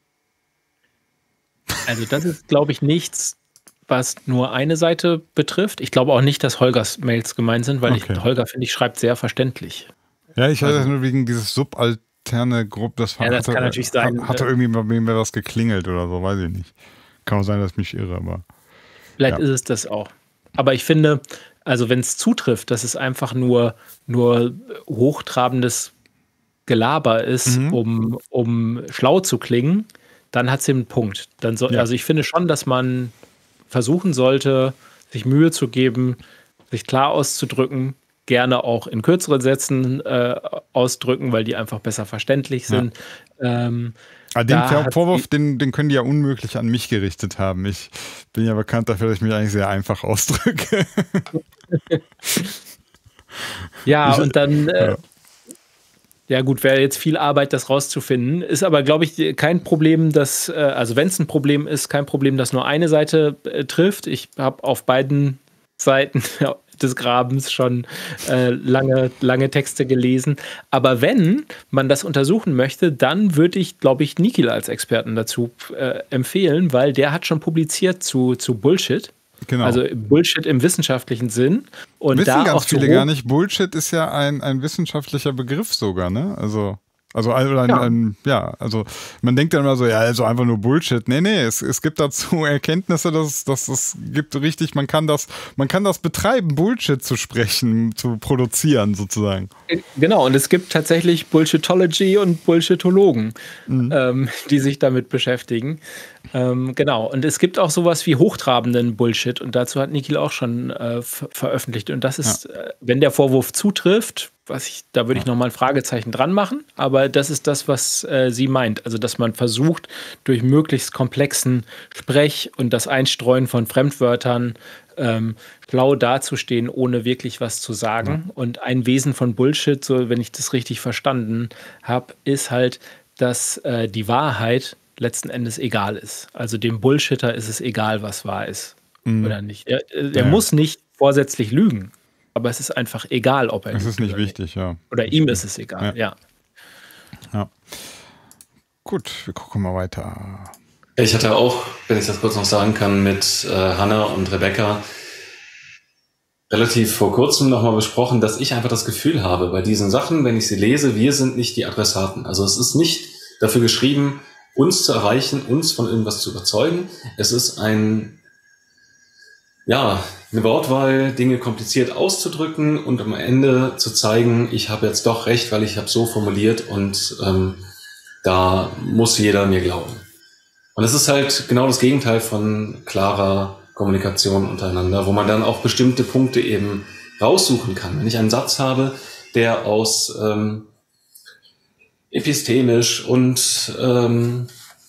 Also das ist, glaube ich, nichts, was nur eine Seite betrifft. Ich glaube auch nicht, dass Holgers Mails gemeint sind, weil okay. ich, Holger, finde ich, schreibt sehr verständlich. Ja, ich hatte also, nur wegen dieses subalterne Gruppe, das, ja, das hatte, kann natürlich sein. Hatte irgendwie bei mir was geklingelt oder so, weiß ich nicht. Kann auch sein, dass ich mich irre, aber... Vielleicht ja. ist es das auch. Aber ich finde, also wenn es zutrifft, dass es einfach nur, nur hochtrabendes Gelaber ist, mhm. um, um schlau zu klingen, dann hat sie einen Punkt. Dann so, ja. Also ich finde schon, dass man versuchen sollte, sich Mühe zu geben, sich klar auszudrücken, gerne auch in kürzeren Sätzen äh, ausdrücken, weil die einfach besser verständlich sind. Ja. Ähm, Aber den Vorwurf, den, den können die ja unmöglich an mich gerichtet haben. Ich bin ja bekannt dafür, dass ich mich eigentlich sehr einfach ausdrücke. Ja, ich, und dann... Äh, ja. Ja gut, wäre jetzt viel Arbeit, das rauszufinden. Ist aber, glaube ich, kein Problem, dass, äh, also wenn es ein Problem ist, kein Problem, dass nur eine Seite äh, trifft. Ich habe auf beiden Seiten des Grabens schon äh, lange, lange Texte gelesen. Aber wenn man das untersuchen möchte, dann würde ich, glaube ich, Nikhil als Experten dazu äh, empfehlen, weil der hat schon publiziert zu, zu Bullshit. Genau. Also Bullshit im wissenschaftlichen Sinn. Und wissen da ganz auch viele gar nicht. Bullshit ist ja ein, ein wissenschaftlicher Begriff sogar, ne? Also Also, ein, ein, Ja. ein, ja, also man denkt dann immer so, ja, also einfach nur Bullshit. Nee, nee, es, es gibt dazu Erkenntnisse, dass, dass es gibt richtig, man kann das, man kann das betreiben, Bullshit zu sprechen, zu produzieren sozusagen. Genau, und es gibt tatsächlich Bullshitology und Bullshitologen, mhm. ähm, die sich damit beschäftigen. Ähm, genau, und es gibt auch sowas wie hochtrabenden Bullshit und dazu hat Nikhil auch schon äh, ver veröffentlicht. Und das ist, ja. äh, wenn der Vorwurf zutrifft, was ich, da würde ich Ja. nochmal ein Fragezeichen dran machen, aber das ist das, was äh, sie meint. Also, dass man versucht, durch möglichst komplexen Sprech und das Einstreuen von Fremdwörtern ähm, schlau dazustehen, ohne wirklich was zu sagen. Ja. Und ein Wesen von Bullshit, so wenn ich das richtig verstanden habe, ist halt, dass äh, die Wahrheit letzten Endes egal ist. Also dem Bullshitter ist es egal, was wahr ist mhm. oder nicht. Er, er ja. muss nicht vorsätzlich lügen, aber es ist einfach egal, ob er lügt. Es ist nicht oder wichtig, ja. Oder ihm ist es egal, ja. ja. ja. Gut, wir gucken mal weiter. Ich hatte auch, wenn ich das kurz noch sagen kann, mit äh, Hannah und Rebecca relativ vor kurzem nochmal besprochen, dass ich einfach das Gefühl habe, bei diesen Sachen, wenn ich sie lese, wir sind nicht die Adressaten. Also es ist nicht dafür geschrieben, uns zu erreichen, uns von irgendwas zu überzeugen. Es ist ein, ja, eine Wortwahl, Dinge kompliziert auszudrücken und am Ende zu zeigen, ich habe jetzt doch recht, weil ich habe so formuliert und ähm, da muss jeder mir glauben. Und es ist halt genau das Gegenteil von klarer Kommunikation untereinander, wo man dann auch bestimmte Punkte eben raussuchen kann. Wenn ich einen Satz habe, der aus ähm, epistemisch und ähm,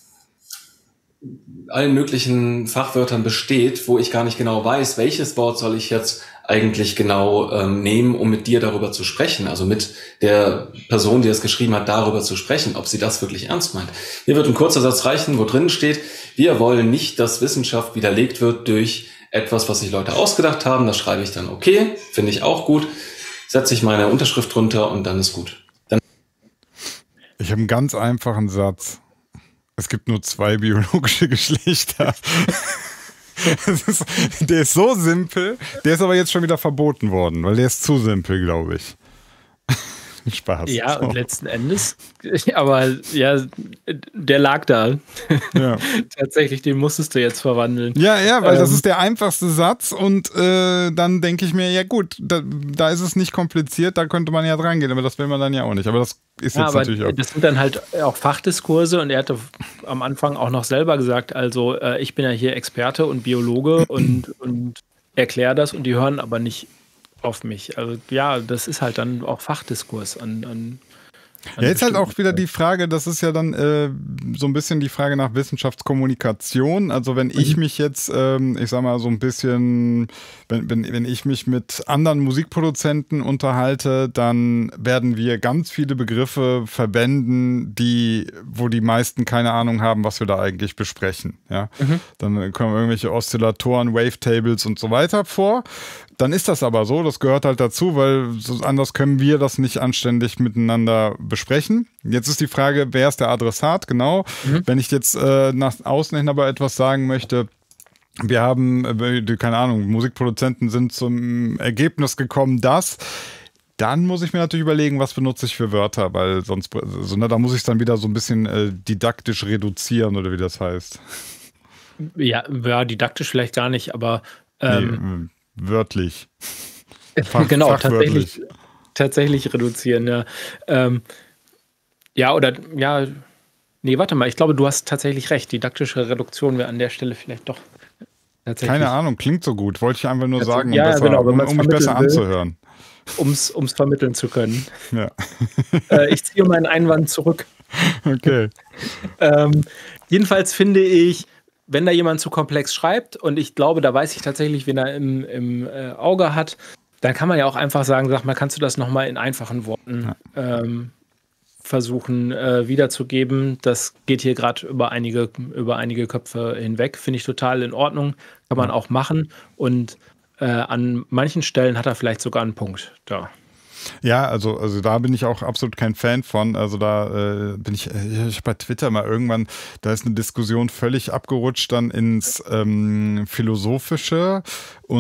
allen möglichen Fachwörtern besteht, wo ich gar nicht genau weiß, welches Wort soll ich jetzt eigentlich genau ähm, nehmen, um mit dir darüber zu sprechen, also mit der Person, die es geschrieben hat, darüber zu sprechen, ob sie das wirklich ernst meint. Hier wird ein kurzer Satz reichen, wo drin steht, wir wollen nicht, dass Wissenschaft widerlegt wird durch etwas, was sich Leute ausgedacht haben. Das schreibe ich dann okay, finde ich auch gut, setze ich meine Unterschrift drunter und dann ist gut. Dann ich habe einen ganz einfachen Satz. Es gibt nur zwei biologische Geschlechter. ist, der ist so simpel, der ist aber jetzt schon wieder verboten worden, weil der ist zu simpel, glaube ich. Spaß. Ja, so. Und letzten Endes, aber ja, der lag da. Ja. Tatsächlich, den musstest du jetzt verwandeln. Ja, ja, weil ähm, das ist der einfachste Satz und äh, dann denke ich mir, ja gut, da, da ist es nicht kompliziert, da könnte man ja dran gehen, aber das will man dann ja auch nicht. Aber das ist ja, jetzt aber natürlich auch... Das sind dann halt auch Fachdiskurse und er hatte am Anfang auch noch selber gesagt, also äh, ich bin ja hier Experte und Biologe und, und erkläre das und die hören aber nicht auf mich. Also ja, das ist halt dann auch Fachdiskurs an, an Ja, jetzt halt auch wieder die Frage, das ist ja dann äh, so ein bisschen die Frage nach Wissenschaftskommunikation. Also wenn ich mich jetzt, ähm, ich sag mal so ein bisschen, wenn, wenn, wenn ich mich mit anderen Musikproduzenten unterhalte, dann werden wir ganz viele Begriffe verwenden, die, wo die meisten keine Ahnung haben, was wir da eigentlich besprechen. Ja? Mhm. Dann kommen irgendwelche Oszillatoren, Wavetables und so weiter vor. Dann ist das aber so, das gehört halt dazu, weil so anders können wir das nicht anständig miteinander besprechen. Jetzt ist die Frage, wer ist der Adressat, genau. Mhm. Wenn ich jetzt äh, nach außen hin aber etwas sagen möchte, wir haben, äh, keine Ahnung, Musikproduzenten sind zum Ergebnis gekommen, dass, dann muss ich mir natürlich überlegen, was benutze ich für Wörter, weil sonst, also, ne, da muss ich es dann wieder so ein bisschen äh, didaktisch reduzieren oder wie das heißt. Ja, ja, didaktisch vielleicht gar nicht, aber ähm, nee, wörtlich. Fach, genau, tatsächlich, tatsächlich reduzieren, ja. Ähm, ja, oder, ja, nee, warte mal, ich glaube, du hast tatsächlich recht. Didaktische Reduktion wäre an der Stelle vielleicht doch tatsächlich. Keine Ahnung, klingt so gut. Wollte ich einfach nur also, sagen, um, ja, besser, genau, um, um mich besser will, anzuhören. Um es vermitteln zu können. Ja. äh, ich ziehe meinen Einwand zurück. Okay. ähm, jedenfalls finde ich, wenn da jemand zu komplex schreibt, und ich glaube, da weiß ich tatsächlich, wen er im, im äh, Auge hat, dann kann man ja auch einfach sagen, sag mal, kannst du das nochmal in einfachen Worten ja. ähm, versuchen äh, wiederzugeben. Das geht hier gerade über einige, über einige Köpfe hinweg. Finde ich total in Ordnung. Kann man auch machen. Und äh, an manchen Stellen hat er vielleicht sogar einen Punkt da. Ja, also, also da bin ich auch absolut kein Fan von. Also da äh, bin ich, äh, ich habe bei Twitter mal irgendwann, da ist eine Diskussion völlig abgerutscht dann ins ähm, Philosophische und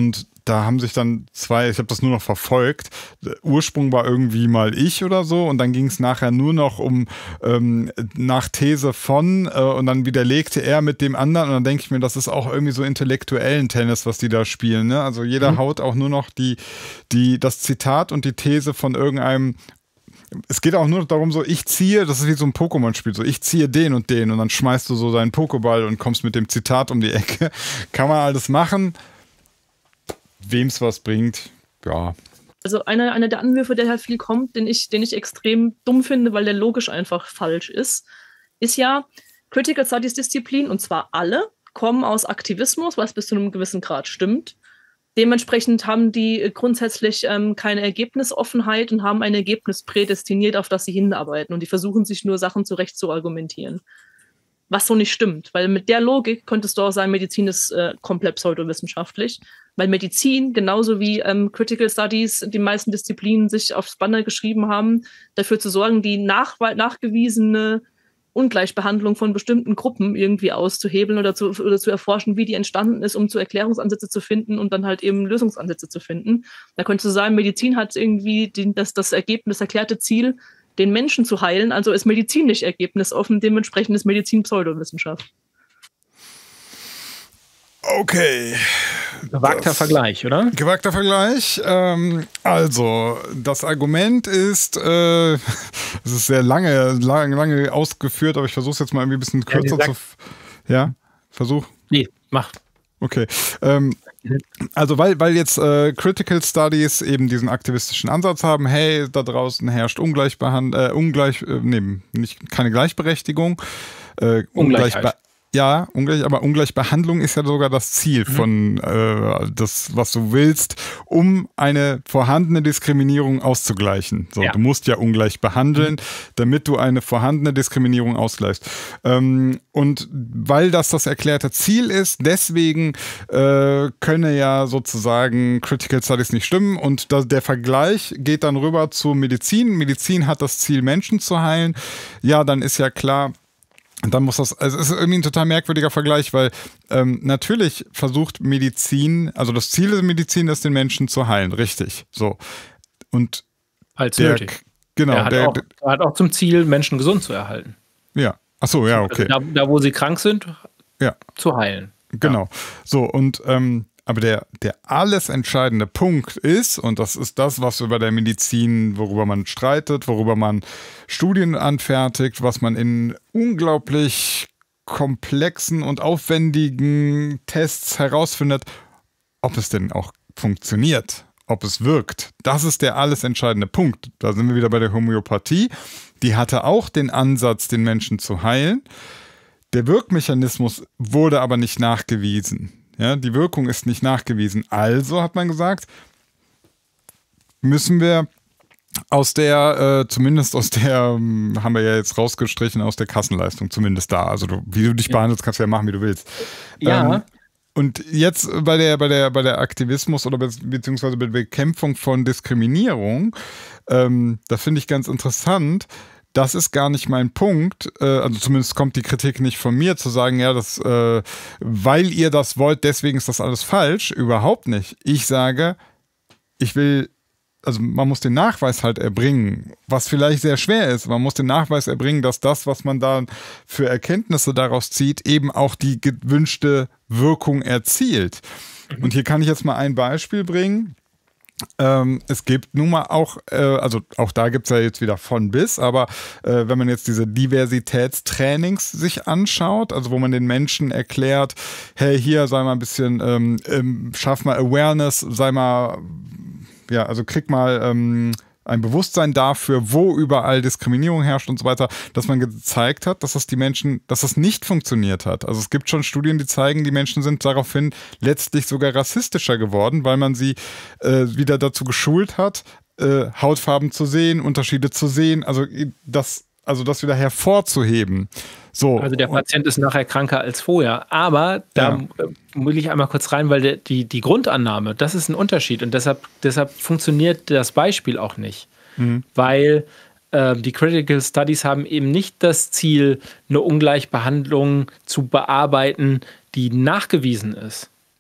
da haben sich dann zwei, ich habe das nur noch verfolgt, der Ursprung war irgendwie mal ich oder so und dann ging es nachher nur noch um ähm, nach These von äh, und dann widerlegte er mit dem anderen und dann denke ich mir, das ist auch irgendwie so intellektuellen Tennis, was die da spielen, ne? Also jeder mhm. haut auch nur noch die, die, das Zitat und die These von irgendeinem. Es geht auch nur darum, so ich ziehe, das ist wie so ein Pokémon-Spiel, so ich ziehe den und den und dann schmeißt du so deinen Pokéball und kommst mit dem Zitat um die Ecke. Kann man alles machen. Wem's was bringt, ja. Also einer, einer der Anwürfe, der halt viel kommt, den ich, den ich extrem dumm finde, weil der logisch einfach falsch ist, ist ja, Critical Studies Disziplinen, und zwar alle, kommen aus Aktivismus, was bis zu einem gewissen Grad stimmt. Dementsprechend haben die grundsätzlich ähm, keine Ergebnisoffenheit und haben ein Ergebnis prädestiniert, auf das sie hinarbeiten. Und die versuchen sich nur Sachen zurecht zu argumentieren. Was so nicht stimmt. Weil mit der Logik könntest du auch sagen, Medizin ist äh, komplett pseudowissenschaftlich. Weil Medizin, genauso wie ähm, Critical Studies, die meisten Disziplinen sich aufs Banner geschrieben haben, dafür zu sorgen, die nach, nachgewiesene Ungleichbehandlung von bestimmten Gruppen irgendwie auszuhebeln oder zu, oder zu erforschen, wie die entstanden ist, um zu Erklärungsansätze zu finden und dann halt eben Lösungsansätze zu finden. Da könntest du sagen, Medizin hat irgendwie die, das, das Ergebnis, das erklärte Ziel, den Menschen zu heilen, also ist Medizin nicht ergebnisoffen, dementsprechend ist Medizin Pseudowissenschaft. Okay. Gewagter das, Vergleich, oder? Gewagter Vergleich. Ähm, also, das Argument ist, äh, es ist sehr lange, lange, lange ausgeführt, aber ich versuche es jetzt mal irgendwie ein bisschen kürzer ja, zu. Ja, versuch. Nee, mach. Okay. Ähm, also, weil, weil jetzt äh, Critical Studies eben diesen aktivistischen Ansatz haben, hey, da draußen herrscht Ungleichbehand äh, ungleich, äh, nee, nicht, keine Gleichberechtigung. Äh, Ungleichheit. Ja, ungleich, aber Ungleichbehandlung ist ja sogar das Ziel mhm. von äh, das, was du willst, um eine vorhandene Diskriminierung auszugleichen. So, ja. Du musst ja ungleich behandeln, mhm. damit du eine vorhandene Diskriminierung ausgleichst. Ähm, und weil das das erklärte Ziel ist, deswegen äh, könne ja sozusagen Critical Studies nicht stimmen und da, der Vergleich geht dann rüber zur Medizin. Medizin hat das Ziel, Menschen zu heilen. Ja, dann ist ja klar, und dann muss das, also es ist irgendwie ein total merkwürdiger Vergleich, weil ähm, natürlich versucht Medizin, also das Ziel der Medizin ist, den Menschen zu heilen, richtig. So. Und als der, nötig. Genau. Er hat, der, auch, er hat auch zum Ziel, Menschen gesund zu erhalten. Ja. Ach so, ja, okay. Also da, da, wo sie krank sind, ja. zu heilen. Genau. Ja. So, und ähm, aber der, der alles entscheidende Punkt ist, und das ist das, was über der Medizin, worüber man streitet, worüber man Studien anfertigt, was man in unglaublich komplexen und aufwendigen Tests herausfindet, ob es denn auch funktioniert, ob es wirkt. Das ist der alles entscheidende Punkt. Da sind wir wieder bei der Homöopathie. Die hatte auch den Ansatz, den Menschen zu heilen. Der Wirkmechanismus wurde aber nicht nachgewiesen. Ja, die Wirkung ist nicht nachgewiesen. Also hat man gesagt, müssen wir aus der, äh, zumindest aus der, ähm, haben wir ja jetzt rausgestrichen, aus der Kassenleistung, zumindest da. Also du, wie du dich behandelst, kannst du ja machen, wie du willst. Ja. Ähm, und jetzt bei der, bei der, bei der Aktivismus oder be beziehungsweise bei der Bekämpfung von Diskriminierung, ähm, das finde ich ganz interessant. Das ist gar nicht mein Punkt, äh, also zumindest kommt die Kritik nicht von mir, zu sagen, ja, das, äh, weil ihr das wollt, deswegen ist das alles falsch. Überhaupt nicht. Ich sage, ich will, also man muss den Nachweis halt erbringen, was vielleicht sehr schwer ist. Man muss den Nachweis erbringen, dass das, was man da für Erkenntnisse daraus zieht, eben auch die gewünschte Wirkung erzielt. Mhm. Und hier kann ich jetzt mal ein Beispiel bringen. Ähm, es gibt nun mal auch, äh, also auch da gibt es ja jetzt wieder von bis, aber äh, wenn man jetzt diese Diversitätstrainings sich anschaut, also wo man den Menschen erklärt, hey, hier sei mal ein bisschen, ähm, ähm, schaff mal Awareness, sei mal, ja, also krieg mal ähm, ein Bewusstsein dafür, wo überall Diskriminierung herrscht und so weiter, dass man gezeigt hat, dass das die Menschen, dass das nicht funktioniert hat. Also es gibt schon Studien, die zeigen, die Menschen sind daraufhin letztlich sogar rassistischer geworden, weil man sie äh, wieder dazu geschult hat, äh, Hautfarben zu sehen, Unterschiede zu sehen, also das, also das wieder hervorzuheben. So. Also der Patient ist nachher kranker als vorher. Aber da ja. will ich einmal kurz rein, weil der, die, die Grundannahme, das ist ein Unterschied. Und deshalb, deshalb funktioniert das Beispiel auch nicht. Mhm. Weil äh, die Critical Studies haben eben nicht das Ziel, eine Ungleichbehandlung zu bearbeiten, die nachgewiesen ist.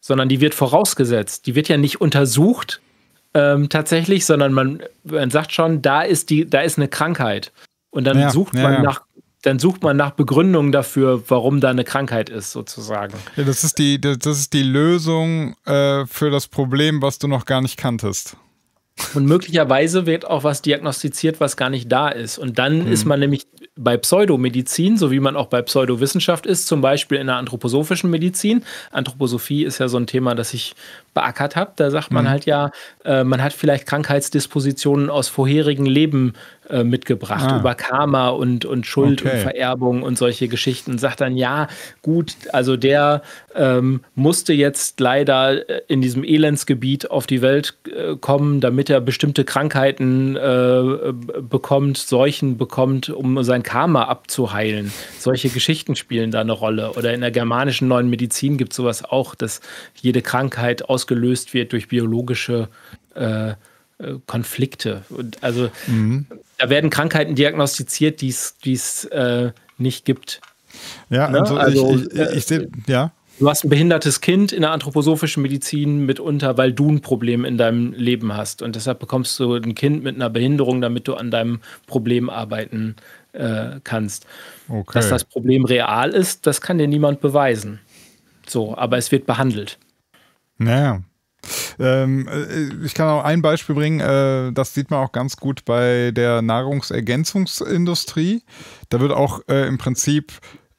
sondern die wird vorausgesetzt. Die wird ja nicht untersucht ähm, tatsächlich, sondern man, man sagt schon, da ist, die, da ist eine Krankheit. Und dann ja, sucht man ja, ja. nach dann sucht man nach Begründungen dafür, warum da eine Krankheit ist, sozusagen. Ja, das ist die, das ist die Lösung äh, für das Problem, was du noch gar nicht kanntest. Und möglicherweise wird auch was diagnostiziert, was gar nicht da ist. Und dann hm. ist man nämlich bei Pseudomedizin, so wie man auch bei Pseudowissenschaft ist, zum Beispiel in der anthroposophischen Medizin. Anthroposophie ist ja so ein Thema, das ich beackert habe. Da sagt man hm. halt ja, äh, man hat vielleicht Krankheitsdispositionen aus vorherigen Leben äh, mitgebracht, ah. über Karma und, und Schuld okay. und Vererbung und solche Geschichten. Und sagt dann, ja, gut, also der ähm, musste jetzt leider in diesem Elendsgebiet auf die Welt äh, kommen, damit er bestimmte Krankheiten äh, bekommt, Seuchen bekommt, um sein Karma abzuheilen. Solche Geschichten spielen da eine Rolle. Oder in der germanischen neuen Medizin gibt es sowas auch, dass jede Krankheit ausgelöst wird durch biologische äh, Konflikte. Und also mhm. da werden Krankheiten diagnostiziert, die es äh, nicht gibt. Ja, ne? also, also ich, ich, ich sehe, ja. Du hast ein behindertes Kind in der anthroposophischen Medizin mitunter, weil du ein Problem in deinem Leben hast. Und deshalb bekommst du ein Kind mit einer Behinderung, damit du an deinem Problem arbeiten äh, kannst. Okay. Dass das Problem real ist, das kann dir niemand beweisen. So, aber es wird behandelt. Naja. Ähm, ich kann auch ein Beispiel bringen, äh, das sieht man auch ganz gut bei der Nahrungsergänzungsindustrie. Da wird auch äh, im Prinzip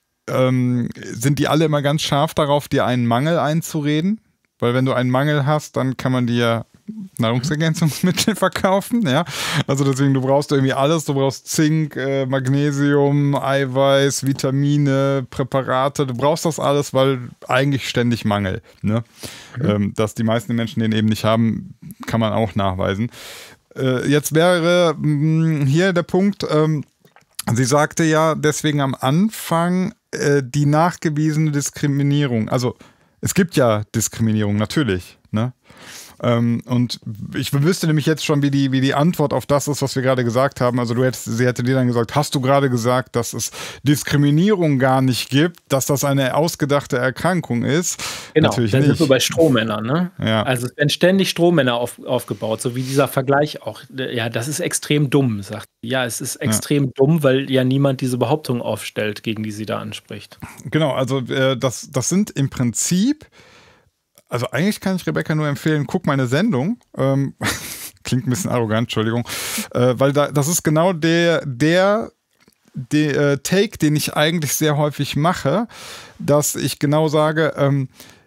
ähm, sind die alle immer ganz scharf darauf, dir einen Mangel einzureden, weil wenn du einen Mangel hast, dann kann man dir Nahrungsergänzungsmittel verkaufen, ja. Also deswegen, du brauchst irgendwie alles, du brauchst Zink, äh, Magnesium, Eiweiß, Vitamine, Präparate, du brauchst das alles, weil eigentlich ständig Mangel, ne? Mhm. Ähm, dass die meisten Menschen den eben nicht haben, kann man auch nachweisen. Äh, jetzt wäre mh, hier der Punkt, ähm, sie sagte ja deswegen am Anfang äh, die nachgewiesene Diskriminierung, also es gibt ja Diskriminierung, natürlich, ne? Ähm, und ich wüsste nämlich jetzt schon, wie die, wie die Antwort auf das ist, was wir gerade gesagt haben. Also du hättest, sie hätte dir dann gesagt, hast du gerade gesagt, dass es Diskriminierung gar nicht gibt, dass das eine ausgedachte Erkrankung ist? Genau, natürlich dann nicht. sind wir bei Strohmännern, ne? Ja. Also es werden ständig Strohmänner auf, aufgebaut, so wie dieser Vergleich auch. Ja, das ist extrem dumm, sagt sie. Ja, es ist extrem ja. dumm, weil ja niemand diese Behauptung aufstellt, gegen die sie da anspricht. Genau, also äh, das, das sind im Prinzip Also eigentlich kann ich Rebecca nur empfehlen, guck meine Sendung. Ähm, klingt ein bisschen arrogant, Entschuldigung. Äh, weil da, das ist genau der, der, der äh, Take, den ich eigentlich sehr häufig mache, dass ich genau sage, ähm,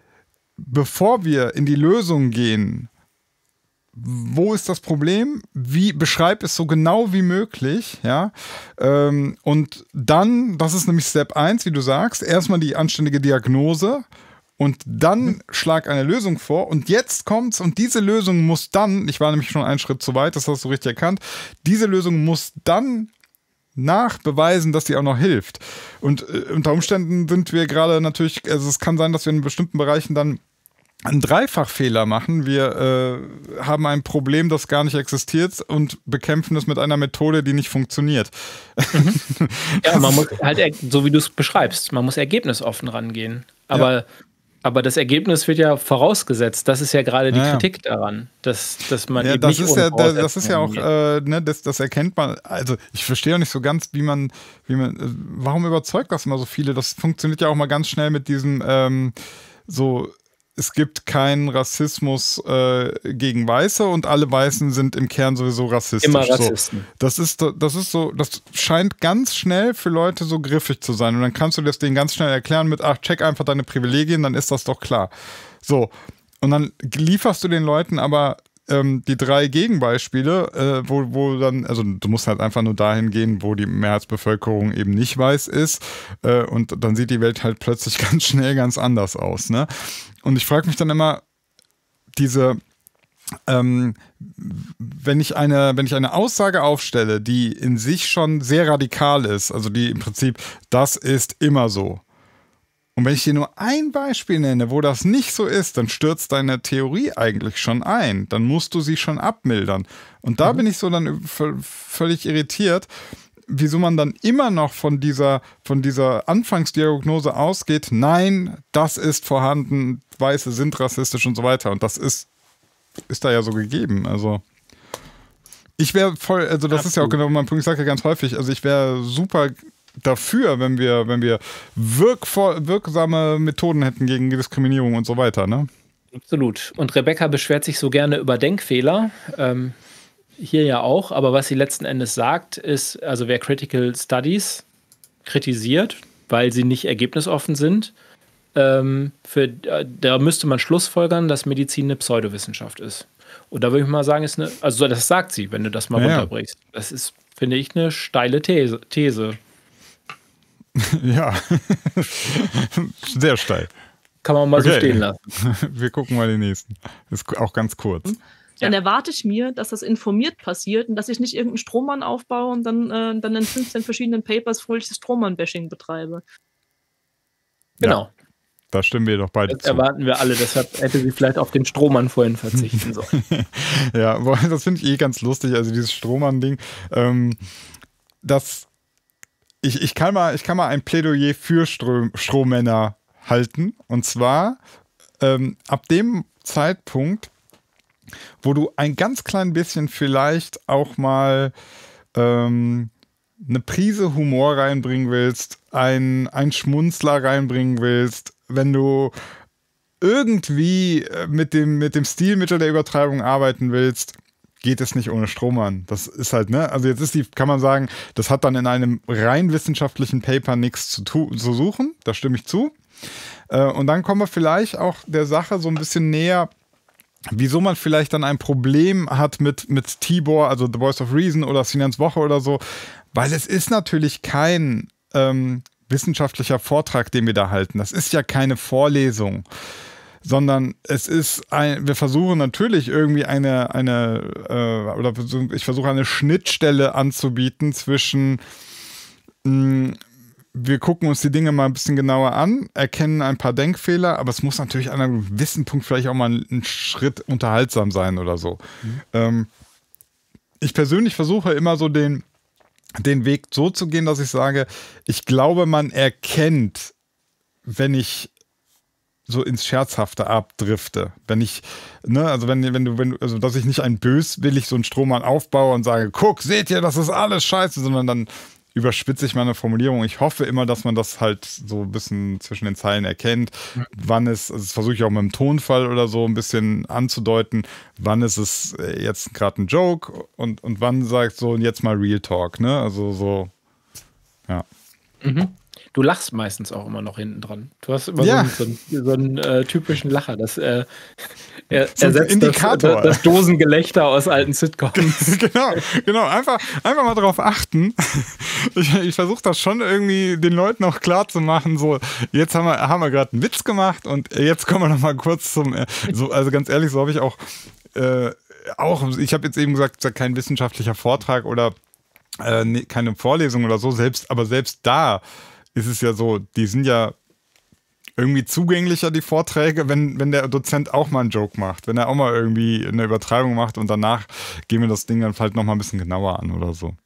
bevor wir in die Lösung gehen, wo ist das Problem? Wie beschreib es so genau wie möglich, ja? Ähm, und dann, das ist nämlich Step eins, wie du sagst, erstmal die anständige Diagnose. Und dann schlag eine Lösung vor und jetzt kommt's und diese Lösung muss dann, ich war nämlich schon einen Schritt zu weit, das hast du richtig erkannt, diese Lösung muss dann nachbeweisen, dass die auch noch hilft. Und äh, unter Umständen sind wir gerade natürlich, also es kann sein, dass wir in bestimmten Bereichen dann einen Dreifachfehler machen. Wir äh, haben ein Problem, das gar nicht existiert und bekämpfen es mit einer Methode, die nicht funktioniert. Mhm. Ja, man muss halt, so wie du es beschreibst, man muss ergebnisoffen rangehen. Aber ja. Aber das Ergebnis wird ja vorausgesetzt. Das ist ja gerade die ja, Kritik daran, dass, dass man ja, eben das nicht ist ja, das ist ja auch, äh, ne, das, das erkennt man. Also ich verstehe auch nicht so ganz, wie man, wie man, äh, warum überzeugt das immer so viele? Das funktioniert ja auch mal ganz schnell mit diesem, ähm, so, es gibt keinen Rassismus äh, gegen Weiße und alle Weißen sind im Kern sowieso rassistisch. Immer Rassisten. So, das ist, das ist so, das scheint ganz schnell für Leute so griffig zu sein. Und dann kannst du das denen ganz schnell erklären mit, ach, check einfach deine Privilegien, dann ist das doch klar. So. Und dann lieferst du den Leuten aber ähm, die drei Gegenbeispiele, äh, wo, wo dann, also du musst halt einfach nur dahin gehen, wo die Mehrheitsbevölkerung eben nicht weiß ist. Äh, und dann sieht die Welt halt plötzlich ganz schnell ganz anders aus, ne? Und ich frage mich dann immer, diese, ähm, wenn ich eine, wenn ich eine Aussage aufstelle, die in sich schon sehr radikal ist, also die im Prinzip, das ist immer so. Und wenn ich dir nur ein Beispiel nenne, wo das nicht so ist, dann stürzt deine Theorie eigentlich schon ein. Dann musst du sie schon abmildern. Und da mhm. bin ich so dann völlig irritiert, wieso man dann immer noch von dieser, von dieser Anfangsdiagnose ausgeht, nein, das ist vorhanden, Weiße sind rassistisch und so weiter. Und das ist, ist da ja so gegeben. Also ich wäre voll, also das Absolut. Ist ja auch genau mein Punkt, ich sage ja ganz häufig, also ich wäre super dafür, wenn wir, wenn wir wirkvoll, wirksame Methoden hätten gegen Diskriminierung und so weiter, ne? Absolut. Und Rebecca beschwert sich so gerne über Denkfehler. Ähm, hier ja auch. Aber was sie letzten Endes sagt, ist, also wer Critical Studies kritisiert, weil sie nicht ergebnisoffen sind, ähm, für, da müsste man schlussfolgern, dass Medizin eine Pseudowissenschaft ist. Und da würde ich mal sagen, ist eine, also das sagt sie, wenn du das mal ja, runterbrichst. Das ist, finde ich, eine steile These. These. Ja, sehr steil. Kann man mal okay. so stehen lassen. Wir gucken mal den nächsten. Ist auch ganz kurz. Dann ja. erwarte ich mir, dass das informiert passiert und dass ich nicht irgendeinen Strohmann aufbaue und dann, äh, dann in fünfzehn verschiedenen Papers fröhliches Strohmann-Bashing betreibe. Genau. Ja, da stimmen wir doch beide das zu. Erwarten wir alle, deshalb hätte sie vielleicht auf den Strohmann vorhin verzichten sollen. Ja, das finde ich eh ganz lustig, also dieses Strohmann-Ding. Ähm, das, ich, ich, kann mal, ich kann mal ein Plädoyer für Stroh, Strohmänner halten. Und zwar ähm, ab dem Zeitpunkt, wo du ein ganz klein bisschen vielleicht auch mal ähm, eine Prise Humor reinbringen willst, ein, ein Schmunzler reinbringen willst, wenn du irgendwie mit dem, mit dem Stilmittel der Übertreibung arbeiten willst, geht es nicht ohne Strohmann. Das ist halt, ne? Also jetzt ist die, kann man sagen, das hat dann in einem rein wissenschaftlichen Paper nichts zu, tu, zu suchen, da stimme ich zu. Äh, und dann kommen wir vielleicht auch der Sache so ein bisschen näher, wieso man vielleicht dann ein Problem hat mit, mit Tibor, also The Voice of Reason oder Sinans Woche oder so, weil es ist natürlich kein ähm, wissenschaftlicher Vortrag, den wir da halten. Das ist ja keine Vorlesung, sondern es ist ein, wir versuchen natürlich irgendwie eine, eine äh, oder ich versuche eine Schnittstelle anzubieten zwischen mh, wir gucken uns die Dinge mal ein bisschen genauer an, erkennen ein paar Denkfehler, aber es muss natürlich an einem gewissen Punkt vielleicht auch mal ein Schritt unterhaltsam sein oder so. Mhm. Ähm, ich persönlich versuche immer so den, den Weg so zu gehen, dass ich sage, ich glaube, man erkennt, wenn ich so ins Scherzhafte abdrifte. Wenn ich, ne, also wenn, wenn du, wenn du, also dass ich nicht ein böswillig so einen Strohmann aufbaue und sage, guck, seht ihr, das ist alles scheiße, sondern dann überspitze ich meine Formulierung. Ich hoffe immer, dass man das halt so ein bisschen zwischen den Zeilen erkennt. Wann ist, also das versuche ich auch mit dem Tonfall oder so ein bisschen anzudeuten, wann ist es jetzt gerade ein Joke und, und wann sagt so, jetzt mal Real Talk, ne? Also so, ja. Mhm. Du lachst meistens auch immer noch hinten dran. Du hast immer ja. so einen, so einen, so einen äh, typischen Lacher. Das äh, er, so ersetzt Indikator. Das, das Dosengelächter aus alten Sitcoms. Genau, genau. Einfach, einfach mal drauf achten. Ich, ich versuche das schon irgendwie den Leuten auch klar zu machen. So, jetzt haben wir, haben wir gerade einen Witz gemacht und jetzt kommen wir noch mal kurz zum. Äh, so, also ganz ehrlich, so habe ich auch. Äh, auch ich habe jetzt eben gesagt, kein wissenschaftlicher Vortrag oder äh, nee, keine Vorlesung oder so. Selbst, aber selbst da ist es ja so, die sind ja irgendwie zugänglicher, die Vorträge, wenn, wenn der Dozent auch mal einen Joke macht, wenn er auch mal irgendwie eine Übertreibung macht und danach gehen wir das Ding dann halt noch mal ein bisschen genauer an oder so.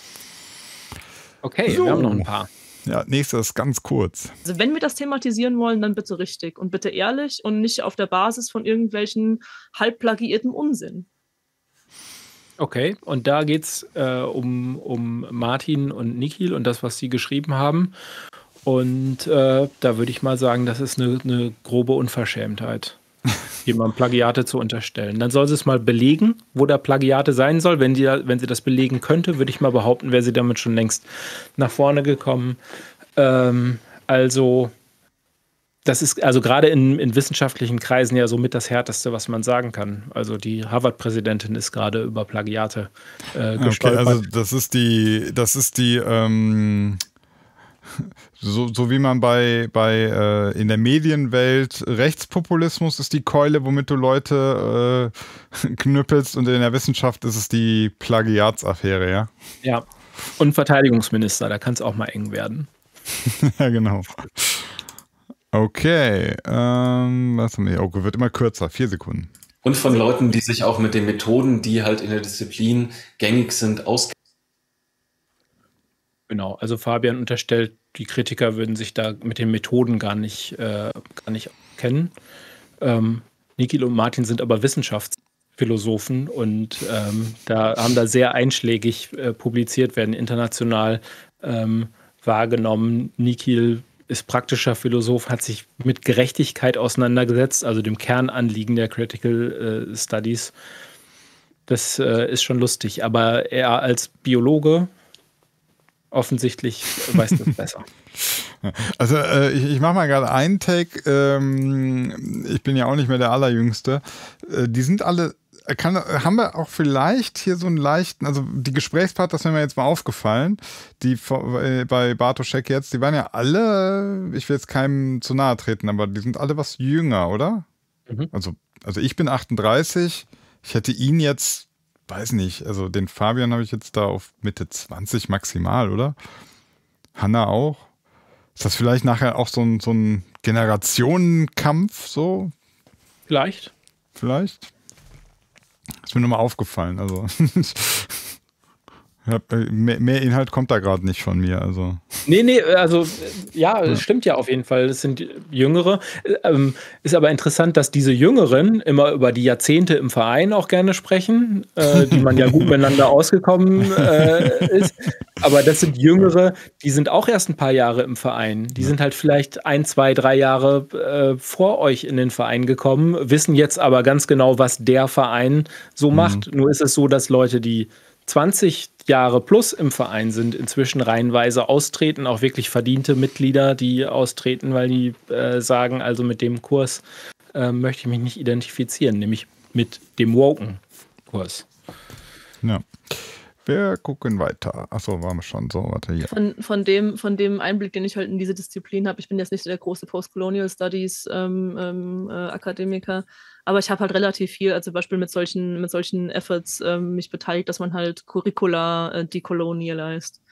Okay, so. Wir haben noch ein paar. Ja, nächstes ganz kurz. Also wenn wir das thematisieren wollen, dann bitte richtig und bitte ehrlich und nicht auf der Basis von irgendwelchen halb plagiierten Unsinn. Okay, und da geht es äh, um, um Martin und Nikhil und das, was sie geschrieben haben. Und äh, da würde ich mal sagen, das ist eine, eine grobe Unverschämtheit, jemandem Plagiate zu unterstellen. Dann soll sie es mal belegen, wo da Plagiate sein soll. Wenn, die, wenn sie das belegen könnte, würde ich mal behaupten, wäre sie damit schon längst nach vorne gekommen. Ähm, also... Das ist also gerade in, in wissenschaftlichen Kreisen ja somit das Härteste, was man sagen kann. Also die Harvard-Präsidentin ist gerade über Plagiate äh, gestolpert. Okay, also das ist die, das ist die, ähm, so, so wie man bei, bei äh, in der Medienwelt Rechtspopulismus ist die Keule, womit du Leute äh, knüppelst, und in der Wissenschaft ist es die Plagiatsaffäre, ja? Ja, und Verteidigungsminister, da kann es auch mal eng werden. Ja, genau. Okay, ähm, was haben wir hier? Oh, wird immer kürzer, vier Sekunden. Und von Leuten, die sich auch mit den Methoden, die halt in der Disziplin gängig sind, auskennen. Genau, also Fabian unterstellt, die Kritiker würden sich da mit den Methoden gar nicht, äh, gar nicht kennen. Ähm, Nikhil und Martin sind aber Wissenschaftsphilosophen und ähm, da haben da sehr einschlägig äh, publiziert, werden international ähm, wahrgenommen. Nikhil ist praktischer Philosoph, hat sich mit Gerechtigkeit auseinandergesetzt, also dem Kernanliegen der Critical äh, Studies. Das äh, ist schon lustig, aber er als Biologe offensichtlich weiß das besser. Also äh, ich, ich mache mal gerade einen Take. Ähm, ich bin ja auch nicht mehr der Allerjüngste. Äh, die sind alle, kann, haben wir auch vielleicht hier so einen leichten, also die Gesprächspartner, das wäre mir jetzt mal aufgefallen, die äh, bei Bartoszek jetzt, die waren ja alle, ich will jetzt keinem zu nahe treten, aber die sind alle was jünger, oder? Mhm. Also, also ich bin achtunddreißig, ich hätte ihn jetzt, weiß nicht, also den Fabian habe ich jetzt da auf Mitte zwanzig maximal, oder? Hanna auch? Ist das vielleicht nachher auch so ein, so ein Generationenkampf so? Vielleicht. Vielleicht? Ist mir nochmal aufgefallen, also mehr, mehr Inhalt kommt da gerade nicht von mir, also. Nee, nee, also ja, es stimmt ja auf jeden Fall, es sind Jüngere. Ähm, ist aber interessant, dass diese Jüngeren immer über die Jahrzehnte im Verein auch gerne sprechen, äh, die man ja gut miteinander ausgekommen äh, ist. Aber das sind Jüngere, die sind auch erst ein paar Jahre im Verein. Die sind halt vielleicht ein, zwei, drei Jahre äh, vor euch in den Verein gekommen, wissen jetzt aber ganz genau, was der Verein so macht. Mhm. Nur ist es so, dass Leute, die zwanzig Jahre plus im Verein sind, inzwischen reihenweise austreten, auch wirklich verdiente Mitglieder, die austreten, weil die äh, sagen, also mit dem Kurs äh, möchte ich mich nicht identifizieren, nämlich mit dem Woken-Kurs. Ja. Wir gucken weiter. Achso, waren wir schon so, warte hier. Von, von, dem, von dem Einblick, den ich halt in diese Disziplin habe, ich bin jetzt nicht der große Postcolonial Studies ähm, ähm, äh, Akademiker, aber ich habe halt relativ viel, also zum Beispiel mit solchen, mit solchen Efforts ähm, mich beteiligt, dass man halt Curricula äh, decolonialized.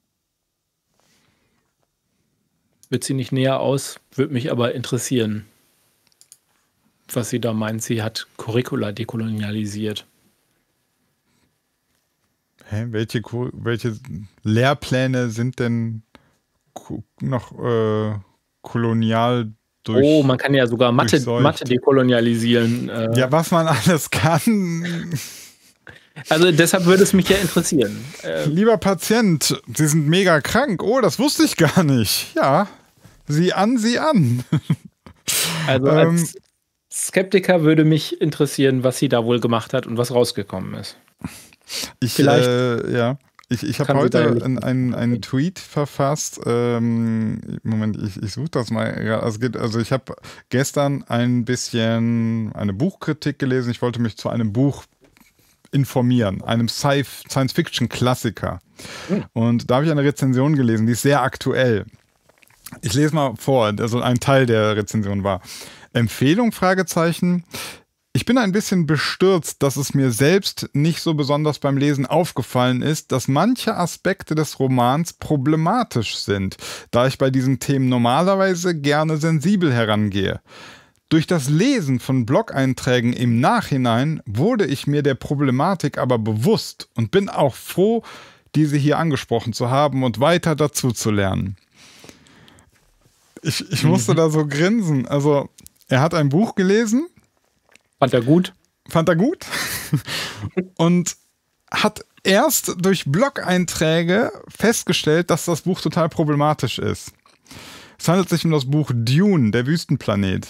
Wird sie nicht näher aus, würde mich aber interessieren, was sie da meint. Sie hat Curricula dekolonialisiert. Hä? Welche, welche Lehrpläne sind denn noch äh, kolonial durch? Oh, man kann ja sogar Mathe, Mathe dekolonialisieren. Äh. Ja, was man alles kann. Also deshalb würde es mich ja interessieren. Äh, Lieber Patient, Sie sind mega krank. Oh, das wusste ich gar nicht. Ja, sieh an, sieh an. Also als ähm, Skeptiker würde mich interessieren, was sie da wohl gemacht hat und was rausgekommen ist. Ich, Vielleicht äh, ja, ich, ich habe heute einen, einen, einen Tweet verfasst. Ähm, Moment, ich, ich suche das mal. Ja, also, geht, also ich habe gestern ein bisschen eine Buchkritik gelesen. Ich wollte mich zu einem Buch informieren, einem Science-Fiction-Klassiker. Hm. Und da habe ich eine Rezension gelesen, die ist sehr aktuell. Ich lese mal vor, also ein Teil der Rezension war: Empfehlung, Fragezeichen. Ich bin ein bisschen bestürzt, dass es mir selbst nicht so besonders beim Lesen aufgefallen ist, dass manche Aspekte des Romans problematisch sind, da ich bei diesen Themen normalerweise gerne sensibel herangehe. Durch das Lesen von Blog-Einträgen im Nachhinein wurde ich mir der Problematik aber bewusst und bin auch froh, diese hier angesprochen zu haben und weiter dazu zu lernen. Ich, ich musste mhm. da so grinsen. Also, er hat ein Buch gelesen. Fand er gut? Fand er gut. Und hat erst durch Blog-Einträge festgestellt, dass das Buch total problematisch ist. Es handelt sich um das Buch Dune, der Wüstenplanet.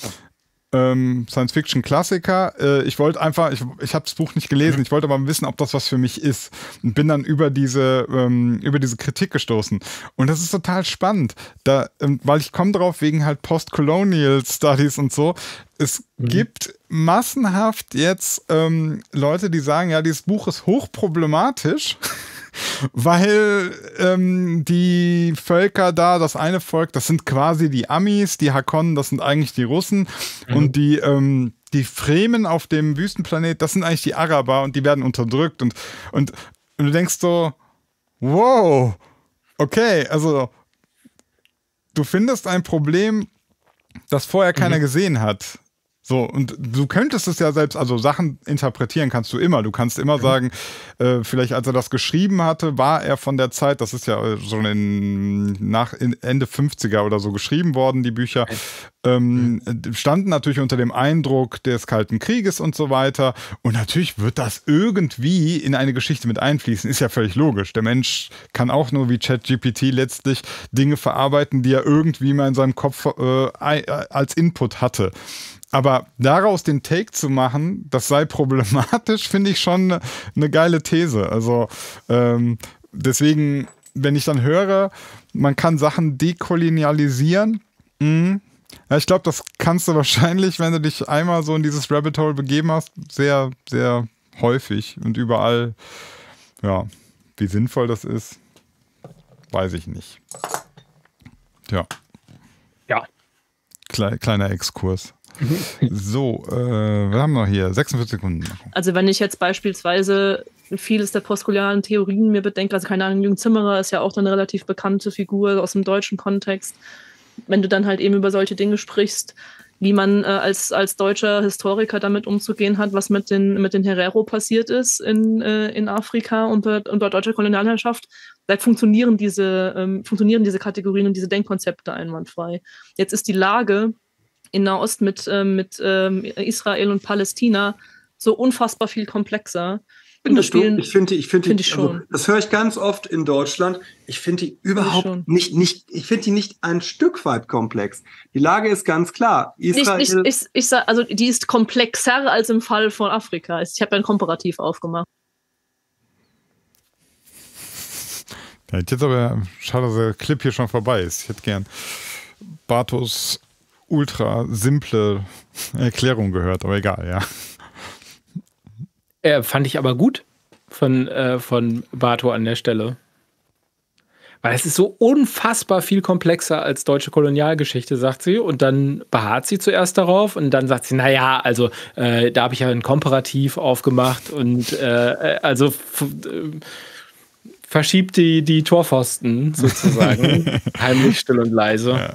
Ähm, Science-Fiction-Klassiker. Äh, ich wollte einfach, ich, ich habe das Buch nicht gelesen, ich wollte aber wissen, ob das was für mich ist. Und bin dann über diese, ähm, über diese Kritik gestoßen. Und das ist total spannend, da, ähm, weil ich komme drauf wegen halt Post-Colonial Studies und so. Es mhm. gibt massenhaft jetzt ähm, Leute, die sagen, ja, dieses Buch ist hochproblematisch, weil ähm, die Völker da, das eine Volk, das sind quasi die Amis, die Hakonnen, das sind eigentlich die Russen mhm. und die, ähm, die Fremen auf dem Wüstenplanet, das sind eigentlich die Araber und die werden unterdrückt und, und, und du denkst so, wow, okay, also du findest ein Problem, das vorher keiner mhm. gesehen hat. So, und du könntest es ja selbst, also Sachen interpretieren kannst du immer. Du kannst immer sagen, äh, vielleicht als er das geschrieben hatte, war er von der Zeit, das ist ja schon in, nach in Ende fünfziger oder so geschrieben worden, die Bücher, ähm, standen natürlich unter dem Eindruck des Kalten Krieges und so weiter. Und natürlich wird das irgendwie in eine Geschichte mit einfließen. Ist ja völlig logisch. Der Mensch kann auch nur wie ChatGPT letztlich Dinge verarbeiten, die er irgendwie mal in seinem Kopf äh, als Input hatte. Aber daraus den Take zu machen, das sei problematisch, finde ich schon eine, eine geile These. Also ähm, deswegen, wenn ich dann höre, man kann Sachen dekolonialisieren, mh, ja, ich glaube, das kannst du wahrscheinlich, wenn du dich einmal so in dieses Rabbit Hole begeben hast, sehr, sehr häufig und überall. Ja, wie sinnvoll das ist, weiß ich nicht. Tja. Ja. Kle- kleiner Exkurs. So, äh, wir haben noch hier sechsundvierzig Sekunden. Also wenn ich jetzt beispielsweise vieles der postkolonialen Theorien mir bedenke, also keine Ahnung, Jürgen Zimmerer ist ja auch eine relativ bekannte Figur aus dem deutschen Kontext. Wenn du dann halt eben über solche Dinge sprichst, wie man äh, als, als deutscher Historiker damit umzugehen hat, was mit den, mit den Herero passiert ist in, äh, in Afrika unter, unter deutscher Kolonialherrschaft, da funktionieren diese, ähm, funktionieren diese Kategorien und diese Denkkonzepte einwandfrei. Jetzt ist die Lage in Nahost mit, äh, mit ähm, Israel und Palästina so unfassbar viel komplexer. Findest du? Ich finde, ich finde, find ich also, schon. Das höre ich ganz oft in Deutschland. Ich finde die überhaupt ich nicht, nicht, ich finde die nicht ein Stück weit komplex. Die Lage ist ganz klar. Israel nicht, nicht, ich, ich sag, also die ist komplexer als im Fall von Afrika. Ich habe ein Komparativ aufgemacht. Ja, jetzt aber schade, dass der Clip hier schon vorbei ist. Ich hätte gern Bartos ultra simple Erklärung gehört, aber egal, ja. Äh, fand ich aber gut von, äh, von Barto an der Stelle. Weil es ist so unfassbar viel komplexer als deutsche Kolonialgeschichte, sagt sie. Und dann beharrt sie zuerst darauf und dann sagt sie, naja, also äh, da habe ich ja ein Komparativ aufgemacht und äh, also f- äh, verschiebt die, die Torpfosten sozusagen. Heimlich, still und leise. Ja.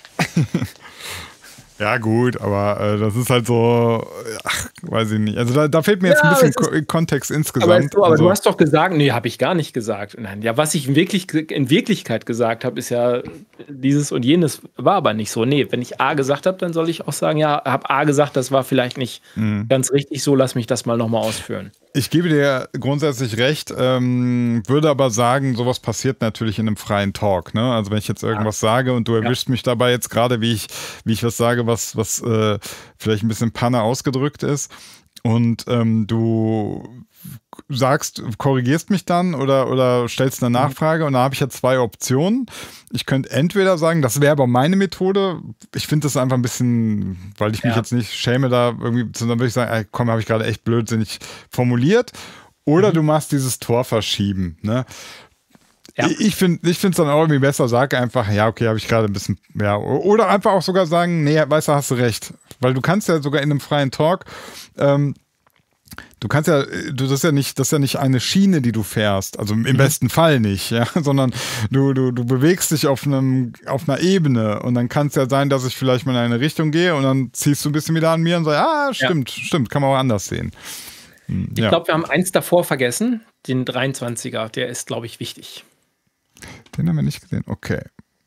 Ja, gut, aber äh, das ist halt so, ach, weiß ich nicht. Also da, da fehlt mir jetzt ja, ein bisschen Ko- Kontext insgesamt. Aber, du, aber also, du hast doch gesagt, nee, habe ich gar nicht gesagt. Nein, ja, was ich in, wirklich, in Wirklichkeit gesagt habe, ist ja dieses und jenes war aber nicht so. Nee, wenn ich A gesagt habe, dann soll ich auch sagen, ja, habe A gesagt, das war vielleicht nicht mhm. ganz richtig so, lass mich das mal nochmal ausführen. Ich gebe dir grundsätzlich recht, ähm, würde aber sagen, sowas passiert natürlich in einem freien Talk. Ne? Also wenn ich jetzt irgendwas ja. sage und du erwischst ja. mich dabei jetzt gerade, wie ich, wie ich was sage, was, was äh, vielleicht ein bisschen Panne ausgedrückt ist und ähm, du sagst, korrigierst mich dann oder, oder stellst eine Nachfrage und da habe ich ja zwei Optionen. Ich könnte entweder sagen, das wäre aber meine Methode. Ich finde das einfach ein bisschen, weil ich mich ja. jetzt nicht schäme, da irgendwie, dann würde ich sagen, ey, komm, habe ich gerade echt blödsinnig formuliert. Oder mhm. du machst dieses Tor verschieben. Ne? Ja. Ich finde ich finde es dann auch irgendwie besser, sag einfach, ja, okay, habe ich gerade ein bisschen, ja, oder einfach auch sogar sagen, nee, weißt du, hast du recht. Weil du kannst ja sogar in einem freien Talk, ähm, du kannst ja, du, das ist ja nicht, das ist ja nicht eine Schiene, die du fährst, also im mhm. besten Fall nicht, ja, sondern du, du, du bewegst dich auf einem, auf einer Ebene und dann kann es ja sein, dass ich vielleicht mal in eine Richtung gehe und dann ziehst du ein bisschen wieder an mir und sagst, ah, stimmt, ja. stimmt, kann man auch anders sehen. Hm, ich ja. glaube, wir haben eins davor vergessen, den dreiundzwanziger, der ist, glaube ich, wichtig. Den haben wir nicht gesehen, okay.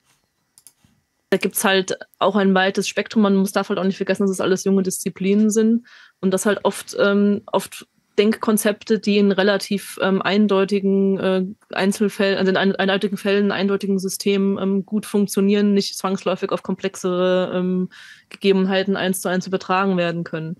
Da gibt es halt auch ein weites Spektrum. Man muss darf halt auch nicht vergessen, dass es alles junge Disziplinen sind und dass halt oft, ähm, oft Denkkonzepte, die in relativ ähm, eindeutigen äh, Einzelfällen, also in ein, eindeutigen Fällen, eindeutigen Systemen ähm, gut funktionieren, nicht zwangsläufig auf komplexere ähm, Gegebenheiten eins zu eins übertragen werden können.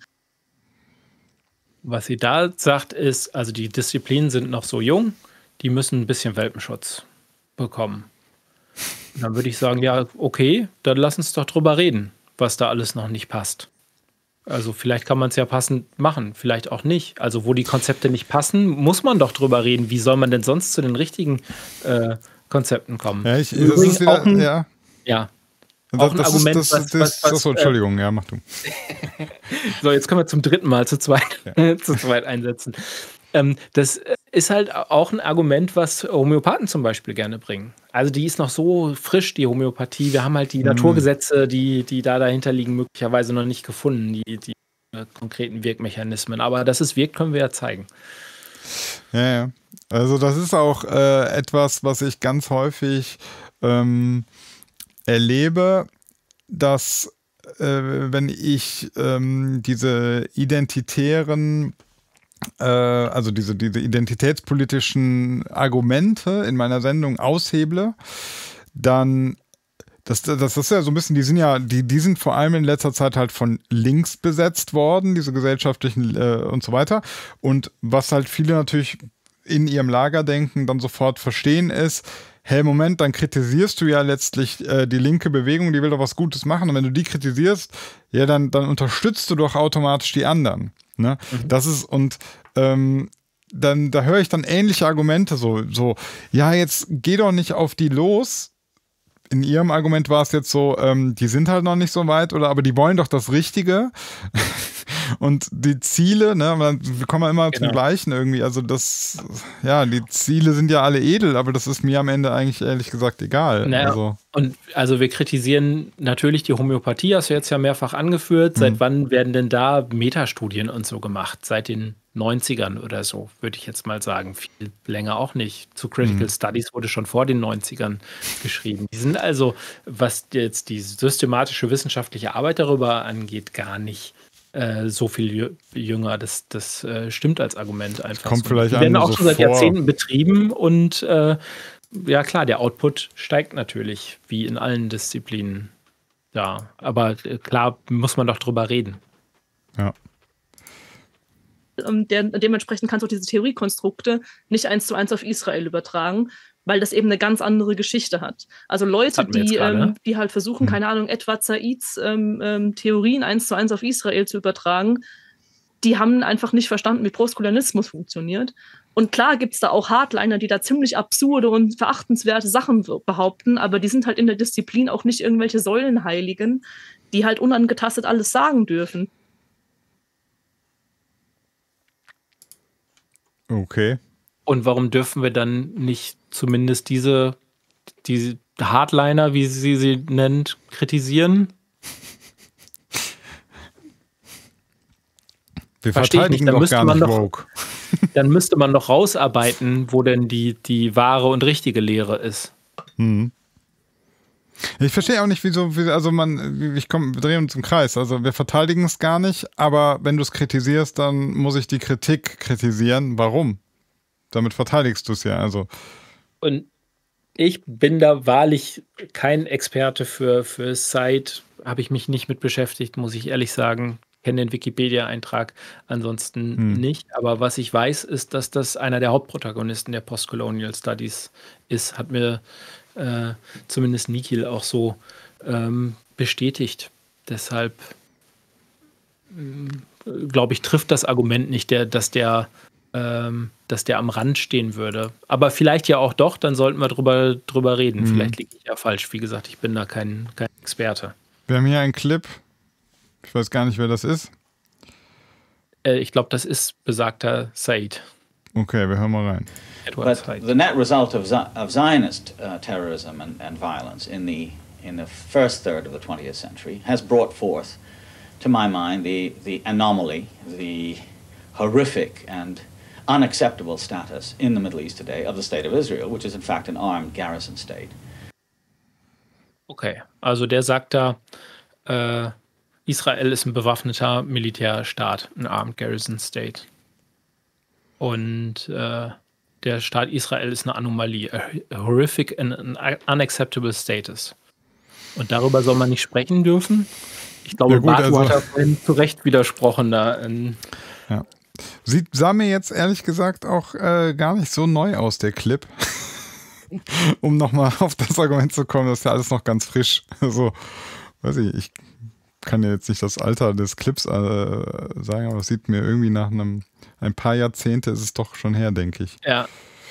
Was sie da sagt, ist, also die Disziplinen sind noch so jung, die müssen ein bisschen Welpenschutz bekommen. Dann würde ich sagen, ja, okay, dann lass uns doch drüber reden, was da alles noch nicht passt. Also vielleicht kann man es ja passend machen, vielleicht auch nicht. Also wo die Konzepte nicht passen, muss man doch drüber reden. Wie soll man denn sonst zu den richtigen äh, Konzepten kommen? Ja, ich, das ist wieder, auch ein, ja. ja. Das, auch ein das Argument, ist, das, was, das, was, was, so, Entschuldigung, äh, ja, mach du. So, jetzt können wir zum dritten Mal zu zweit, ja. zu zweit einsetzen. Ähm, das ist halt auch ein Argument, was Homöopathen zum Beispiel gerne bringen. Also die ist noch so frisch, die Homöopathie. Wir haben halt die mhm. Naturgesetze, die, die da dahinter liegen, möglicherweise noch nicht gefunden, die, die äh, konkreten Wirkmechanismen. Aber dass es wirkt, können wir ja zeigen. Ja, ja. Also das ist auch äh, etwas, was ich ganz häufig ähm, erlebe, dass äh, wenn ich ähm, diese identitären also diese, diese identitätspolitischen Argumente in meiner Sendung ausheble, dann, das, das ist ja so ein bisschen, die sind ja, die, die sind vor allem in letzter Zeit halt von links besetzt worden, diese gesellschaftlichen äh, und so weiter. Und was halt viele natürlich in ihrem Lagerdenken dann sofort verstehen ist, hey, Moment, dann kritisierst du ja letztlich äh, die linke Bewegung, die will doch was Gutes machen. Und wenn du die kritisierst, ja, dann, dann unterstützt du doch automatisch die anderen. Ne? Mhm. Das ist, und ähm, dann, da höre ich dann ähnliche Argumente, so, so, ja, jetzt geh doch nicht auf die los. In ihrem Argument war es jetzt so, ähm, die sind halt noch nicht so weit, oder aber die wollen doch das Richtige. Und die Ziele, ne, wir kommen ja immer genau. zum Gleichen irgendwie. Also das, ja, die Ziele sind ja alle edel, aber das ist mir am Ende eigentlich ehrlich gesagt egal. Naja, also. Und also wir kritisieren natürlich die Homöopathie, hast du jetzt ja mehrfach angeführt. Seit mhm. wann werden denn da Metastudien und so gemacht? Seit den neunzigern oder so, würde ich jetzt mal sagen. Viel länger auch nicht. Zu Critical mhm. Studies wurde schon vor den neunzigern geschrieben. Die sind also, was jetzt die systematische wissenschaftliche Arbeit darüber angeht, gar nicht so viel jünger, das, das äh, stimmt als Argument einfach. Kommt so. vielleicht Die werden auch so schon seit vor. Jahrzehnten betrieben und äh, ja klar, der Output steigt natürlich, wie in allen Disziplinen. Ja, aber äh, klar muss man doch drüber reden. Ja. Der, dementsprechend kannst du auch diese Theoriekonstrukte nicht eins zu eins auf Israel übertragen, weil das eben eine ganz andere Geschichte hat. Also Leute, die, ähm, die halt versuchen, mhm. keine Ahnung, Edward Saids ähm, ähm, Theorien eins zu eins auf Israel zu übertragen, die haben einfach nicht verstanden, wie Postkolonialismus funktioniert. Und klar gibt es da auch Hardliner, die da ziemlich absurde und verachtenswerte Sachen behaupten, aber die sind halt in der Disziplin auch nicht irgendwelche Säulenheiligen, die halt unangetastet alles sagen dürfen. Okay. Und warum dürfen wir dann nicht zumindest diese, diese Hardliner, wie sie sie nennt, kritisieren? Wir verteidigen doch gar nicht woke. Dann müsste man doch rausarbeiten, wo denn die, die wahre und richtige Lehre ist. Hm. Ich verstehe auch nicht, wieso, wie, also man, ich komme, wir drehen uns im Kreis. Also wir verteidigen es gar nicht, aber wenn du es kritisierst, dann muss ich die Kritik kritisieren. Warum? Damit verteidigst du es ja, also. Und ich bin da wahrlich kein Experte für, für Said, habe ich mich nicht mit beschäftigt, muss ich ehrlich sagen. Kenne den Wikipedia-Eintrag ansonsten hm. nicht. Aber was ich weiß, ist, dass das einer der Hauptprotagonisten der Postcolonial Studies ist. Hat mir äh, zumindest Nikhil auch so ähm, bestätigt. Deshalb äh, glaube ich, trifft das Argument nicht, der, dass der Ähm, dass der am Rand stehen würde. Aber vielleicht ja auch doch, dann sollten wir drüber, drüber reden. Mhm. Vielleicht liege ich ja falsch. Wie gesagt, ich bin da kein, kein Experte. Wir haben hier einen Clip. Ich weiß gar nicht, wer das ist. Äh, ich glaube, das ist besagter Said. Okay, wir hören mal rein. But the net result of, of Zionist uh, terrorism and, and violence in the, in the first third of the twentieth century has brought forth, to my mind, the, the anomaly, the horrific and unacceptable status in the Middle East today of the State of Israel, which is in fact an armed garrison state. Okay, also der sagt da, äh, Israel ist ein bewaffneter Militärstaat, ein armed garrison state. Und äh, der Staat Israel ist eine Anomalie, a horrific and an unacceptable status. Und darüber soll man nicht sprechen dürfen. Ich glaube, ja, gut, Bartu also hat da vorhin zu Recht widersprochen da. In, ja. Sieht, sah mir jetzt ehrlich gesagt auch äh, gar nicht so neu aus, der Clip. Um nochmal auf das Argument zu kommen, das ist ja alles noch ganz frisch. Also, weiß ich, ich kann ja jetzt nicht das Alter des Clips äh, sagen, aber es sieht mir irgendwie nach einem, ein paar Jahrzehnte ist es doch schon her, denke ich. Ja.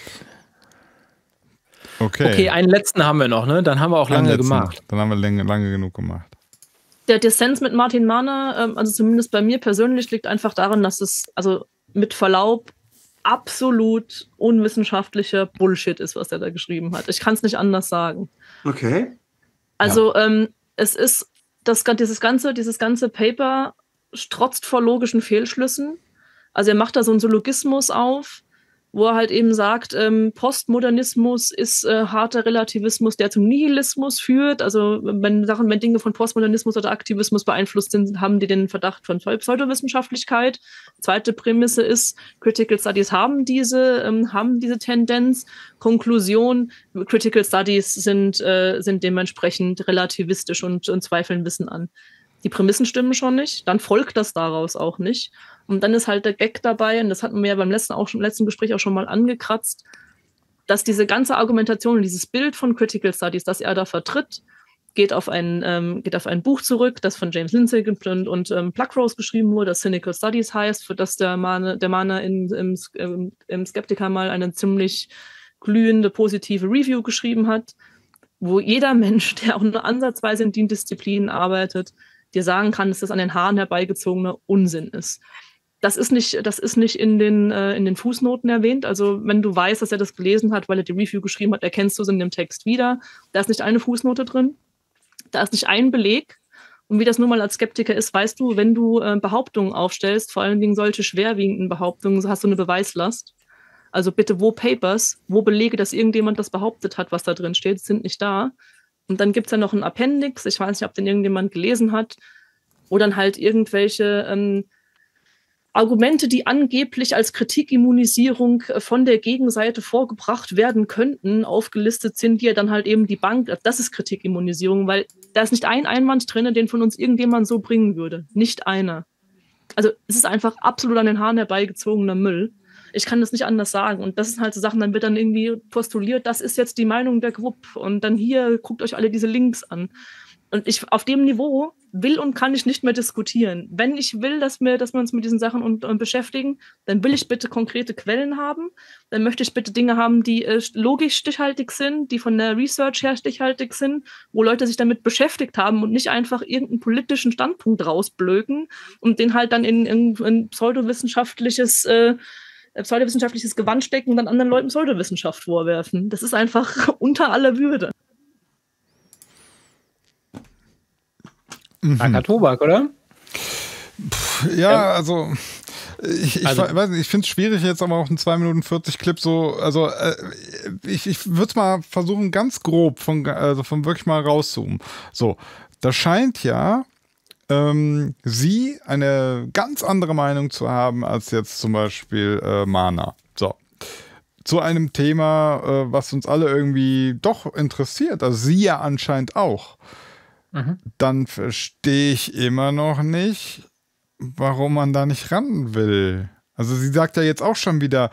Okay. Okay, einen letzten haben wir noch, ne? Dann haben wir auch lange gemacht. Dann haben wir lange, lange genug gemacht. Der Dissens mit Martin Mahner, also zumindest bei mir persönlich, liegt einfach daran, dass es, also mit Verlaub, absolut unwissenschaftlicher Bullshit ist, was er da geschrieben hat. Ich kann es nicht anders sagen. Okay. Also ja. ähm, es ist, das, dieses, ganze, dieses ganze Paper strotzt vor logischen Fehlschlüssen. Also er macht da so einen Syllogismus auf, wo er halt eben sagt, ähm, Postmodernismus ist äh, harter Relativismus, der zum Nihilismus führt. Also wenn Sachen, wenn Dinge von Postmodernismus oder Aktivismus beeinflusst sind, haben die den Verdacht von Pseudowissenschaftlichkeit. Zweite Prämisse ist, Critical Studies haben diese, ähm, haben diese Tendenz. Konklusion, Critical Studies sind, äh, sind dementsprechend relativistisch und, und zweifeln Wissen an. Die Prämissen stimmen schon nicht, dann folgt das daraus auch nicht. Und dann ist halt der Gag dabei, und das hatten wir ja beim letzten, auch schon, letzten Gespräch auch schon mal angekratzt, dass diese ganze Argumentation und dieses Bild von Critical Studies, das er da vertritt, geht auf ein, ähm, geht auf ein Buch zurück, das von James Lindsay und, und ähm, Pluckrose geschrieben wurde, das Cynical Studies heißt, für das der Mahner, der Mahner in, im, im, im Skeptiker mal eine ziemlich glühende, positive Review geschrieben hat, wo jeder Mensch, der auch nur ansatzweise in den Disziplinen arbeitet, dir sagen kann, dass das an den Haaren herbeigezogener Unsinn ist. Das ist nicht, das ist nicht in den, äh, in den Fußnoten erwähnt. Also wenn du weißt, dass er das gelesen hat, weil er die Review geschrieben hat, erkennst du es in dem Text wieder. Da ist nicht eine Fußnote drin. Da ist nicht ein Beleg. Und wie das nun mal als Skeptiker ist, weißt du, wenn du äh, Behauptungen aufstellst, vor allen Dingen solche schwerwiegenden Behauptungen, hast du eine Beweislast. Also bitte, wo Papers, wo Belege, dass irgendjemand das behauptet hat, was da drin steht, sind nicht da. Und dann gibt es ja noch einen Appendix, ich weiß nicht, ob den irgendjemand gelesen hat, wo dann halt irgendwelche ähm, Argumente, die angeblich als Kritikimmunisierung von der Gegenseite vorgebracht werden könnten, aufgelistet sind, die ja dann halt eben die Bank, das ist Kritikimmunisierung, weil da ist nicht ein Einwand drin, den von uns irgendjemand so bringen würde. Nicht einer. Also es ist einfach absolut an den Haaren herbeigezogener Müll. Ich kann das nicht anders sagen. Und das sind halt so Sachen, dann wird dann irgendwie postuliert, das ist jetzt die Meinung der Gruppe. Und dann hier, guckt euch alle diese Links an. Und ich auf dem Niveau will und kann ich nicht mehr diskutieren. Wenn ich will, dass wir, dass wir uns mit diesen Sachen und, und beschäftigen, dann will ich bitte konkrete Quellen haben. Dann möchte ich bitte Dinge haben, die äh, logisch stichhaltig sind, die von der Research her stichhaltig sind, wo Leute sich damit beschäftigt haben und nicht einfach irgendeinen politischen Standpunkt rausblöken und den halt dann in, in, in pseudowissenschaftliches äh, pseudowissenschaftliches Gewand stecken und dann anderen Leuten Pseudowissenschaft vorwerfen. Das ist einfach unter aller Würde. Harter Tobak, oder? Pff, ja, also ich, ich also, weiß nicht, ich finde es schwierig, jetzt aber auch einen zwei Minuten vierzig Clip so, also äh, ich, ich würde es mal versuchen, ganz grob von, also von wirklich mal rauszoomen. So, da scheint ja ähm, sie eine ganz andere Meinung zu haben als jetzt zum Beispiel äh, Mahner. So. Zu einem Thema, äh, was uns alle irgendwie doch interessiert, also sie ja anscheinend auch. Mhm. Dann verstehe ich immer noch nicht, warum man da nicht ran will. Also sie sagt ja jetzt auch schon wieder,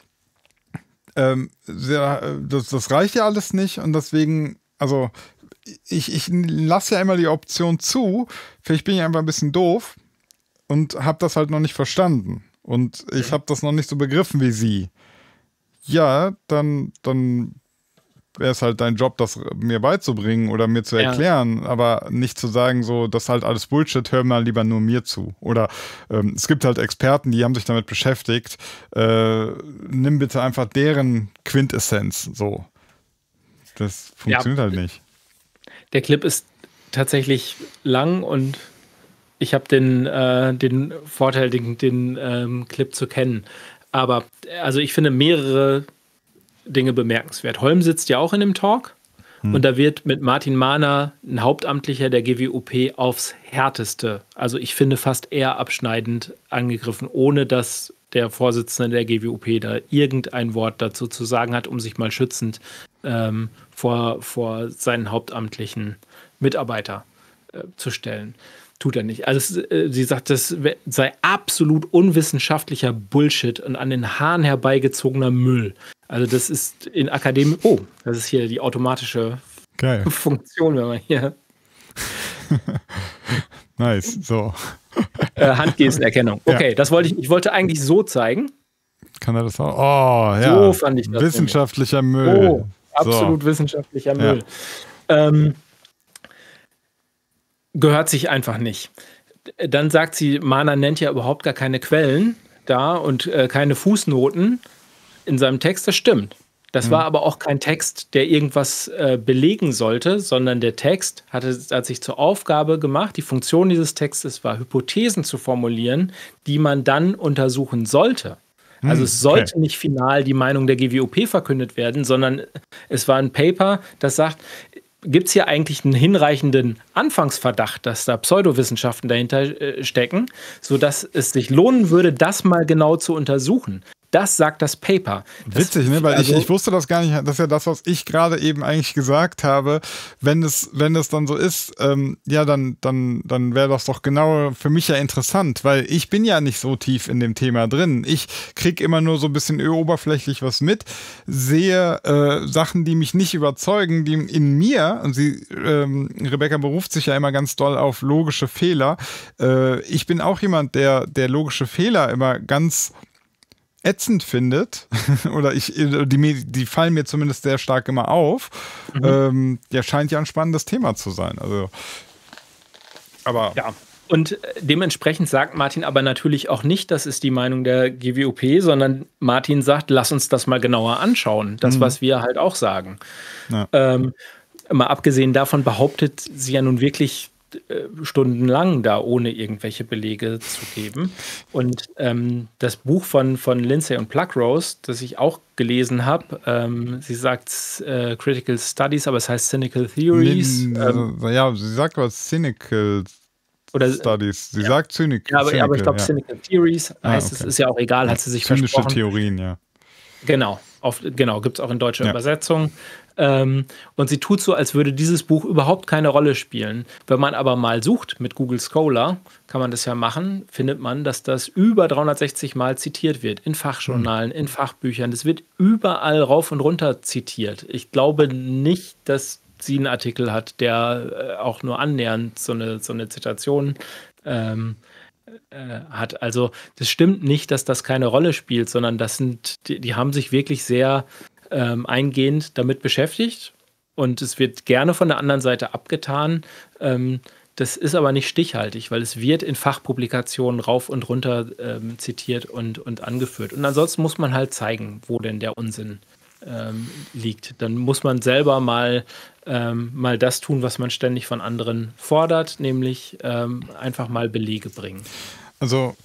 ähm, das, das reicht ja alles nicht und deswegen, also ich, ich lasse ja immer die Option zu, vielleicht bin ich einfach ein bisschen doof und habe das halt noch nicht verstanden und ich habe das noch nicht so begriffen wie sie. Ja, dann, dann wäre es halt dein Job, das mir beizubringen oder mir zu erklären, ja. Aber nicht zu sagen, so, das ist halt alles Bullshit, hör mal lieber nur mir zu. Oder ähm, es gibt halt Experten, die haben sich damit beschäftigt, äh, nimm bitte einfach deren Quintessenz, so. Das funktioniert ja. halt nicht. Der Clip ist tatsächlich lang und ich habe den, äh, den Vorteil, den, den ähm, Clip zu kennen. Aber also ich finde mehrere Dinge bemerkenswert. Holm sitzt ja auch in dem Talk hm. und da wird mit Martin Mahner, ein Hauptamtlicher der G W U P, aufs Härteste, also ich finde fast eher abschneidend angegriffen, ohne dass der Vorsitzende der G W U P da irgendein Wort dazu zu sagen hat, um sich mal schützend ähm, vor, vor seinen hauptamtlichen Mitarbeiter äh, zu stellen. Tut er nicht. Also es, äh, sie sagt, das sei absolut unwissenschaftlicher Bullshit und an den Haaren herbeigezogener Müll. Also das ist in Akademie... Oh, das ist hier die automatische Geil. Funktion, wenn man hier... Nice, so. äh, Handgestenerkennung. Okay, ja. das wollte ich... Ich wollte eigentlich so zeigen. Kann er das auch? Oh, ja. So fand ich das. Wissenschaftlicher nämlich. Müll. Oh, absolut so. wissenschaftlicher Müll. Ja. Ähm, gehört sich einfach nicht. Dann sagt sie, Mahner nennt ja überhaupt gar keine Quellen. da und äh, keine Fußnoten in seinem Text, das stimmt. Das mhm. war aber auch kein Text, der irgendwas äh, belegen sollte, sondern der Text hatte, hat sich zur Aufgabe gemacht, die Funktion dieses Textes war, Hypothesen zu formulieren, die man dann untersuchen sollte. Also es sollte okay. nicht final die Meinung der G W O P verkündet werden, sondern es war ein Paper, das sagt, gibt es hier eigentlich einen hinreichenden Anfangsverdacht, dass da Pseudowissenschaften dahinter äh, stecken, sodass es sich lohnen würde, das mal genau zu untersuchen. Das sagt das Paper. Das, Witzig, ne? Weil also, ich, ich wusste das gar nicht. Das ist ja das, was ich gerade eben eigentlich gesagt habe. Wenn es, wenn es dann so ist, ähm, ja, dann, dann, dann wäre das doch genau für mich ja interessant, weil ich bin ja nicht so tief in dem Thema drin. Ich kriege immer nur so ein bisschen oberflächlich was mit, sehe äh, Sachen, die mich nicht überzeugen, die in mir, und sie, ähm, Rebecca beruft sich ja immer ganz doll auf logische Fehler. Äh, ich bin auch jemand, der, der logische Fehler immer ganz ätzend findet, oder ich, die, die fallen mir zumindest sehr stark immer auf, mhm. ähm, der scheint ja ein spannendes Thema zu sein. Also, aber ja. Und dementsprechend sagt Martin aber natürlich auch nicht, das ist die Meinung der G W O P, sondern Martin sagt, lass uns das mal genauer anschauen. Das, mhm. was wir halt auch sagen. Ja. Ähm, mal abgesehen davon behauptet sie ja nun wirklich stundenlang da, ohne irgendwelche Belege zu geben. Und ähm, das Buch von, von Lindsay und Pluckrose, das ich auch gelesen habe, ähm, sie sagt äh, Critical Studies, aber es heißt Cynical Theories. Nee, ähm, ja, sie sagt was Cynical oder, Studies. Sie ja. sagt Cynic, ja, aber, Cynical. Aber ich glaube, ja. Cynical Theories heißt ah, okay. es, ist ja auch egal, hat sie sich Zynische versprochen. Theorien, ja. Genau, auf, genau, gibt es auch in deutscher ja. Übersetzung. Ähm, und sie tut so, als würde dieses Buch überhaupt keine Rolle spielen. Wenn man aber mal sucht mit Google Scholar, kann man das ja machen, findet man, dass das über dreihundertsechzig Mal zitiert wird. In Fachjournalen, in Fachbüchern. Das wird überall rauf und runter zitiert. Ich glaube nicht, dass sie einen Artikel hat, der äh, auch nur annähernd so eine, so eine Zitation ähm, äh, hat. Also das stimmt nicht, dass das keine Rolle spielt, sondern das sind, die, die haben sich wirklich sehr ähm, eingehend damit beschäftigt und es wird gerne von der anderen Seite abgetan. Ähm, das ist aber nicht stichhaltig, weil es wird in Fachpublikationen rauf und runter ähm, zitiert und, und angeführt. Und ansonsten muss man halt zeigen, wo denn der Unsinn ähm, liegt. Dann muss man selber mal Ähm, mal das tun, was man ständig von anderen fordert, nämlich ähm, einfach mal Belege bringen. Also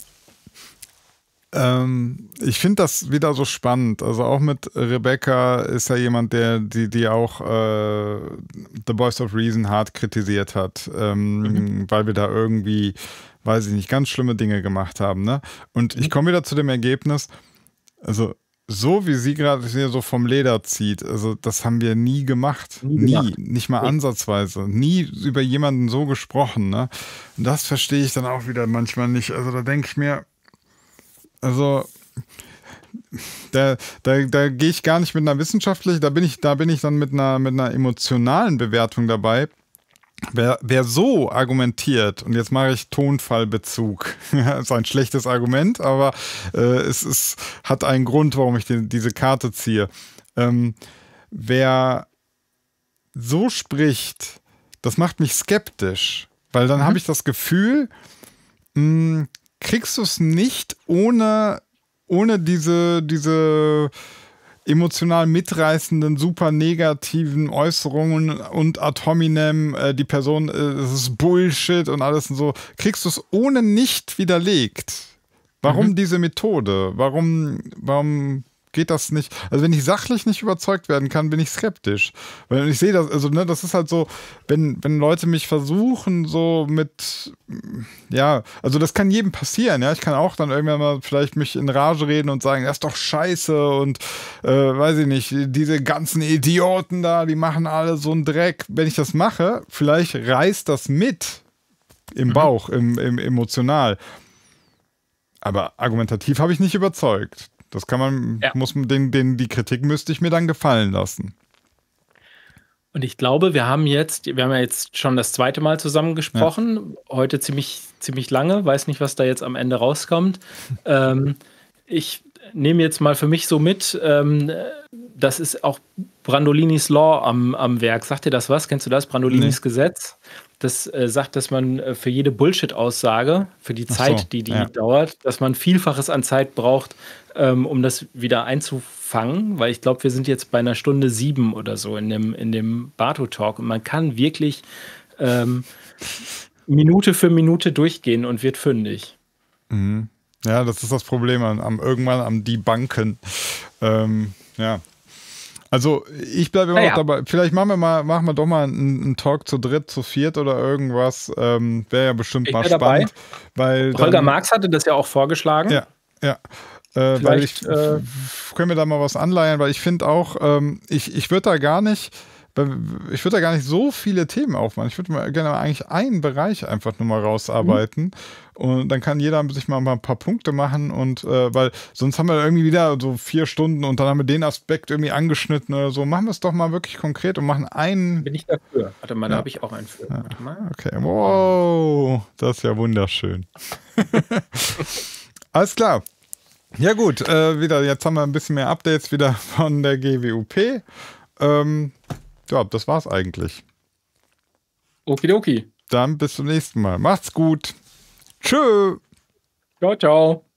ähm, ich finde das wieder so spannend. Also auch mit Rebecca ist ja jemand, der die, die auch äh, The Voice of Reason hart kritisiert hat, ähm, mhm. weil wir da irgendwie, weiß ich nicht, ganz schlimme Dinge gemacht haben. Ne? Und mhm. ich komme wieder zu dem Ergebnis, also so wie sie gerade hier so vom Leder zieht, also das haben wir nie gemacht. Nie, gemacht. nie nicht mal nee. ansatzweise. Nie über jemanden so gesprochen. Ne? Und das verstehe ich dann auch wieder manchmal nicht. Also da denke ich mir, also da, da, da gehe ich gar nicht mit einer wissenschaftlichen, da bin ich, da bin ich dann mit einer, mit einer emotionalen Bewertung dabei. Wer, wer so argumentiert, und jetzt mache ich Tonfallbezug, ist ein schlechtes Argument, aber äh, es ist, hat einen Grund, warum ich die, diese Karte ziehe. Ähm, wer so spricht, das macht mich skeptisch, weil dann mhm. habe ich das Gefühl, mh, kriegst du es nicht ohne, ohne diese, diese emotional mitreißenden, super negativen Äußerungen und ad hominem, äh, die Person, äh, das ist Bullshit und alles und so, kriegst du es ohne nicht widerlegt. Warum mhm. diese Methode? Warum, warum geht das nicht? Also wenn ich sachlich nicht überzeugt werden kann, bin ich skeptisch. Weil ich sehe das, also ne, das ist halt so, wenn, wenn Leute mich versuchen, so mit, ja, also das kann jedem passieren, ja. Ich kann auch dann irgendwann mal vielleicht mich in Rage reden und sagen, das ist doch scheiße und äh, weiß ich nicht, diese ganzen Idioten da, die machen alle so einen Dreck. Wenn ich das mache, vielleicht reißt das mit im Bauch, mhm. im, im emotional. Aber argumentativ habe ich nicht überzeugt. Das kann man, ja. muss man, den, den, die Kritik müsste ich mir dann gefallen lassen. Und ich glaube, wir haben jetzt, wir haben ja jetzt schon das zweite Mal zusammen gesprochen, ja. heute ziemlich, ziemlich lange, weiß nicht, was da jetzt am Ende rauskommt. ähm, ich nehme jetzt mal für mich so mit, ähm, das ist auch Brandolinis Law am, am Werk. Sagt dir das was? Kennst du das? Brandolinis nee. Gesetz? das äh, sagt, dass man äh, für jede Bullshit-Aussage, für die Zeit, so, die die ja. dauert, dass man Vielfaches an Zeit braucht, ähm, um das wieder einzufangen, weil ich glaube, wir sind jetzt bei einer Stunde sieben oder so in dem, in dem Barto-Talk und man kann wirklich ähm, Minute für Minute durchgehen und wird fündig. Mhm. Ja, das ist das Problem am, am irgendwann am Debunken. Ähm, ja. Also ich bleibe immer naja. noch dabei. Vielleicht machen wir mal, machen wir doch mal einen, einen Talk zu dritt, zu viert oder irgendwas. Ähm, Wäre ja bestimmt Ich mal wär spannend. Dabei. Weil Holger dann, Marx hatte das ja auch vorgeschlagen. Ja, ja. Äh, weil ich äh, können wir da mal was anleihen, weil ich finde auch, ähm, ich, ich würde da gar nicht. Ich würde da gar nicht so viele Themen aufmachen. Ich würde mal gerne mal eigentlich einen Bereich einfach nur mal rausarbeiten. Mhm. Und dann kann jeder sich mal ein paar Punkte machen. Und äh, weil sonst haben wir irgendwie wieder so vier Stunden und dann haben wir den Aspekt irgendwie angeschnitten oder so. Machen wir es doch mal wirklich konkret und machen einen. Bin ich dafür. Warte mal, ja. da habe ich auch einen für. Ja. Warte mal. Okay, wow. Das ist ja wunderschön. Alles klar. Ja gut, äh, wieder, jetzt haben wir ein bisschen mehr Updates wieder von der G W U P. Ähm, Ja, das war's eigentlich. Okidoki. Dann bis zum nächsten Mal. Macht's gut. Tschö. Ciao, ciao.